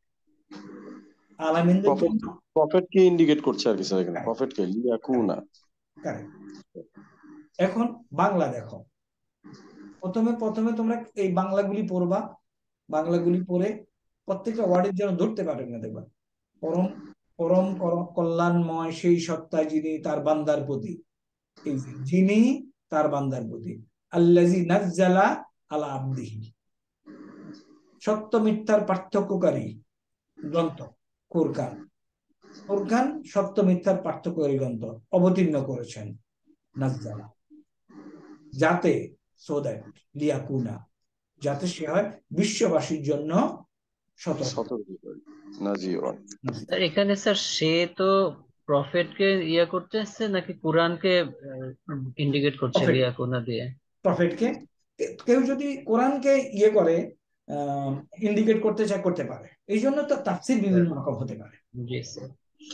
আলামিনদের প্রফেট জন্য। প্রফেট কে ইন্ডিকেট করছে আর কি স্যার এখানে। প্রফেট কে ইয়াকুনা। Correct. এখন বাংলা দেখো, প্রথমে প্রথমে তোমরা এই বাংলাগুলি পড়বা, বাংলাগুলি পড়ে প্রত্যেকটা ওয়ার্ডের যেন ধরতে পারে না, দেখবা পরম পরম করম- কল্যাণময় সেই সত্তা যিনি তার বান্দার প্রতি, এই যে যিনি তার বান্দার প্রতি, আল্লাযী নাজ্জালা আলা আবদিহি, সত্য মিথ্যার পার্থক্যকারী গ্রন্থ ফুরকান, ফুরকান সত্য মিথ্যার পার্থক্যকারী গ্রন্থ অবতীর্ণ করেছেন, নাজ্জালা, যাতে সো দ্যাট লিয়াকুনা, যাতে সে হয় বিশ্ববাসীর জন্য সতর্ক। সতর্ককারী নাযীরা। স্যার এখানে স্যার সে তো প্রফেটকে ইয়া করতেছে নাকি কোরআনকে ইন্ডিকেট করছে প্রফেট, লিয়াকুনা দিয়ে? প্রফেটকে কেউ যদি কোরআনকে ইয়ে করে, ইন্ডিকেট করতে চায়, করতে পারে। এই জন্য তো তাফসীর বিভিন্ন রকম হতে পারে। জি স্যার।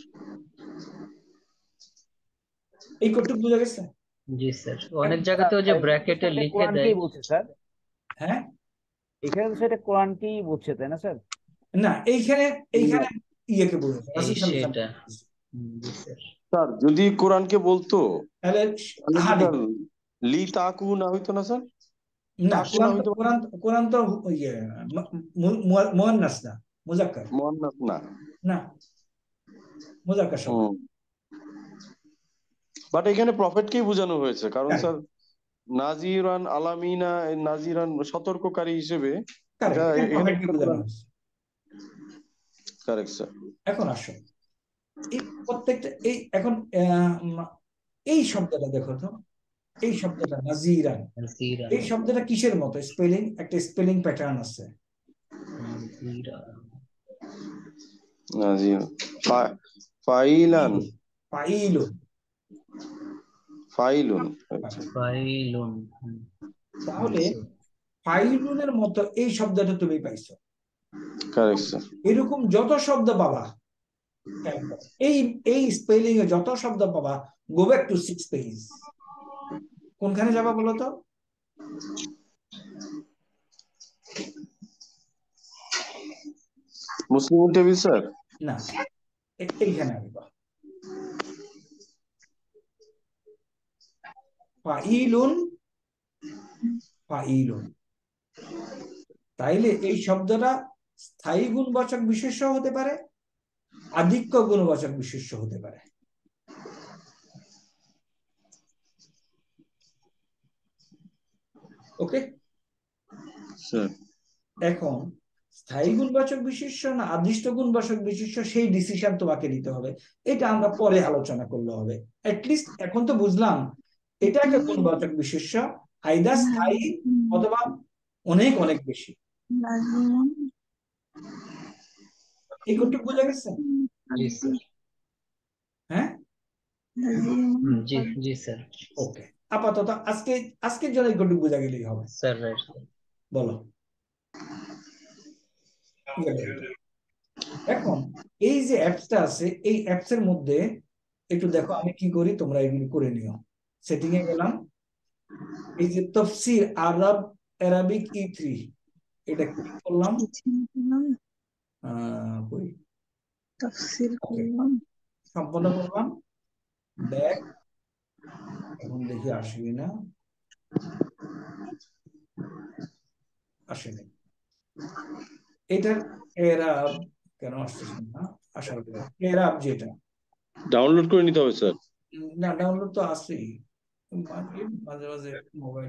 এই কতটুকু বুঝা গেছে? জি স্যার, অনেক জায়গাতে ওই যে ব্র্যাকেটে লিখে দেয়। কোরআনকেই বলছে স্যার, হ্যাঁ, এখানে তো সেটা কোরআনকেই বলছে তাই না স্যার? না এইখানে এইখানে ইয়েকে বোঝাচ্ছে, এই রাসূল সাল্লাল্লাহু আলাইহি সেটা। ওয়াসাল্লাম। জি স্যার। স্যার যদি কোরআনকে বলতো তাহলে তাহলে কি হাদিস, স্যার লি তাকু না হইতো না স্যার? না তাকু না কোরআন তো হইতো কোরআন কোরআন তো ইয়ে মুয়ান্নাস না, মুযাক্কার মুয়ান্নাস না। না, মুযাক্কার শব্দ। হুম। বাট এখানে প্রফেটকেই বোঝানো হয়েছে কারণ Correct. স্যার নাজিরান আলামিনা, এই নাজিরান সতর্ককারী হিসেবে Correct, এটা এখানে এখানে প্রফেটকে বোঝানো হয়েছে। Correct sir. এখন আসো এই প্রত্যেকটা এই এখন আহ, এই শব্দটা দেখো তো, এই শব্দটা নাজিরান, নাজিরান এই শব্দটা কিসের মতো? স্পেলিং, একটা স্পেলিং প্যাটার্ন আছে। নাজিরান নাজির ফা- ফাইলান ফাইলুন, ফাইলুন আচ্ছা ফাইলুন। হুম, তাহলে জি ফাইলুনের মতো এই শব্দটা তুমি পাইছো। Correct sir. এরকম যত শব্দ পাবা, এই এই স্পেলিং এ যত শব্দ পাবা, go back to six page. কোনখানে যাবা বলো তো? Muslim table sir. না, এ- এইখানে আসবা। ফাইলুন, ফাইলুন। তাইলে এই শব্দটা স্থায়ী গুণবাচক বিশেষ্য হতে পারে, আধিক্য গুণবাচক বিশেষ্য হতে পারে। ওকে, স্যার এখন স্থায়ী গুণবাচক বিশেষ্য না আদিষ্ট গুণবাচক বিশেষ্য, সেই ডিসিশন তোমাকে নিতে হবে। এটা আমরা পরে আলোচনা করলে হবে। অ্যাটলিস্ট এখন তো বুঝলাম এটা একটা গুণবাচক বিশেষ্য, আইদার স্থায়ী অথবা অনেক অনেক বেশি। লাজিমুন এই কতটুকু বোঝা গেছে? জি স্যার। হ্যাঁ, লাজিমুন হুম, জি জি স্যার। ওকে। আপাতত আজকে আজকের জন্য এই কতটুকু বোঝা গেলেই হবে। Sir right sir. বলো। এখন এই যে অ্যাপসটা আছে, এই অ্যাপস এর মধ্যে একটু দেখো আমি কি করি, তোমরা এগুলি করে নিও। সেটিং এ গেলাম, এই যে তাফসীর আরব অ্যারাবিক ই থ্রি, এটা ক্লিক করলাম। আহ, কই? তাফসীর ওকে, করলাম। সম্পন্ন করলাম। ব্যাক, এখন দেখি আসে কিনা। আসেনি। এটার এরাব কেন আসতেছে না? আসার পরে এরাব যেটা, ডাউনলোড করে নিতে হবে স্যার। না ডাউনলোড তো আছেই, মাঝে মাঝে মাঝে মোবাইল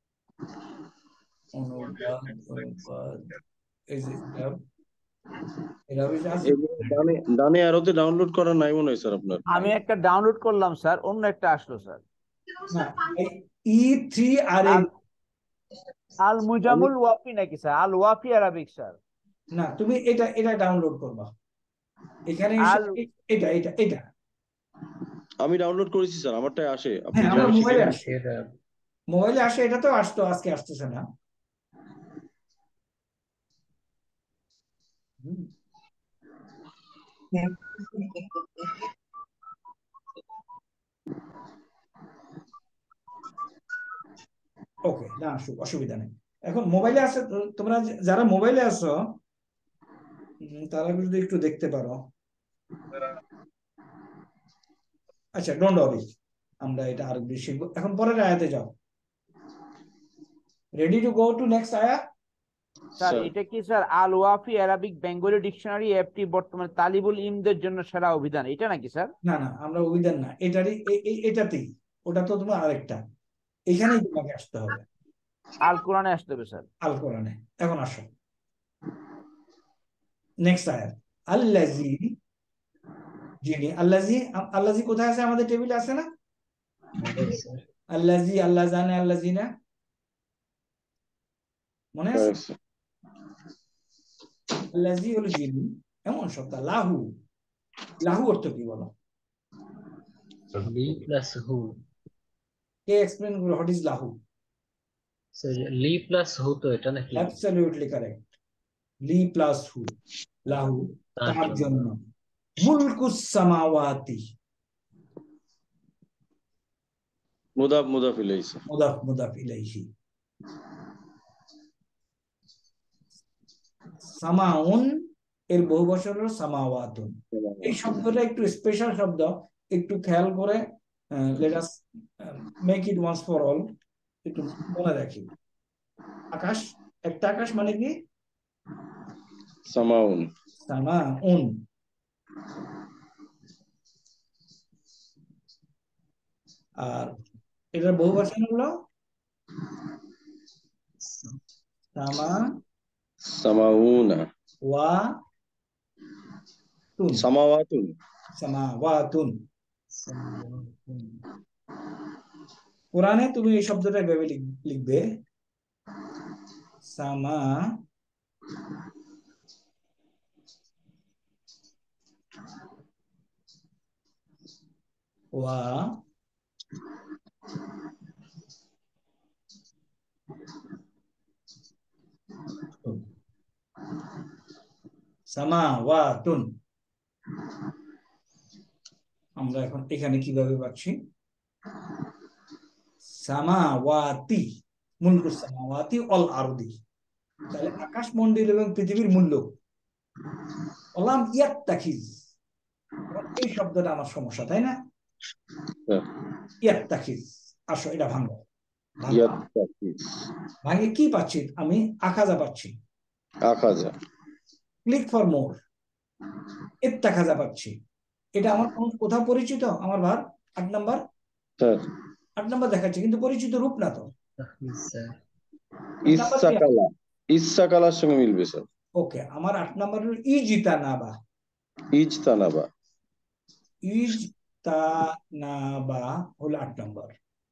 অনুবাদ অনুবাদ এই যে এরাব, এরাবে যে আছে এই যে ডানে ডানে অ্যারোতে ডাউনলোড করা নাই মনে হয় স্যার আপনার। আমি একটা ডাউনলোড করলাম স্যার, অন্য একটা আসলো স্যার। না, ই থ্রি আর আল আল মুজামুল ওয়াফি নাকি স্যার? আল ওয়াফি আরাবিক স্যার। না, তুমি এটা এটা ডাউনলোড করবা এখানে এসে, আল এ- এটা এটা এটা আমি ডাউনলোড করেছি স্যার, আমারটাই আসে। আপনি হ্যাঁ, আমার জানেন মোবাইলে সেটা? আসে, মোবাইলে আসে। এটা তো আসতো, আজকে আসতেছে না। হুম। ওকে, না আসুক, অসুবিধা নেই। এখন মোবাইলে আছে, তোমরা যারা মোবাইলে আছো উম, তারা যদি একটু দেখতে পারো। আচ্ছা, ডোন্ট ওয়ারি, আমরা এটা আরো বেশি শিখবো। এখন পরের আয়াতে যাও। Ready to go to next আয়া? স্যার স্যার এটা কি স্যার আল ওয়াফি আরাবিক বেঙ্গলি ডিকশনারি অ্যাপটি বর্তমানে তালিবুল ইলমদের জন্য সেরা অভিধান, এটা নাকি স্যার? না না, আমরা অভিধান না, এটারই এ- এ- এটাতেই। ওটা তো তোমার আরেকটা, এখানেই তোমাকে আসতে হবে, আল কোরআনে আসতে হবে স্যার। আল কোরআনে। এখন আসো নেক্সট আয়াত। আল্লাজি, যিনি, আল্লাজি, আল্লাজি কোথায় আছে? আমাদের টেবিলে আছে না? জি স্যার। আল্লাজি, আল্লাহ জানে, আল্লাজি না, মনে আছে? correct, sir. আল্লাজি হলো যিনি, এমন শব্দ। লাহু, লাহু অর্থ কি বলো? লি প্লাস হু। কে এক্সপ্লেন করো হোয়াট ইজ লাহু? স্যার লি প্লাস হু তো এটা নাকি? Absolutely correct. লি প্লাস হু, লাহু, তার তার জন্য। জন্য। মুলকুস সামাওয়াতি, মুদাফ মুদাফ ইলাইহি স্যার। মুদাফ মুদাফ ইলাইহি। সামাউন এর বহু বচন হলো সামাওয়াতুন। এই শব্দটা একটু স্পেশাল শব্দ, একটু খেয়াল করে let us make it once for all, একটু মনে রাখি। আকাশ, একটা আকাশ মানে কি? সামাউন। সামাউন। আর এটার বহু বচন হলো সামা সামাউনা। ওয়া তুন, সামাওয়াতুন। সামাওয়াতুন। কোরআনে তুমি এই শব্দটা এভাবে লিখ- লিখবে সামা ওয়া সামা ওয়া তুন। আমরা এখন এখানে কিভাবে পাচ্ছি সামাওয়াতি মুলকুস সামাওয়াতি অল আরদি, তাহলে আকাশ মন্ডল এবং পৃথিবীর মূল্য। অলাম ইয়াত্তাখিজ, এই শব্দটা আমার সমস্যা, তাই না? হ্যাঁ, ইয়াত্তাখিজ, আসো এটা ভাঙো। ভাঙো। ইয়াত্তাখিজ ভাঙে কি পাচ্ছি আমি? আখাজা পাচ্ছি। আখাজা, ক্লিক ফর মোর, ইত্তাখাজা পাচ্ছি। এটা আমার কোন- কোথাও পরিচিত? আমার ভার আট নাম্বার, স্যার আট নাম্বার দেখাচ্ছে কিন্তু পরিচিত রূপ না তো। স্যার আট নাম্বার কি? ইসাকালা, ইসাকালার সঙ্গে মিলবে স্যার। ওকে, আমার আট নাম্বার হলো ইজিতানাবা। ইজতানাবা, ইজতানাবা হলো আট নাম্বার।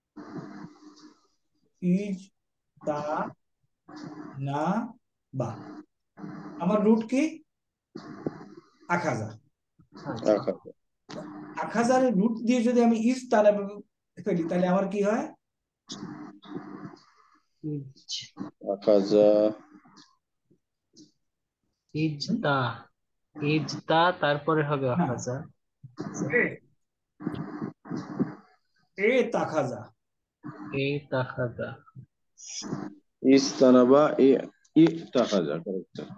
ইজতানাবা আমার রুট কি? আখাজা। আখাজা, আখাজার রুট দিয়ে যদি আমি ইজতানাবা ফেলি তাহলে আমার কি হয়? ইজ আখাজা, ইজতা ইজতা তারপরে হবে না, আখাজা। এ এ তাখাজা। এই তাখাজা। ইজতানাবা, এ ইতাখাজা, কারেক্ট স্যার।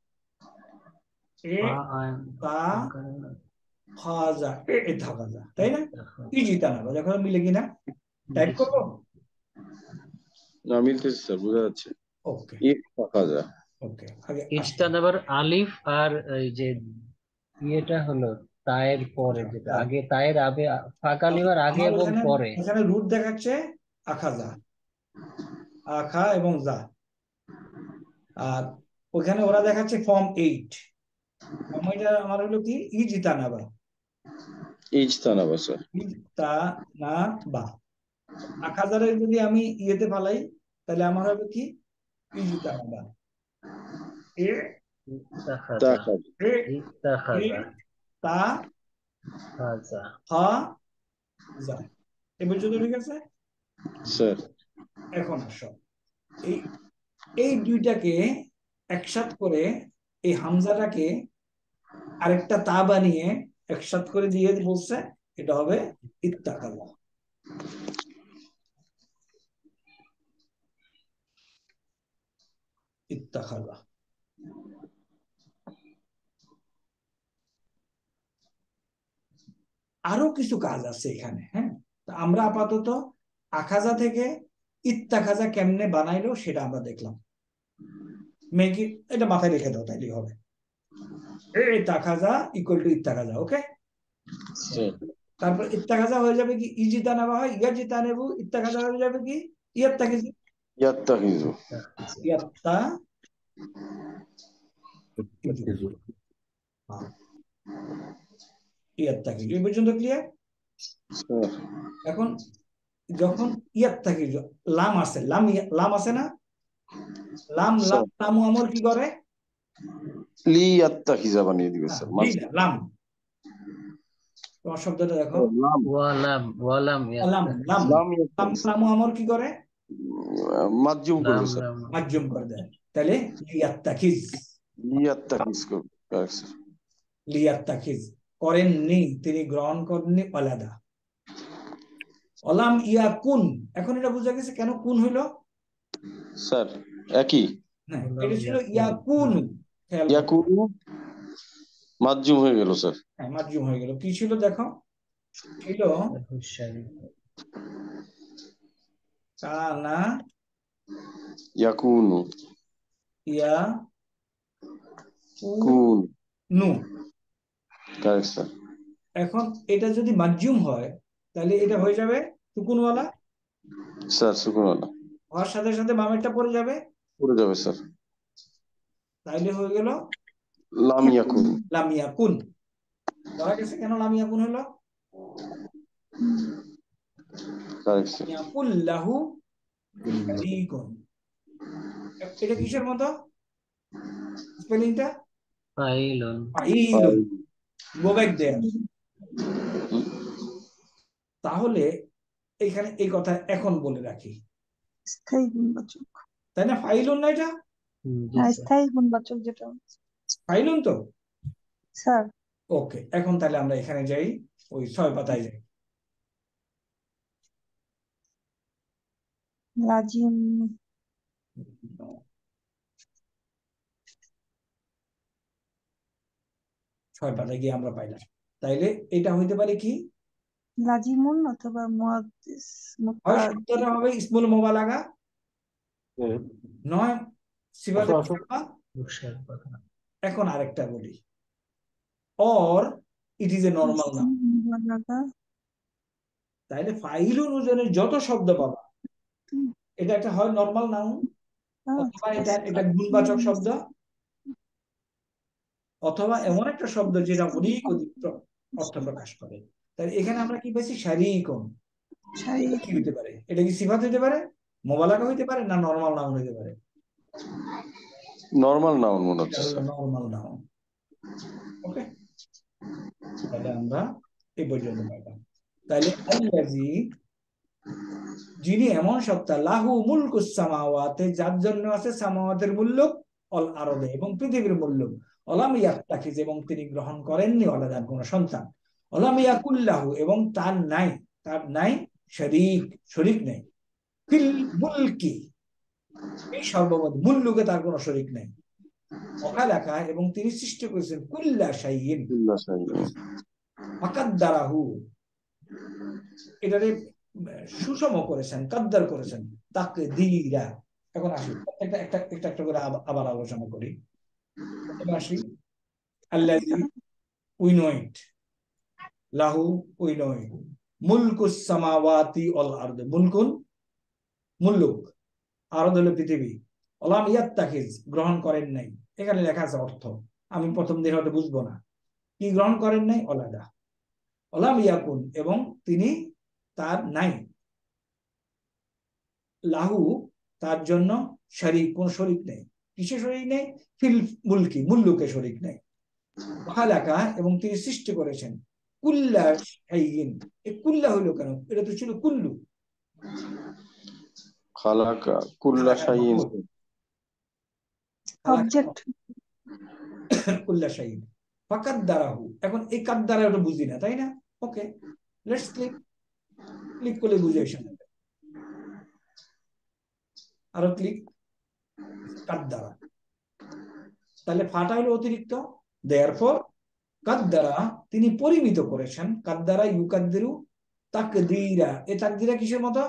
এ বা আইন তা খাজা, এ এ তাখাজা, তাই না? ইজিতানাবা দেখো মিলে কিনা, টাইপ করবো। না মিলতেছে স্যার, বোঝা যাচ্ছে। ওকে ইতাখাজা, ওকে, আগে ইজতান আবার আলিফ আর এই যে ইয়েটা হলো তায়ের পরে, যেটা আগে তায়ের আবে ফাঁকালিমার আগে আমার এবং এখানে পরে। এখানে রুট দেখাচ্ছে আখাজা, আখা এবং জা, আর ওখানে ওরা দেখাচ্ছে ফর্ম এইট। এটা আমার হলো কি? ইজিতানাবা, ইজতানাবা স্যার। ইজতানাবা। আখাজারে যদি আমি ইয়েতে ফালাই তাহলে আমার হবে কি? ইজিতানাবা। এ ইত্তাখাজা তাখাজা, এ এ ইত্তাখাজা তা খাজা। হা জা। এ পর্যন্ত ঠিক আছে? স্যার এখন আসো এই এই দুইটাকে একসাথ করে এই হামজাটাকে আরেকটা তা বানিয়ে একসাথ করে দিয়ে বলছে এটা হবে ইত্তাকাল্লাহ। ইত্তাকাল্লাহ। আরো কিছু কাজ আছে এখানে। হ্যাঁ, তা আমরা আপাতত আখাজা থেকে ইত্তাখাজা কেমনে বানাইলো সেটা আমরা দেখলাম। মেকি এটা মাথায় রেখে দাও, তাইলেই হবে। এই তাখাজা ইকুয়াল টু ইত্তাখাজা। ওকে, স্যার তারপর ইত্তাখাজা হয়ে যাবে কি? ইজিতানাবা হয় ইয়াজিতানেবু, ইত্তাখাজা হয়ে যাবে কি? ইয়াত্তাখিজু। ইয়াত্তাখিজু, ইয়াত্তা ইয়াত্তাখিজু। এই পর্যন্ত ক্লিয়ার? স্যার এখন যখন ইয়াত্তাখিজু লাম আছে, লাম লাম আছে না? লাম লাম লামু আমর কি করে? লি ইয়াত্তাখিজা বানিয়ে দিবে হ্যাঁ, স্যার। লি না, লাম। তোমার শব্দটা দেখো, লাম, ওয়ালাম ওয়ালাম লাম লাম লাম লাম লামু আমর কি করে? মাজজুম করবে স্যার। মাজজুম করে দেয়। তাহলে লিয়াত্তাখিজ, লিয়াত্তাখিজ করবে, কারেক্ট স্যার। লিয়াত্তাখিজ করেননি, তিনি গ্রহণ করেননি। আলাদা অলাম ইয়াকুন। এখন এটা বোঝা গেছে কেন কুন হইলো? স্যার একই, না, এটা ছিল ইয়াকুন। খেয়াল করো। ইয়াকুনু মাজজুম হয়ে গেল স্যার। হ্যাঁ, মাজজুম হয়ে গেল। কি ছিল দেখো? ছিল কানা ইয়াকুনু, ইয়া কুন, নু। Correct sir. এখন এটা যদি মাজজুম হয় তাহলে এটা হয়ে যাবে সুকুনওয়ালা, স্যার সুকুনওয়ালা হওয়ার সাথে সাথে বামেরটা পড়ে যাবে, পড়ে যাবে স্যার। তাইলে হয়ে গেল লাম ইয়াকুন, লাম ইয়াকুন। ধরা গেছে কেন লাম ইয়াকুন হলো? Correct sir. ইয়াকুল্লাহু শারীকুন, এটা কিসের মতো স্পেলিংটা? ফাইলুন। ফাইলুন। গো ব্যাক দেয়ার। তাহলে এখানে এই কথা এখন বলে রাখি, স্থায়ী গুণবাচক। তাই না? ফাইলুন না এটা? হুম, জি হ্যাঁ, স্যার। স্থায়ী গুণবাচক যেটা ফাইলুন তো? স্যার। ওকে, এখন তাহলে আমরা এখানে যাই, ওই ছয় পাতায় যাই। লাজিম, ছয় পাতায় গিয়ে আমরা পাইলাম। তাইলে এটা হইতে পারে কি? লাজিমুন অথবা মুয়াদ্দিস হয় মুতাআদ্দি। শব্দটা হবে ইসমুল মুবালাগা, হ্যাঁ। নয় সিফাতুল আসো, আসো। ইশারা। রুকসার কথা। এখন আরেকটা বলি, or it is a normal noun. ইসম মুবালাগা। তাইলে ফাইলুন ওজনের যত শব্দ পাবা, এটা একটা হয় নরমাল নাউন, অথবা এটা এটা গুণবাচক শব্দ, অথবা এমন একটা শব্দ যেটা অনেক অধিক প্র- অর্থ প্রকাশ করে। তাই এখানে আমরা কি পেয়েছি? শারীকুন। এটা কি হইতে পারে? এটা কি সিফাত হইতে পারে, মুবালাগা হইতে পারে, না নরমাল নাউন হইতে পারে? নরমাল নাউন মনে এটা হচ্ছে হলো স্যার। Normal noun. ওকে, তাহলে আমরা এই পর্যন্ত পাইলাম। তাহলে আল্লাযী, যিনি এমন সত্তা, লাহু মুলকুস সামাওয়াতে, যার জন্য আছে সামাওয়াতের মুল্লুক, অল আরদে, এবং পৃথিবীর মুল্লুক, অলাম ইয়াত্তাখিজ, এবং তিনি গ্রহণ করেননি ওয়ালাদান, কোন সন্তান, অলাম ইয়াকুল্লাহু, এবং তার নাই, তার নাই শরীক, শরীক নেই, ফিল মুলকি, এই সর্বমত মুল্লুকে তার কোনো শরীক নেই, ওয়াখালাকা, এবং তিনি সৃষ্টি করেছেন কুল্লা শাইইন, ইল্লা শাইইন। ফাকাদ্দারাহু, এটারে সুষম করেছেন, কাদ্দার করেছেন, তাকদীরা। এখন আসি একটা একটা একটা একটা করে আব- আবার আলোচনা করি। প্রথমে আসি আল্লাযী, উই নো ইট, লাহু, উই নো ইট, মুলকুস সামাওয়াতি ওয়াল আরদ, মুলকুন মুল্লুক, আরদ হলো পৃথিবী, ওয়ালাম ইয়াত্তাখিজ, গ্রহণ করেন নাই। এখানে লেখা আছে অর্থ, আমি প্রথম দিন হয়তো বুঝবো না কি গ্রহণ করেন নাই, ওয়ালাদা, ওয়ালাম ইয়াকুন, এবং তিনি তার নাই, লাহু, তার জন্য, শরীক, কোন শরীক নেই। কিসে শরীক নেই? ফিল মুলকি, মুল্লুকে শরীক নেই। খালাকা, এবং তিনি সৃষ্টি করেছেন কুল্লা শাইইন। এই কুল্লা হইলো কেন? এটা তো ছিল কুল্লু। খালাকা কুল্লা খালাকা শাইইন। মাফউল, খালাকা অবজেক্ট। কুল্লা শাইইন, ফাকাদ্দারাহু। এখন এই কাদ্দারা ওটা বুঝি না, তাই না? ওকে, লেটস ক্লিক, ক্লিক করলে বুঝে এসে যাবে। আরো ক্লিক, কাদ্দারা, তাহলে ফাটা হলো অতিরিক্ত, দেয়ারফর কাদ্দারা, তিনি পরিমিত করেছেন, কাদ্দারা ইউকাদ্দিরু তাকদীরা, এই তাকদীরা কিসের মতো?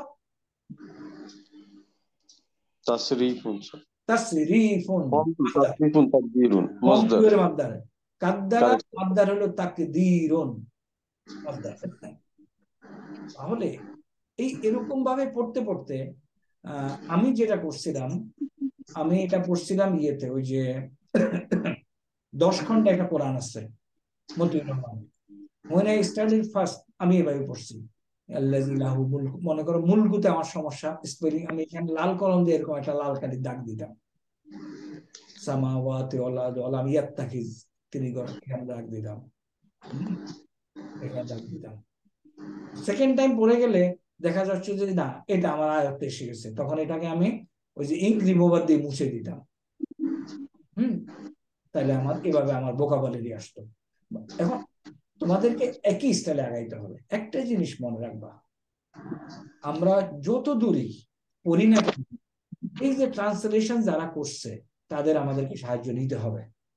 তাসরিফুন স্যার। তাসরিফুন, মাসদার, তাসরিফুন তাকদীরুন মসদার। মজদুরের মাসদার, কাদ্দারা কারেক্ট। মাসদার হলো তাকদীরুন, মাসদার। তাহলে এই এরকম ভাবে পড়তে পড়তে আহ, আমি যেটা করছিলাম, আমি এটা পড়ছিলাম ইয়েতে, ওই যে দশ খন্ডে একটা কোরআন আছে Motiur Rahman, when I studied first, আমি এভাবে পড়ছি আল্লাযী লাহু মুলক, মনে করো মুলকুতে আমার সমস্যা স্পেলিং, আমি এখানে লাল কলম দিয়ে এরকম একটা লাল কালির দাগ দিতাম, সামাওয়াতি ওয়াল আরদ ওয়ালাম ইয়াত্তাখিজ, তিনি গড়, এখানে দাগ দিতাম, হুম, এখানে দাগ দিতাম। সেকেন্ড টাইম পড়ে গেলে দেখা যাচ্ছে যে না, এটা আমার আয়ত্তে এসে গেছে, তখন এটাকে আমি ওই যে ইঙ্ক রিমুভার দিয়ে মুছে দিতাম। হুম, তাহলে আমার এভাবে আমার ভোকাবুলারি আসতো। এখন তোমাদেরকে একই স্টাইলে আগাইতে হবে। একটা জিনিস মনে রাখবা, আমরা যত দূরই পড়ি না কেন, এই যে ট্রান্সলেশন যারা করছে তাদের আমাদেরকে সাহায্য নিতে হবে।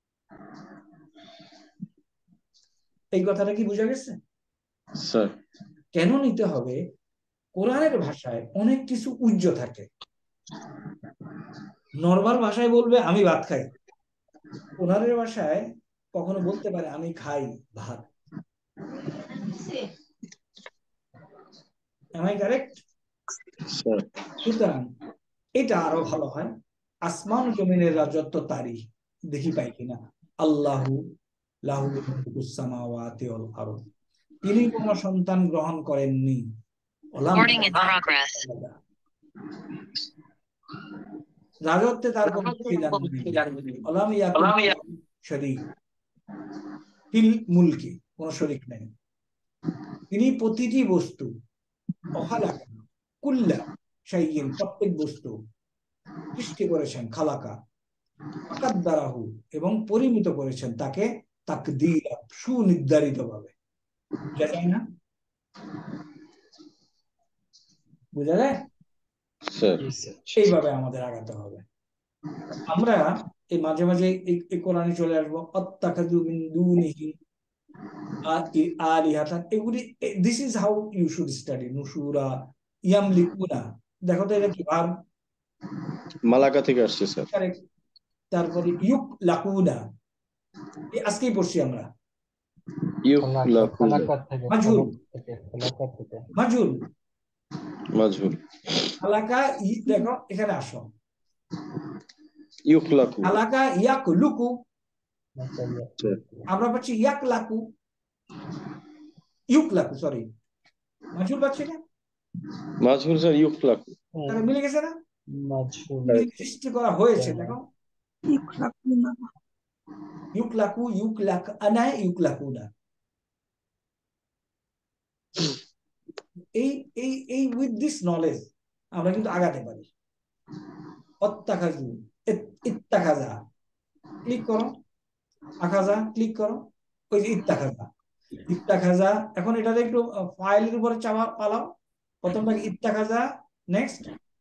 এই কথাটা কি বোঝা গেছে? স্যার কেন নিতে হবে? কোরআনের ভাষায় অনেক কিছু উজ্জ থাকে। নর্মাল ভাষায় বলবে আমি ভাত খাই, কোরআনের ভাষায় কখনো বলতে পারে আমি খাই ভাত। Am I correct? স্যার সুতরাং এটা আরো ভালো হয়, আসমান জমিনের রাজত্ব তারই, দেখি পাই কিনা, আল্লাহু লাহু মুলকুস সামাওয়াতি ওয়াল আরদ, তিনি কোনো সন্তান গ্রহণ করেননি, ওলাম Recording in progress. রাজত্বে তার কোনো অংশীদার নেই। ওলাম ইয়াকুন শরীক ফিল মুলকি, কোন শরীক নেই। তিনি প্রতিটি বস্তু অখালাকা কুল্লা শাইইন, প্রত্যেক বস্তু সৃষ্টি করেছেন, খালাকা আকাদ্দারাহু, এবং পরিমিত করেছেন তাকে তাকদীরা, সুনির্ধারিত ভাবে। বোঝা যায় না? বোঝা যায়? স্যার এইভাবে আমাদের আগাতে হবে। আমরা এই মাঝে মাঝে এই কোরআনে চলে আসবো আত্তাখাযু মিন দুনিহি আলিহাতান, এগুলি this is how you should study. নুশুরা, ইয়ামলিকুনা, দেখো তো এটা কি ভার্ব? মালাকা থেকে আসছে স্যার। কারেক্ট। তারপরে ইউক লাকুনা, এই আজকেই পড়ছি আমরা। ইউখলাকুনা খালাকাত থেকে, মাজহুল, থেকে, খালাকাত থেকে। মাজহুল, মাজহুল। খালাকা, ই- দেখো এখানে আসো, ইউখলাকু খালাকা ইয়াকলুকু, আচ্ছা, ইয়া। স্যার। আমরা পাচ্ছি ইয়াক লাকু, ইউক লাকু, সরি, মাজহুল পাচ্ছি না? মাজহুল স্যার ইউখলাকু। তাহলে মিলে গেছে না? মাজহুল। সৃষ্টি করা হয়েছে, দেখো ইখলাকুনা ইউক লাকু, ইউক লাক আনা, ইউক লাকুনা। এই এই এই উইথ দিস নলেজ আমরা কিন্তু আগাতে পারি। অত্তাখাযু, ইত্তাখাযা, ক্লিক করো, আখাযা ক্লিক করো, ওই যে ইত্তাখাযা, ইত্তাখাযা। এখন এটাতে একটু ফাইলের উপরে চাপা পালাও, প্রথমটা ইত্তাখাযা, নেক্সট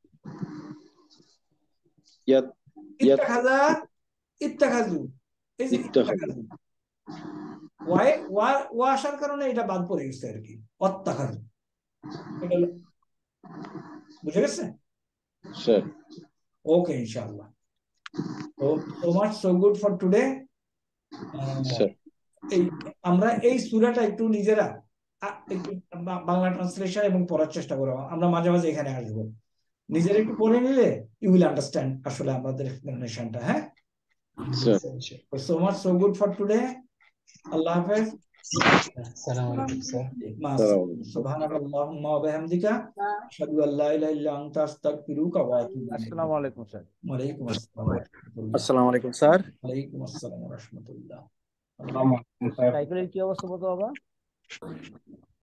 ইয়াত ইয়াত ইত্তাখাযা, ইত্তাখাযু, এই যে ইত্তাখাযু। ইত্তাখাযু, ওয়াই ওয়া ওয়া আসার কারণে এটা বাদ পড়ে গেছে আর কি, অত্তাখাযু। এটা হলো- বুঝে গেছে? স্যার ওকে, ইনশাআল্লাহ। So, so much so good for today. Sir এই আমরা এই সূরাটা একটু নিজেরা আ- একটু বা- বাংলা ট্রান্সলেশন এবং পড়ার চেষ্টা করব। আমরা মাঝে মাঝে এখানে আসবো, নিজেরা একটু পড়ে নিলে ইউ উইল আন্ডারস্ট্যান্ড আসলে আমাদের এক্সপ্লেনেশনটা। হ্যাঁ, sir so much so good for today. আল্লাহ হাফেজ। আসসালামু আলাইকুম স্যার। সুবহানাকাল্লাহুম্মা ওয়া বিহামদিকা আশহাদু আল্লা ইলাহা ইল্লা আনতা আস্তাগফিরুকা ওয়া আতুবু ইলাইক। আসসালামু আলাইকুম স্যার। ওয়ালাইকুম আসসালাম ওয়া রাহমাতুল্লাহ। আসসালামু আলাইকুম স্যার। ওয়ালাইকুম আসসালাম ওয়া রাহমাতুল্লাহ। আসসালামু আলাইকুম স্যার। সাইকেলের কি অবস্থা বলতো বাবা?